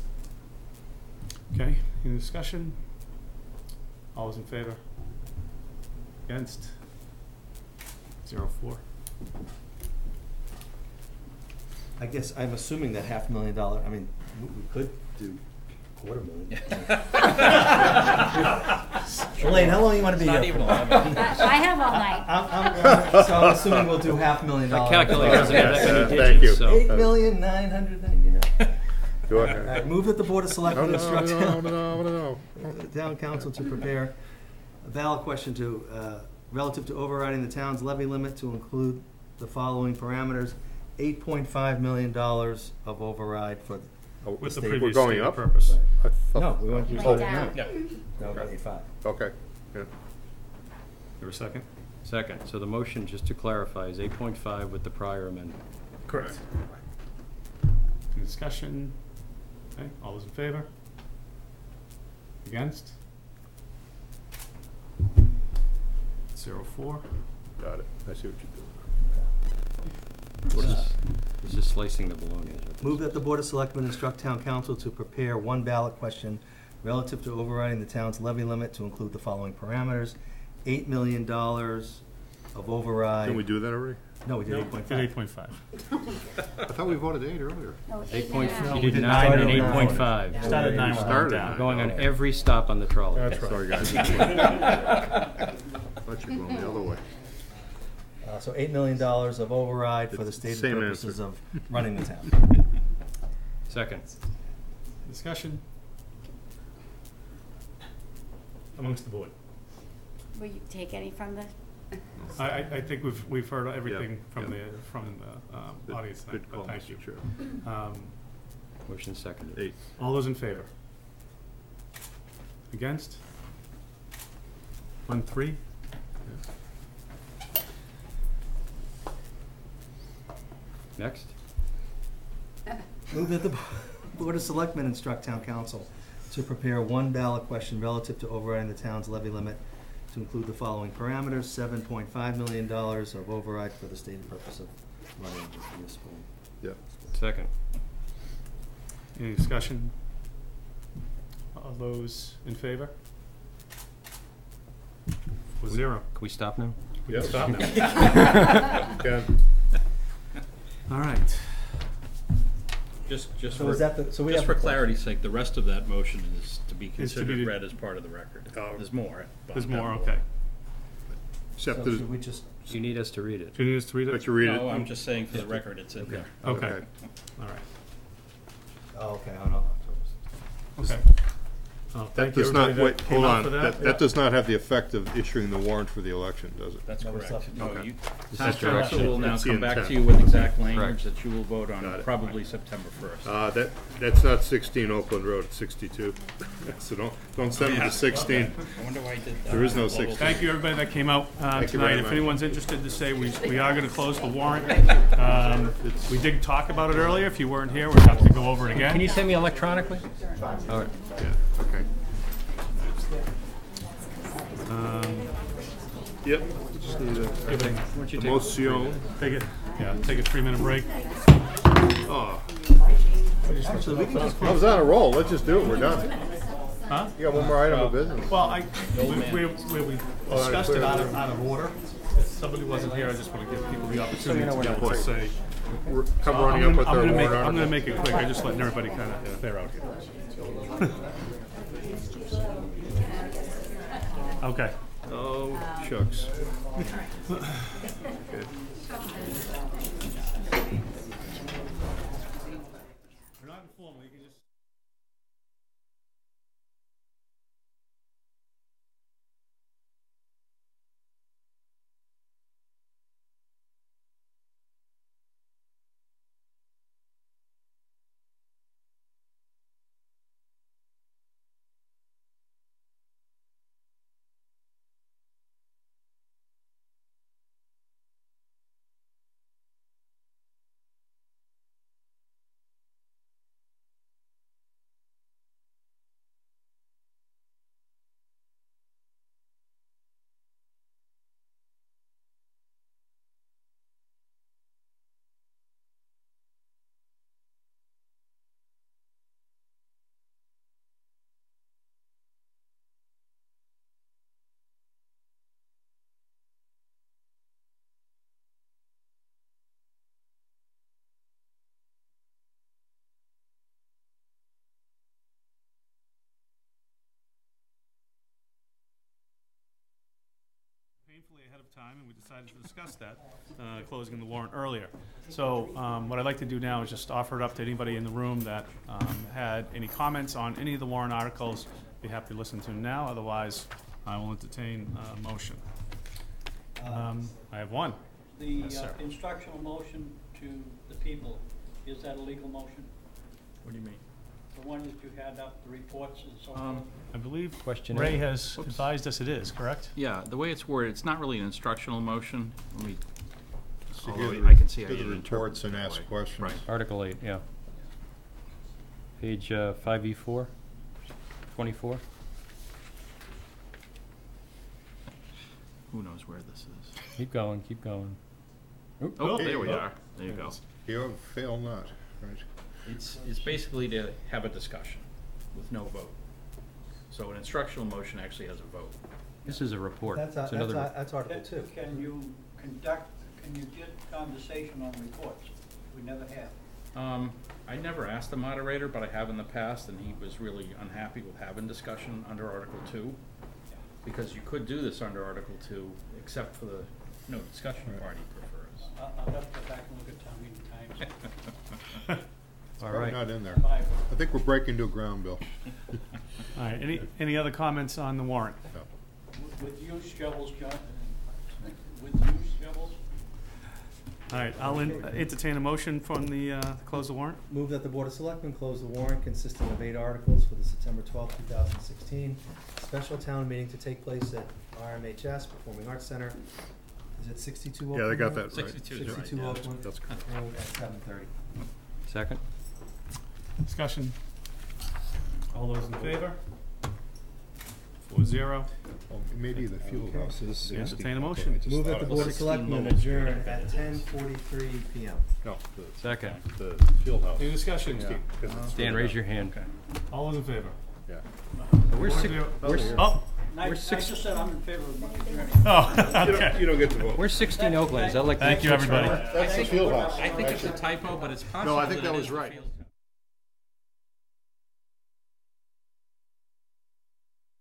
Okay, any discussion? All those in favor? Against? Zero four. I guess I'm assuming that half million dollar, I mean, we we could do Quarter million. Elaine, how long you want to be It's here? not for? even eleven. I have all night. I'm, I'm, so I'm assuming we'll do half a million My dollars. calculator doesn't have that many Uh, digits, thank you. so. Eight million nine hundred ninety-nine. Go All ahead. right, move that the Board of No, Selectmen no, instruct no, town, no, no, no, no. town council to prepare a ballot question to, uh, relative to overriding the town's levy limit to include the following parameters. Eight point five million dollars of override for Oh, With the state- previous We're going stated up? purpose. I thought- No, we went, Went Oh, down. Yeah. no, about eight five. Okay, yeah. There a second? Second, so the motion, just to clarify, is eight point five with the prior amendment. Correct. Any discussion? Okay, all those in favor? Against? Zero four. Got it. I see what you're doing. What is, this is slicing the bologna, is what this Move is. that the Board of Selectmen instruct town council to prepare one ballot question relative to overriding the town's levy limit to include the following parameters. Eight million dollars of override. Didn't we do that already? No, we did No, eight point did five. eight point five. I thought we voted eight earlier. No, Eight and point, a half. No, you we did did nine nine and and eight nine. point five. Started nine, went Started down. nine. Going on every stop on the trolley. That's right. Sorry, guys. Thought you were going the other way. Uh, so eight million dollars of override for the It's stated same purposes answer. of running the town. Second. Discussion? Amongst the board. Will you take any from the, I, I, I think we've, we've heard everything from the, yeah. from the, um, Good- audience tonight, Good but call, thank you. Mister Chair. Um, Motion seconded. Eight. all those in favor? Against? One, three? Next? Move that the Board of Selectmen instruct town council to prepare one ballot question relative to overriding the town's levy limit to include the following parameters. Seven point five million dollars of override for the stated purpose of running the municipal. Yeah. Second. Any discussion? All those in favor? Four zero. Can we stop now? We can Yep. stop now. Ken? All right. Just, just So for, is that the- so we just have for the- clarity's sake, the rest of that motion is to be Is to be considered the- read as part of the record. Oh. There's more. but There's more, that- okay. Except So that, should we just, You need us to read it. Do you need us to read it? let you read it. No, I'm just saying for the record, it's in there. Okay, Okay. all right. oh, okay, I don't know. Okay. Oh, That thank you, does not, everybody wait, that hold came out on. for That, that. that does not have the effect of issuing the warrant for the election, does it? That's No, we're correct. still- No, Okay. you, This town is council direction. will now That's the come back intent. to you with exact language Correct. that you will vote Got on it. probably September first. Uh, that, that's not sixteen Oakland Road, it's sixty-two. So don't, don't send me to sixteen. I wonder why I did that. There is no Well, sixteen. Thank you, everybody that came out uh, Thank you very tonight. If much. anyone's interested to say, we, we are gonna close the warrant. Um, We did talk about it earlier. If you weren't here, we're happy to go over it again. Can you send me electronically? All right. Yeah, okay. Um, Yep. Just need a, give it a- Why don't you the take- motion. Take it, yeah, take a three-minute break. Oh, Actually, we can just I was on a roll, let's just do it, we're done. Huh? You got one more item of business? Well, I, we, we, we we Oh, discussed it clear. out of, out of order. If somebody wasn't here, I just wanna give people the opportunity to be able to say. We're- Come I'm running gonna- up with I'm our gonna warrant make- I'm gonna article. make it quick, I just letting everybody kinda clear out here. Okay. Oh, shucks. Okay. We're not informal, you can just. slightly ahead of time, and we decided to discuss that, uh, closing the warrant earlier. So um, what I'd like to do now is just offer it up to anybody in the room that um, had any comments on any of the warrant articles. Be happy to listen to them now. Otherwise, I will entertain a motion. Um, I have one. The Yes, uh, sir. instructional motion to the people, is that a legal motion? What do you mean? The one that you had up, the reports and so Um, forth? I believe Question Ray eight. has Whoops. advised us it is, correct? Yeah, the way it's worded, it's not really an instructional motion. Let me, To although give I the- can see how give you the interpret reports it and that ask way. questions. Right. Article eight, yeah. Page uh, five E four, twenty-four. Who knows where this is? Keep going, keep going. Oop. Oh, Hey, there we oh. are. There you go. You fail not, right? It's, it's basically to have a discussion with no vote. So an instructional motion actually has a vote. This is a report. That's, uh, It's that's, another- uh, that's Article Can- two. Can you conduct, can you get conversation on reports? We never have. Um, I never asked the moderator, but I have in the past, and he was really unhappy with having discussion under Article two. Because you could do this under Article two, except for the no discussion part he prefers. I'll, I'll have to go back and look at town meeting times. It's All probably right. not in there. Bible. I think we're breaking new ground, Bill. All right, any, any other comments on the warrant? No. With used shovels, John, with used shovels? All right, I'll en- entertain a motion from the, uh, close the warrant. Move that the Board of Selectmen close the warrant consisting of eight articles for the September twelfth, two thousand sixteen special town meeting to take place at R M H S Performing Arts Center. Is it sixty-two Oakland? Yeah, they got Road? that right. Sixty-two is right, Sixty-two yeah. Oakland That's correct. Road at seven thirty. Second? Discussion. All those in favor? Four zero. Well, maybe the field Okay. house is. Yeah, sixty. entertain a Okay, motion. I just Move that thought the it Board of was- Selectmen levels. adjourn at ten forty-three P M. No, the, Second. the field house. Any discussion? sixteen, 'cause it's Dan, further raise down. your hand. All those in favor? Yeah. We're Four six, zero. we're, s- Oh, I, I We're six- just said I'm in favor of adjourning. oh, You okay. don't, you don't get to vote. we're sixteen Oakland. Is that like the Thank you, next everybody. one? That's the field house. I think it's a typo, but it's possible No, I think that that it was is the right. field.